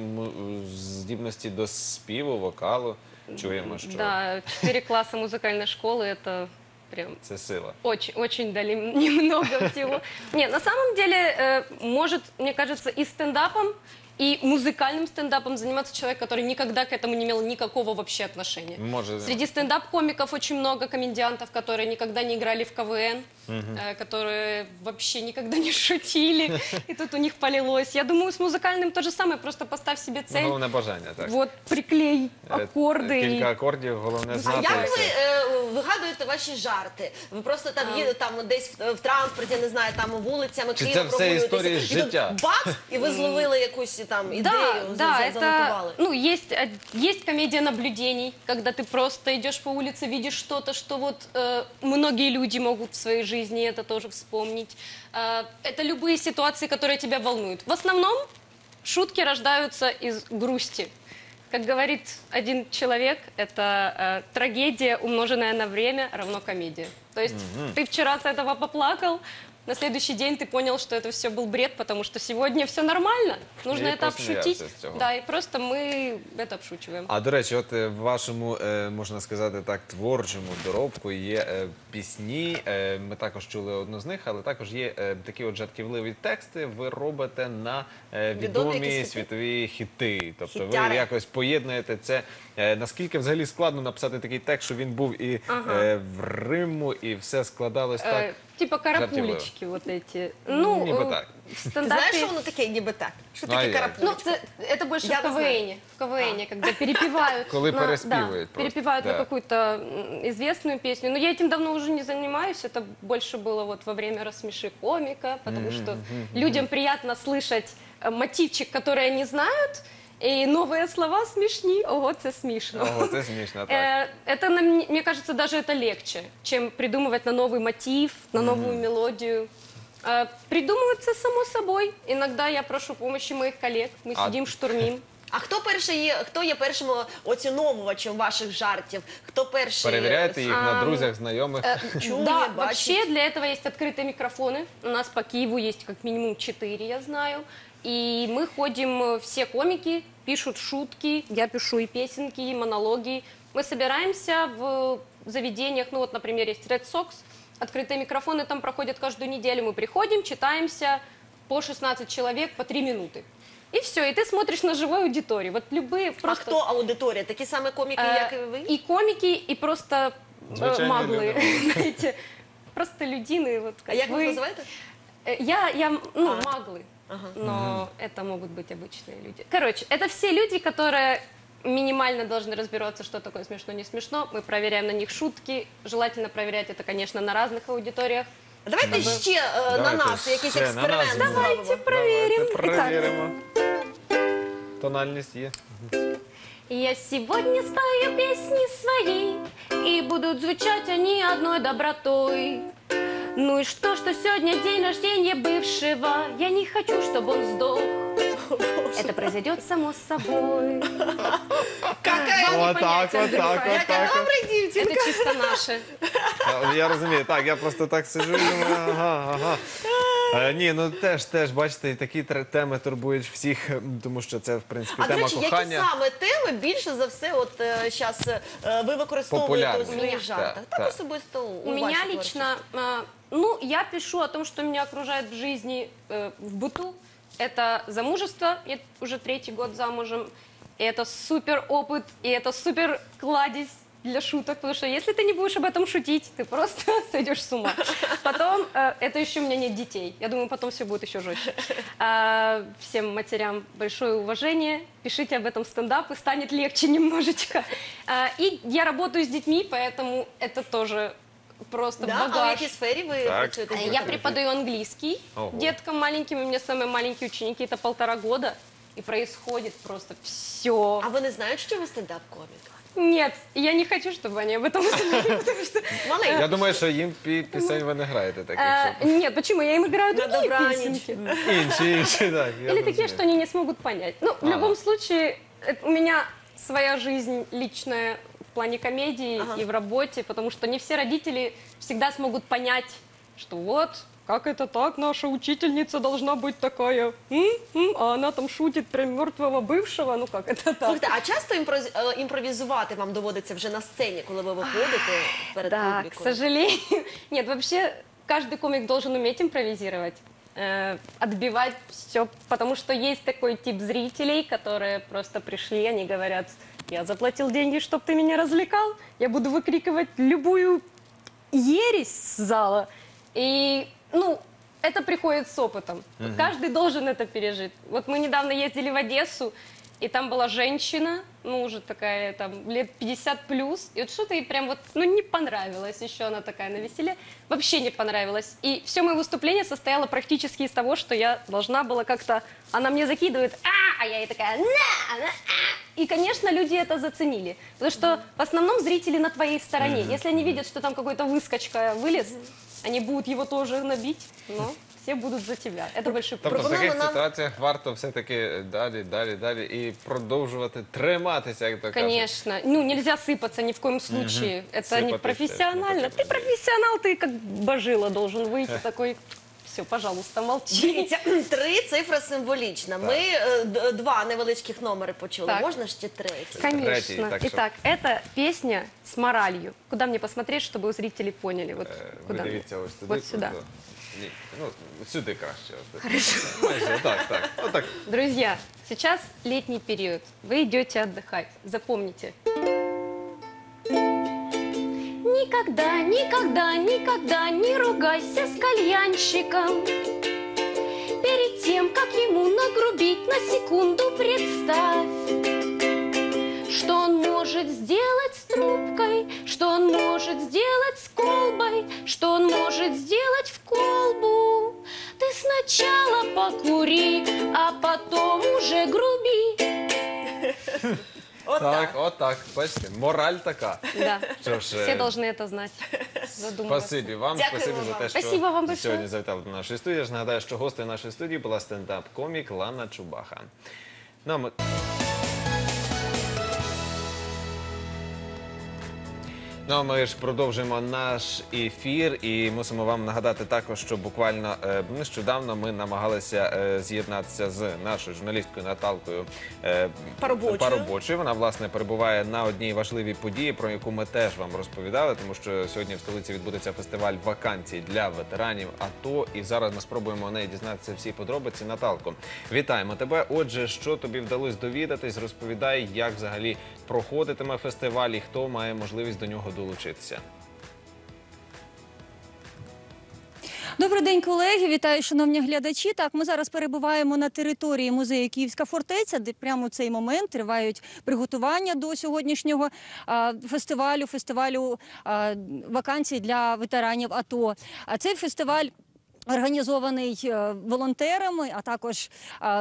здібності до співу, вокалу. Чуємо, що Да, 4 класса музыкальной школы — это прям це сила. очень дали немного всего. Не, на самом деле, может, мне кажется, и стендапом, и музыкальным стендапом заниматься человек, который никогда к этому не имел никакого вообще отношения. Може, Среди стендап-комиков очень много комедиантов, которые никогда не играли в КВН, которые вообще никогда не шутили, и тут у них полилось. Я думаю, с музыкальным то же самое, просто поставь себе цель, головне бажання, так. вот, приклей аккорды. Кілька акордів, головне А знати. як і ви все. вигадуєте ваші жарти? Ви просто там їдете там десь в транспорті, не знаю, там вулицями Чи Києва це все прогулюєтеся, історії з і тут життя? бац, і ви зловили якусь там ідею, Да, это, занотували. ну, есть комедия наблюдений, когда ты просто идешь по улице, видишь что-то, что вот многие люди могут в своей жизни это тоже вспомнить. Это любые ситуации, которые тебя волнуют. В основном шутки рождаются из грусти. Как говорит один человек, это трагедия, умноженная на время, равно комедия. То есть ты вчера с этого поплакал, на следующий день ты понял, что это все был бред, потому что сегодня все нормально. Нужно И это посмеялся обшутить. с цього. Да, и просто мы это обшучиваем. А до речі, от в вашому, можна сказати так, творчому доробку є пісні. Ми також чули одну з них, але також є такі от жартівливі тексти. Ви робите на відомі якісь хіти? світові хіти. Тобто Хіттяри. ви якось поєднуєте це. Наскільки взагалі складно написати такий текст, що він був і в Риму, і все складалось так? Типа карапулечки вот эти. Ну, ніби так. в Ти стендапе... знаєш, що воно таке, ніби так? Що Ну, а таке як? карапулечка? Ну, это больше Я в не знаю. КВН. В КВН, когда перепевают. Коли на- переспівують да, просто, перепевают на да. какую-то известную песню. Но я этим давно уже не занимаюсь. Это больше было вот во время «Рассмеши комика», потому что людям приятно слышать мотивчик, который они знают, и новые слова смешни. Ого, це смешно. Ого, це смішно, так. Это, мне кажется, даже это легче, чем придумывать на новый мотив, на новую мелодию. Придумывается само собой. Иногда я прошу помощи моих коллег. Мы А- сидим, штурмим. А хто є першим оціновувачем ваших жартів? Хто перший? Перевіряєте їх на друзях, знайомих? Чує, Да, бачить? вообще для этого есть открытые микрофоны. У нас по Киеву есть как минимум 4, я знаю. И мы ходим, все комики пишут шутки, я пишу и песенки, и монологи. Мы собираемся в заведениях, ну вот, например, есть Red Sox, открытые микрофоны там проходят каждую неделю. Мы приходим, читаемся по 16 человек по 3 минуты. И все, и ты смотришь на живой аудитории. Вот любые А просто... хто аудиторія? Такі саме коміки, як і ви? И комики, и просто Звичайні маглы, люди. знаете, просто людины. Вот, А как як ви вы. називаєте? Маглы, но это могут быть обычные люди. Короче, это все люди, которые минимально должны разбираться, что такое смешно, не смешно. Мы проверяем на них шутки. Желательно проверять это, конечно, на разных аудиториях. Давайте ще на нас якийсь ще на нас експеримент зробимо. зробимо. Давайте проверим. Перевіримо. Тональність є. Я сегодня спою песни свои, и будут звучать они одной добротой. Ну и что сегодня день рождения бывшего, я не хочу, чтобы он сдох. Это произойдет само собой. Вот так, вот так, вот так. Это чисто наше. Я розумію, так, я просто так сиджу і думаю, ага. Ні, ну теж, бачите, і такі теми турбують всіх, тому що це, в принципі, А, до тема речі, які кохання. саме теми більше за все от зараз ви використовуєте у Популярні. своїх жартах? Так Так. особисто У у меня вашій лично, творчості. я пишу о том, что меня окружает в жизни, в быту. Это замужество, я уже 3-й год замужем. И это супер опыт, и это супер кладезь для шуток, потому что если ты не будешь об этом шутить, ты просто сойдешь с ума. Потом, это еще у меня нет детей. Я думаю, потом все будет еще жестче. Всем матерям большое уважение. Пишите об этом стендап, и станет легче немножечко. И я работаю с детьми, поэтому это тоже просто Да? А в багаж. якій сфері ви Так. працюєте? з Я дітьми? преподаю английский Ого. деткам маленьким. У меня самые маленькие ученики это 1,5 года. И происходит просто все. А ви не знають, що ви стендап-комік? Нет, я не хочу, чтобы они об этом узнали, потому что... Я думаю, що їм пісень ви не граєте таких, Нет, почему? Я им играю На другие добраніч. песенки. інші, так. я Или такие, розумію. что они не смогут понять. Ну, в любом случае, у меня своя жизнь личная в плане комедии и в работе, потому что не все родители всегда смогут понять, что вот, как это так, наша учительница должна быть такая, а она там шутит про мертвого бывшего, ну как это так? Слухайте, а часто імпровізувати вам доводиться вже на сцені, коли ви виходите перед Да, к публікою? сожалению. Нет, вообще каждый комик должен уметь импровизировать, отбивать все, потому что есть такой тип зрителей, которые просто пришли, они говорят, я заплатил деньги, чтобы ты меня развлекал, я буду выкрикивать любую ересь с зала. И, это приходит с опытом. Вот каждый должен это пережить. Вот мы недавно ездили в Одессу, и там была женщина, уже такая, там, лет 50 плюс, и вот что-то ей прям не понравилось, еще она такая на веселе, вообще не понравилось. И все мое выступление состояло практически из того, что я должна была как-то, она мне закидывает, а я ей такая, И, конечно, люди это заценили, потому что в основном зрители на твоей стороне. Если они видят, что там какой-то выскочка вылез, они будут его тоже набить, но все будут за тебя. Это большой Тобто в плюс. таких ситуаціях варто все-таки далі і продовжувати триматися, як то кажуть. Конечно. Нельзя сыпаться ни в коем случае. Это не Сыпаться профессионально. Ты профессионал, ты как божила должен выйти такой. Все, пожалуйста, молчи. Дивіться, 3 цифри символічна. Ми 2 невеличких номери почули. Так. Можна ще 3? Конечно. так что- Итак, это песня с моралью. Куда мне посмотреть, чтобы у зрителей поняли? Вот Ви куда? дивіться ось туди. Вот сюда. просто. Ні, сюди краще. Майже, так. Отак. Друзья, сейчас летний период. Вы идете отдыхать. Запомните. Никогда, никогда, никогда не ругайся с кальянщиком. Перед тем, как ему нагрубить, на секунду представь, что он может сделать с трубкой, что он может сделать с колбой, что он может сделать в колбу. Ты сначала покури, а потом уже груби. Отак. Бачите, мораль така. Да, Що ж, все должны это знать. Задумываться. Спасибі вам, Дякуємо спасибі за вам. те, що Спасибо вам большое. сьогодні завітали до нашої студії. Я ж нагадаю, що гостею нашої студії була стендап-комік Лана Чубаха. Ну, а ми... Ну, а ми ж продовжуємо наш ефір і мусимо вам нагадати також, що буквально нещодавно ми намагалися з'єднатися з нашою журналісткою Наталкою Парубочою. Вона, власне, перебуває на одній важливій події, про яку ми теж вам розповідали, тому що сьогодні в столиці відбудеться фестиваль вакансій для ветеранів АТО. І зараз ми спробуємо у неї дізнатися всі подробиці. Наталко, вітаємо тебе. Отже, що тобі вдалося довідатись? Розповідай, як взагалі проходитиме фестиваль і хто має можливість до нього долучитися. Добрий день, колеги. Вітаю, шановні глядачі. Так, ми зараз перебуваємо на території музею «Київська фортеця», де прямо в цей момент тривають приготування до сьогоднішнього фестивалю вакансій для ветеранів АТО. А цей фестиваль організований волонтерами, а також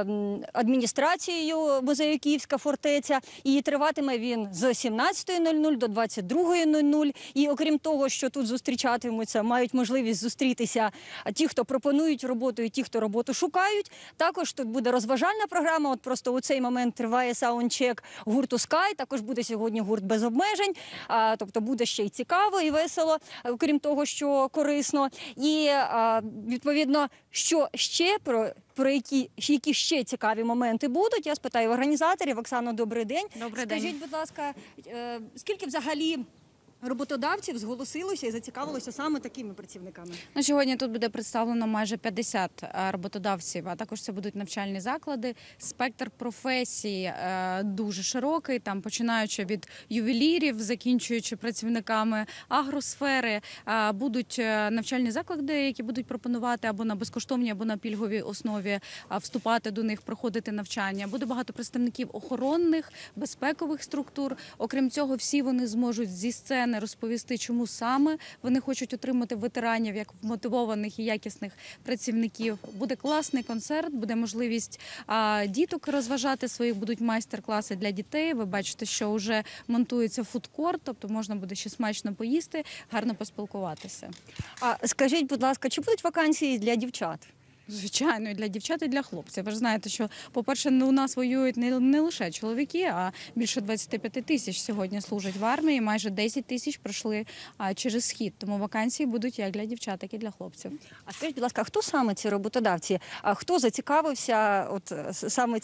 адміністрацією музею «Київська фортеця». І триватиме він з 17:00 до 22:00. І окрім того, що тут зустрічатимуться, мають можливість зустрітися ті, хто пропонують роботу, і ті, хто роботу шукають. Також тут буде розважальна програма. От просто у цей момент триває саундчек гурту «Скай». Також буде сьогодні гурт «Без обмежень». Тобто буде ще й цікаво, і весело, окрім того, що корисно. І відповідно, що ще про які ще цікаві моменти будуть, я спитаю організаторів. Оксано, добрий день. Добрий день. Скажіть, будь ласка, скільки взагалі роботодавців зголосилося і зацікавилося саме такими працівниками? Ну, сьогодні тут буде представлено майже 50 роботодавців, а також це будуть навчальні заклади. Спектр професій дуже широкий, там починаючи від ювелірів, закінчуючи працівниками агросфери. Будуть навчальні заклади, які будуть пропонувати або на безкоштовній, або на пільговій основі вступати до них, проходити навчання. Буде багато представників охоронних, безпекових структур. Окрім цього, всі вони зможуть зі сцени розповісти, чому саме вони хочуть отримати ветеранів як мотивованих і якісних працівників. Буде класний концерт, буде можливість діток розважати своїх, будуть майстер-класи для дітей. Ви бачите, що вже монтується фудкорт, тобто можна буде ще смачно поїсти, гарно поспілкуватися. А скажіть, будь ласка, чи будуть вакансії для дівчат? Звичайно, і для дівчат, і для хлопців. Ви ж знаєте, що, по-перше, у нас воюють не лише чоловіки, а більше 25 тисяч сьогодні служать в армії, майже 10 тисяч пройшли через схід. Тому вакансії будуть як для дівчат, так і для хлопців. А скажіть, будь ласка, хто саме ці роботодавці? А хто зацікавився саме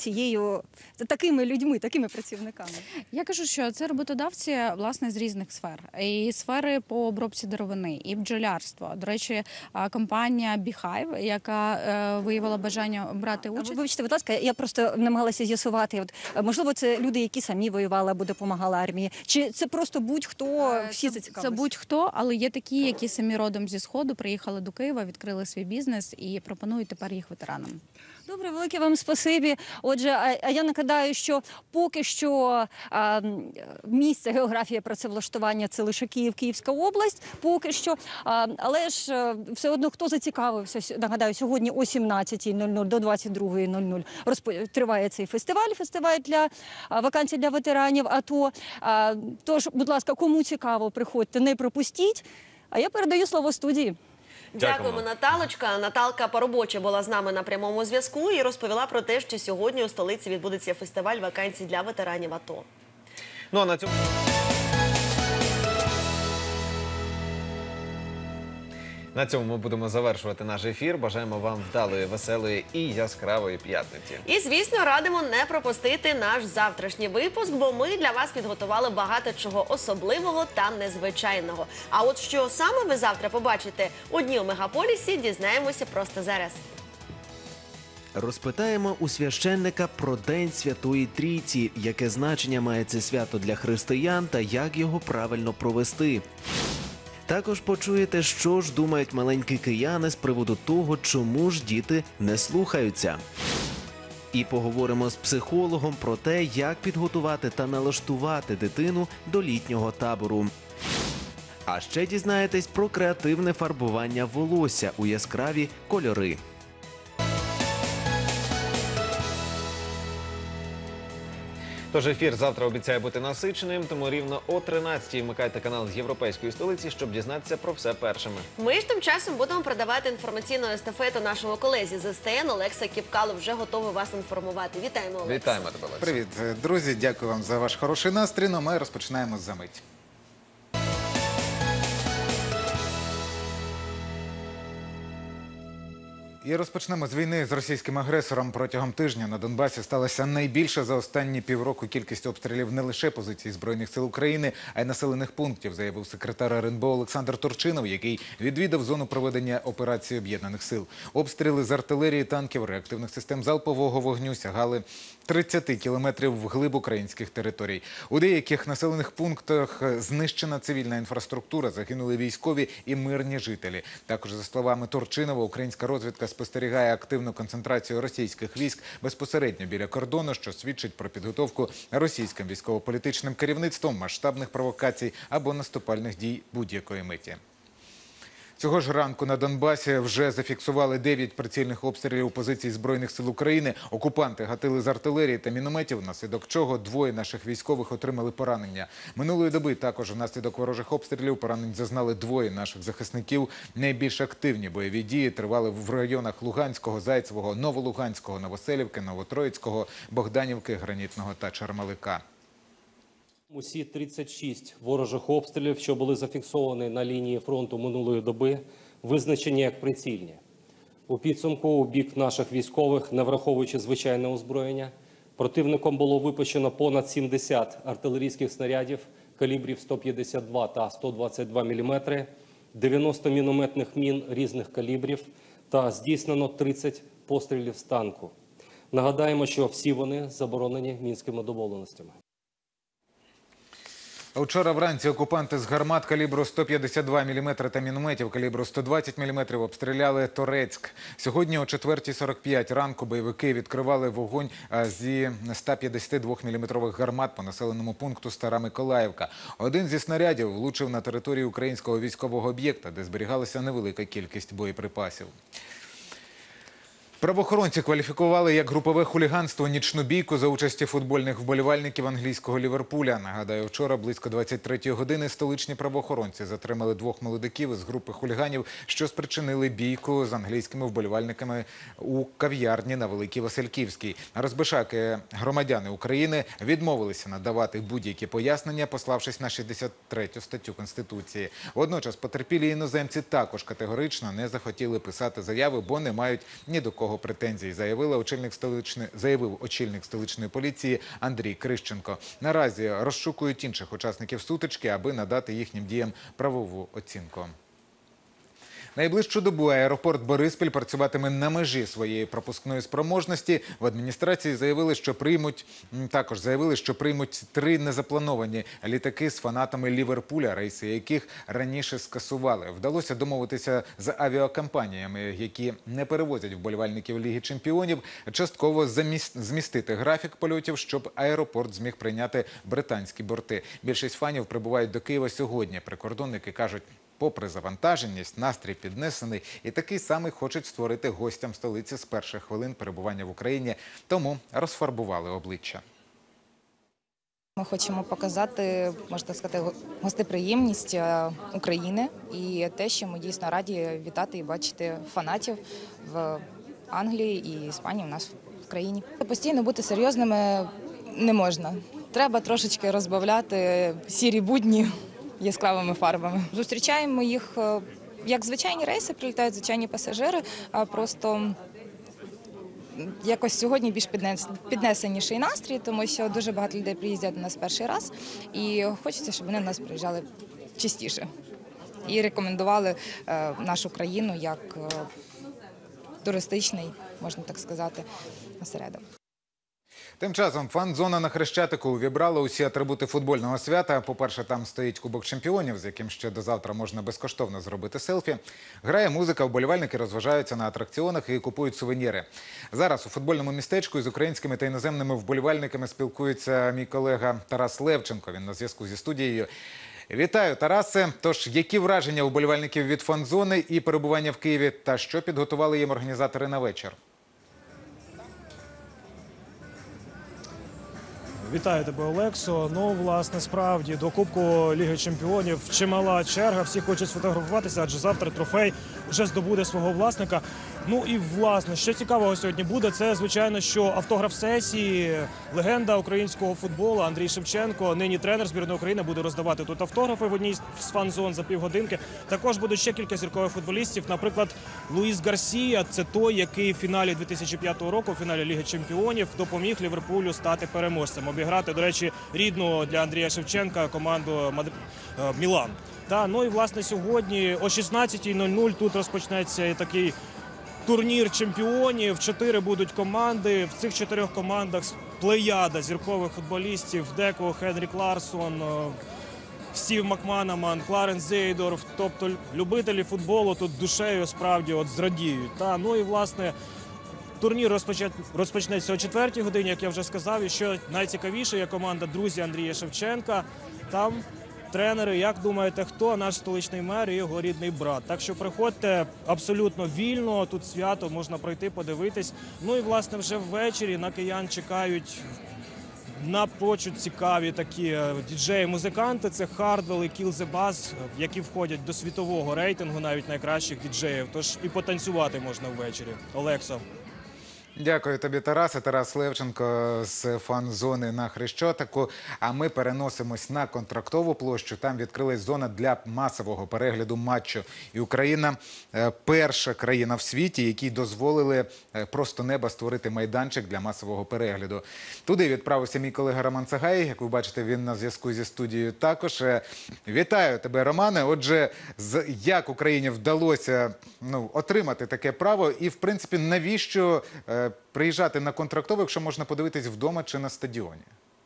такими людьми, такими працівниками? Я кажу, що це роботодавці, власне, з різних сфер. І сфери по обробці деревини, і бджолярство. До речі, компанія Beehive, яка виявила бажання брати участь. Вибачте, будь ласка, я просто намагалася з'ясувати. Можливо, це люди, які самі воювали або допомагали армії? Чи це просто будь-хто, всі зацікавилися? Це будь-хто, але є такі, які самі родом зі Сходу, приїхали до Києва, відкрили свій бізнес і пропонують тепер їх ветеранам. Добре, велике вам спасибі. Отже, а я нагадаю, що поки що місце, географія працевлаштування – це лише Київ, Київська область, поки що. Але ж все одно, хто зацікавився, нагадаю, сьогодні о 17:00 до 22:00 триває цей фестиваль для вакансій для ветеранів АТО. Тож, будь ласка, кому цікаво, приходьте, не пропустіть. А я передаю слово студії. Дякуємо, Наталочка. Наталка Парубоча була з нами на прямому зв'язку і розповіла про те, що сьогодні у столиці відбудеться фестиваль вакансій для ветеранів АТО. Ну, а на цьому ми будемо завершувати наш ефір. Бажаємо вам вдалої, веселої і яскравої п'ятниці. І, звісно, радимо не пропустити наш завтрашній випуск, бо ми для вас підготували багато чого особливого та незвичайного. А от що саме ви завтра побачите у Дні у Мегаполісі, дізнаємося просто зараз. Розпитаємо у священника про День Святої Трійці, яке значення має це свято для християн та як його правильно провести. Також почуєте, що ж думають маленькі кияни з приводу того, чому ж діти не слухаються. І поговоримо з психологом про те, як підготувати та налаштувати дитину до літнього табору. А ще дізнаєтесь про креативне фарбування волосся у яскраві кольори. Тож ефір завтра обіцяє бути насиченим, тому рівно о 13-й вмикайте канал з Європейської столиці, щоб дізнатися про все першими. Ми ж тим часом будемо продавати інформаційну естафету нашому колезі з СТН. Олекса Кіпкало вже готовий вас інформувати. Вітаємо, Олекса. Вітаємо тебе, Олекса. Привіт, друзі, дякую вам за ваш хороший настрій. Ну, ми розпочинаємо за мить. І розпочнемо з війни з російським агресором. Протягом тижня на Донбасі сталася найбільша за останні півроку кількість обстрілів не лише позицій Збройних сил України, а й населених пунктів, заявив секретар РНБО Олександр Турчинов, який відвідав зону проведення операції Об'єднаних сил. Обстріли з артилерії, танків, реактивних систем залпового вогню сягали 30 кілометрів вглиб українських територій. У деяких населених пунктах знищена цивільна інфраструктура, загинули військові і мирні жителі. Також, за словами Турчинова, українська розвідка спостерігає активну концентрацію російських військ безпосередньо біля кордону, що свідчить про підготовку російським військово-політичним керівництвом масштабних провокацій або наступальних дій будь-якої миті. Цього ж ранку на Донбасі вже зафіксували 9 прицільних обстрілів позицій Збройних сил України. Окупанти гатили з артилерії та мінометів, внаслідок чого двоє наших військових отримали поранення. Минулої доби також внаслідок ворожих обстрілів поранень зазнали двоє наших захисників. Найбільш активні бойові дії тривали в районах Луганського, Зайцевого, Новолуганського, Новоселівки, Новотроїцького, Богданівки, Гранітного та Чармалика. Усі 36 ворожих обстрілів, що були зафіксовані на лінії фронту минулої доби, визначені як прицільні. У підсумку у бік наших військових, не враховуючи звичайне озброєння, противником було випущено понад 70 артилерійських снарядів калібрів 152 та 122 мм, 90 мінометних мін різних калібрів та здійснено 30 пострілів з танку. Нагадаємо, що всі вони заборонені Мінськими домовленостями. Вчора вранці окупанти з гармат калібру 152 мм та мінометів калібру 120 мм обстріляли Торецьк. Сьогодні о 4:45 ранку бойовики відкривали вогонь зі 152 мм гармат по населеному пункту Стара Миколаївка. Один зі снарядів влучив на територію українського військового об'єкта, де зберігалася невелика кількість боєприпасів. Правоохоронці кваліфікували як групове хуліганство нічну бійку за участі футбольних вболівальників англійського Ліверпуля. Нагадаю, вчора близько 23-ї години столичні правоохоронці затримали двох молодиків із групи хуліганів, що спричинили бійку з англійськими вболівальниками у кав'ярні на Великій Васильківській. Розбишаки громадяни України відмовилися надавати будь-які пояснення, пославшись на 63-ю статтю Конституції. Водночас потерпілі іноземці також категорично не захотіли писати заяви, бо не мають ні до кого претензій, заявив очільник столичної поліції Андрій Крищенко. Наразі розшукують інших учасників сутички, аби надати їхнім діям правову оцінку. Найближчу добу аеропорт Бориспіль працюватиме на межі своєї пропускної спроможності. В адміністрації заявили, що приймуть 3 незаплановані літаки з фанатами Ліверпуля, рейси яких раніше скасували. Вдалося домовитися з авіакомпаніями, які не перевозять вболівальників Ліги чемпіонів, частково змістити графік польотів, щоб аеропорт зміг прийняти британські борти. Більшість фанів прибувають до Києва сьогодні. Прикордонники кажуть, попри завантаженість, настрій піднесений і такий самий хочуть створити гостям столиці з перших хвилин перебування в Україні, тому розфарбували обличчя. Ми хочемо показати, можна сказати, гостеприємність України і те, що ми дійсно раді вітати і бачити фанатів в Англії і Іспанії у нас в країні. Постійно бути серйозними не можна. Треба трошечки розбавляти сірі будні яскравими фарбами. Зустрічаємо їх, як звичайні рейси, прилітають звичайні пасажири, а просто якось сьогодні більш піднесеніший настрій, тому що дуже багато людей приїздять до нас перший раз, і хочеться, щоб вони до нас приїжджали частіше. І рекомендували нашу країну як туристичний, можна так сказати, осередок. Тим часом фан-зона на Хрещатику увібрала усі атрибути футбольного свята. По-перше, там стоїть Кубок чемпіонів, з яким ще до завтра можна безкоштовно зробити селфі. Грає музика, вболівальники розважаються на атракціонах і купують сувеніри. Зараз у футбольному містечку із українськими та іноземними вболівальниками спілкується мій колега Тарас Левченко. Він на зв'язку зі студією. Вітаю, Тарасе. Тож, які враження вболівальників від фан-зони і перебування в Києві, та що підготували їм організатори на вечір? Вітаю тебе, Олексо. Ну, власне, справді, до Кубку Ліги Чемпіонів чимала черга. Всі хочуть сфотографуватися, адже завтра трофей вже здобуде свого власника. Ну і, власне, що цікавого сьогодні буде, це, звичайно, що автограф-сесії, легенда українського футболу Андрій Шевченко, нині тренер збірної України, буде роздавати тут автографи в одній з фан-зон за півгодинки. Також будуть ще кілька зіркових футболістів, наприклад, Луїс Гарсія, це той, який в фіналі 2005 року, в фіналі Ліги Чемпіонів, допоміг Ліверпулю стати переможцем. Обіграти, до речі, рідну для Андрія Шевченка команду Мілан. Ну і, власне, сьогодні о 16:00 тут розпочнеться такий турнір чемпіонів. 4 будуть команди. В цих 4 командах плеяда зіркових футболістів: Деко, Хенрік Ларсон, Стів Макманаман, Кларенс Зейдорф. Тобто любителі футболу тут душею справді зрадіють. Ну і, власне, турнір розпочнеться о 4-й годині, як я вже сказав. І що найцікавіше, є команда «Друзі Андрія Шевченка». Там тренери, як думаєте, хто? Наш столичний мер і його рідний брат. Так що приходьте абсолютно вільно, тут свято, можна пройти, подивитись. Ну і, власне, вже ввечері на киян чекають напрочуд цікаві такі діджеї-музиканти. Це Хардвелл і Kill the Bass, які входять до світового рейтингу навіть найкращих діджеїв. Тож і потанцювати можна ввечері. Олексо. Дякую тобі, Тарасе. Тарас Левченко з фан-зони на Хрещатику. А ми переносимось на Контрактову площу. Там відкрилась зона для масового перегляду матчу. І Україна – перша країна в світі, якій дозволили просто неба створити майданчик для масового перегляду. Туди відправився мій колега Роман Цагай. Як ви бачите, він на зв'язку зі студією також. Вітаю тебе, Романе. Отже, як Україні вдалося отримати таке право і, в принципі, навіщо приїжджати на Контрактову, якщо можна подивитись вдома чи на стадіоні?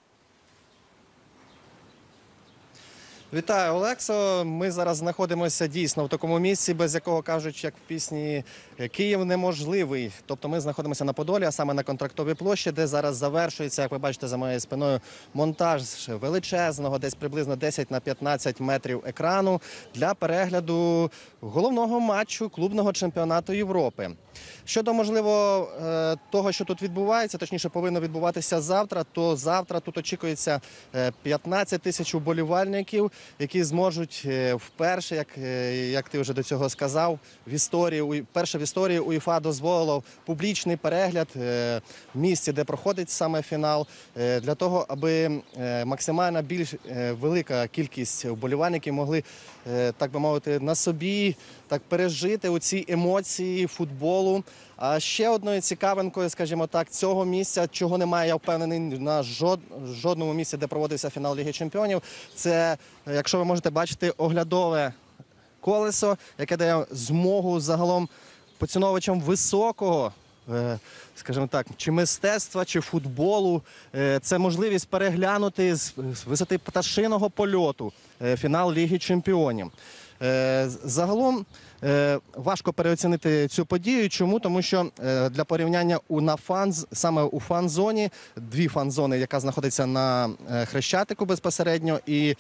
Вітаю, Олексо. Ми зараз знаходимося дійсно в такому місці, без якого кажуть, як в пісні, Київ неможливий. Тобто ми знаходимося на Подолі, а саме на Контрактовій площі, де зараз завершується, як ви бачите за моєю спиною, монтаж величезного, десь приблизно 10 на 15 метрів екрану для перегляду головного матчу клубного чемпіонату Європи. Щодо, можливо, того, що тут відбувається, точніше повинно відбуватися завтра, то завтра тут очікується 15 тисяч вболівальників, які зможуть вперше, як ти вже до цього сказав, вперше в історії УЄФА дозволило публічний перегляд в місці, де проходить саме фінал, для того, аби максимально більш велика кількість вболівальників могли, так би мовити, на собі так пережити оці емоції футболу. А ще одною цікавинкою, скажімо так, цього місця, чого немає, я впевнений, на жодному місці, де проводився фінал Ліги Чемпіонів, це, якщо ви можете бачити, оглядове колесо, яке дає змогу загалом поціновувачам високого, скажімо так, чи мистецтва, чи футболу. Це можливість переглянути з висоти пташиного польоту фінал Ліги Чемпіонів. Загалом важко переоцінити цю подію. Чому? Тому що для порівняння саме у фан-зоні, дві фан-зони, яка знаходиться на Хрещатику безпосередньо, і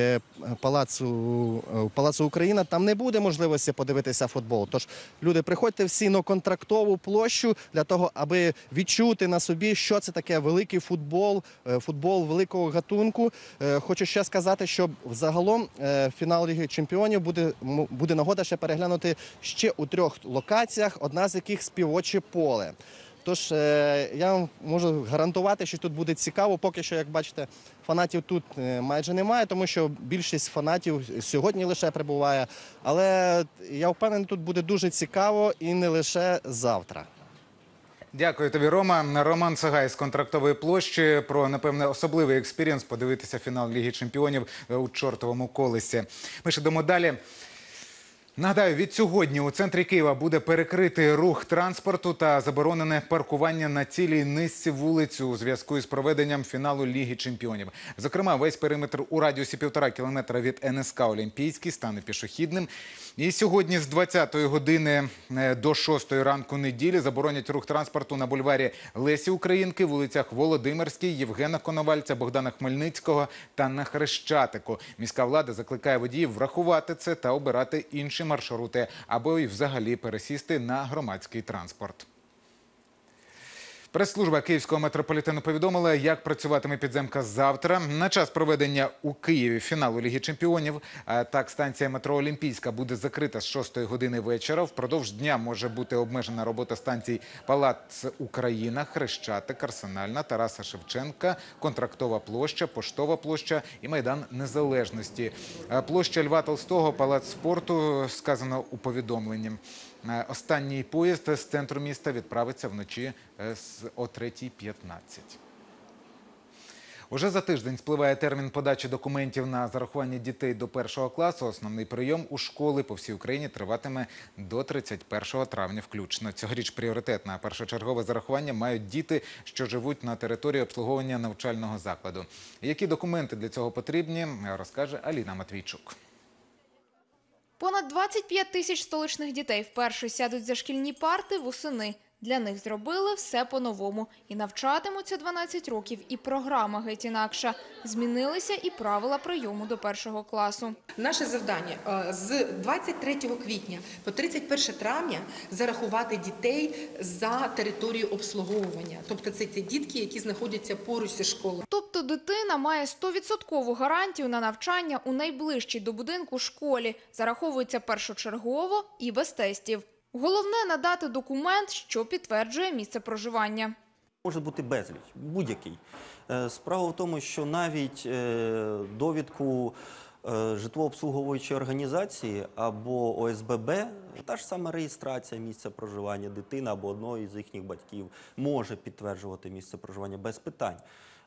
Палацу Україна, там не буде можливості подивитися футбол. Тож, люди, приходьте всі на Контрактову площу для того, аби відчути на собі, що це таке великий футбол, футбол великого гатунку. Хочу ще сказати, що загалом фінал Ліги Чемпіонів буде нагода ще переглянути ще у 3 локаціях, одна з яких співоче поле. Тож я вам можу гарантувати, що тут буде цікаво. Поки що, як бачите, фанатів тут майже немає, тому що більшість фанатів сьогодні лише прибуває. Але я впевнений, тут буде дуже цікаво і не лише завтра. Дякую тобі, Рома. Роман Цагай з Контрактової площі про, напевне, особливий експірієнс подивитися фінал Ліги Чемпіонів у чортовому колесі. Ми ж йдемо далі. Нагадаю, від сьогодні у центрі Києва буде перекритий рух транспорту та заборонене паркування на цілій низці вулиць у зв'язку із проведенням фіналу Ліги Чемпіонів. Зокрема, весь периметр у радіусі 1,5 кілометра від НСК «Олімпійський» стане пішохідним. І сьогодні з 20-ї години до 6-ї ранку неділі заборонять рух транспорту на бульварі Лесі Українки, вулицях Володимирській, Євгена Коновальця, Богдана Хмельницького та на Хрещатику. Міська влада закликає водіїв врахувати це та обирати інші маршрути або й взагалі пересісти на громадський транспорт. Прес-служба Київського метрополітену повідомила, як працюватиме підземка завтра. На час проведення у Києві фіналу Ліги чемпіонів. Так, станція метро «Олімпійська» буде закрита з 6 години вечора. Впродовж дня може бути обмежена робота станцій «Палац Україна», «Хрещатик», «Арсенальна», «Тараса Шевченка», «Контрактова площа», «Поштова площа» і «Майдан Незалежності». Площа Льва Толстого, «Палац спорту», сказано у повідомленні. Останній поїзд з центру міста відправиться вночі о 3:15. Уже за тиждень спливає термін подачі документів на зарахування дітей до 1 класу. Основний прийом у школи по всій Україні триватиме до 31 травня включно. Цьогоріч пріоритетне першочергове зарахування мають діти, що живуть на території обслуговування навчального закладу. Які документи для цього потрібні, розкаже Аліна Матвійчук. Понад 25 тисяч столичних дітей вперше сядуть за шкільні парти восени. Для них зробили все по-новому. І навчатимуться 12 років, і програма геть інакша. Змінилися і правила прийому до 1 класу. Наше завдання з 23 квітня по 31 травня зарахувати дітей за територію обслуговування. Тобто це ті дітки, які знаходяться поруч зі школою. Тобто дитина має 100% гарантію на навчання у найближчій до будинку школі. Зараховується першочергово і без тестів. Головне – надати документ, що підтверджує місце проживання. Може бути безліч, будь-який. Справа в тому, що навіть довідку житлово-обслуговуючої організації або ОСББ, та ж сама реєстрація місця проживання дитини або одного із їхніх батьків може підтверджувати місце проживання без питань.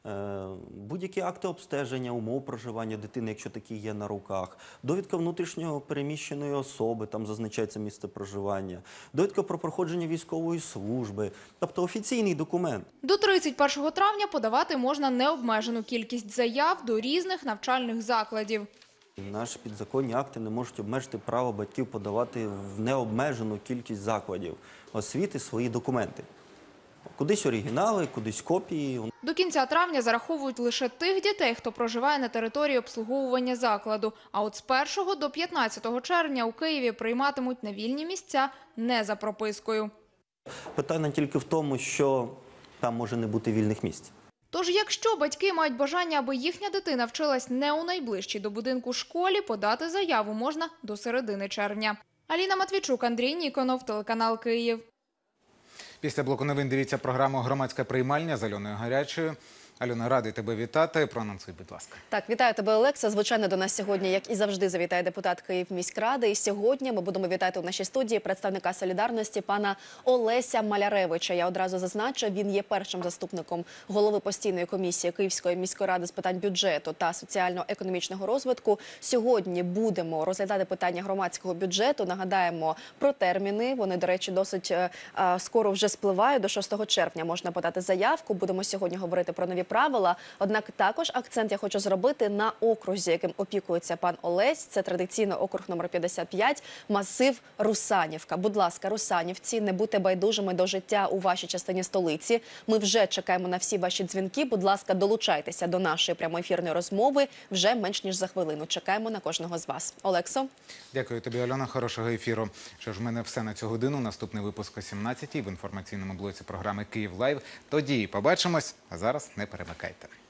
Будь-які акти обстеження, умов проживання дитини, якщо такі є на руках, довідка внутрішньо переміщеної особи, там зазначається місце проживання, довідка про проходження військової служби, тобто офіційний документ. До 31 травня подавати можна необмежену кількість заяв до різних навчальних закладів. Наші підзаконні акти не можуть обмежити право батьків подавати в необмежену кількість закладів освіти свої документи. Кудись оригінали, кудись копії. До кінця травня зараховують лише тих дітей, хто проживає на території обслуговування закладу. А от з 1 до 15 червня у Києві прийматимуть на вільні місця не за пропискою. Питання тільки в тому, що там може не бути вільних місць. Тож, якщо батьки мають бажання, аби їхня дитина вчилась не у найближчій до будинку школі, подати заяву можна до середини червня. Аліна Матвійчук, Андрій Ніконов, телеканал Київ. Після блоку новин дивіться програму «Громадська приймальня» з Альоною Гарячою. Альона, радий тебе вітати. Проанонсуй, будь ласка. Так, вітаю тебе, Олекса. Звичайно, до нас сьогодні, як і завжди, завітає депутат Київміськради. І сьогодні ми будемо вітати в нашій студії представника «Солідарності» пана Олеся Маляревича. Я одразу зазначу, він є першим заступником голови постійної комісії Київської міської ради з питань бюджету та соціально-економічного розвитку. Сьогодні будемо розглядати питання громадського бюджету. Нагадаємо про терміни. Вони, до речі, досить скоро вже спливають. До 6 червня можна подати заявку. Будемо сьогодні говорити про нові правила. Однак також акцент я хочу зробити на окрузі, яким опікується пан Олесь. Це традиційно округ номер 55, масив Русанівка. Будь ласка, русанівці, не будьте байдужими до життя у вашій частині столиці. Ми вже чекаємо на всі ваші дзвінки. Будь ласка, долучайтеся до нашої прямоефірної розмови вже менш ніж за хвилину. Чекаємо на кожного з вас. Олексо. Дякую тобі, Альона. Хорошого ефіру. Що ж, в мене все на цю годину. Наступний випуск о 17-й в інформаційному блоці програми «Київ Лайв». Тоді побачимось, а зараз не перемикайте.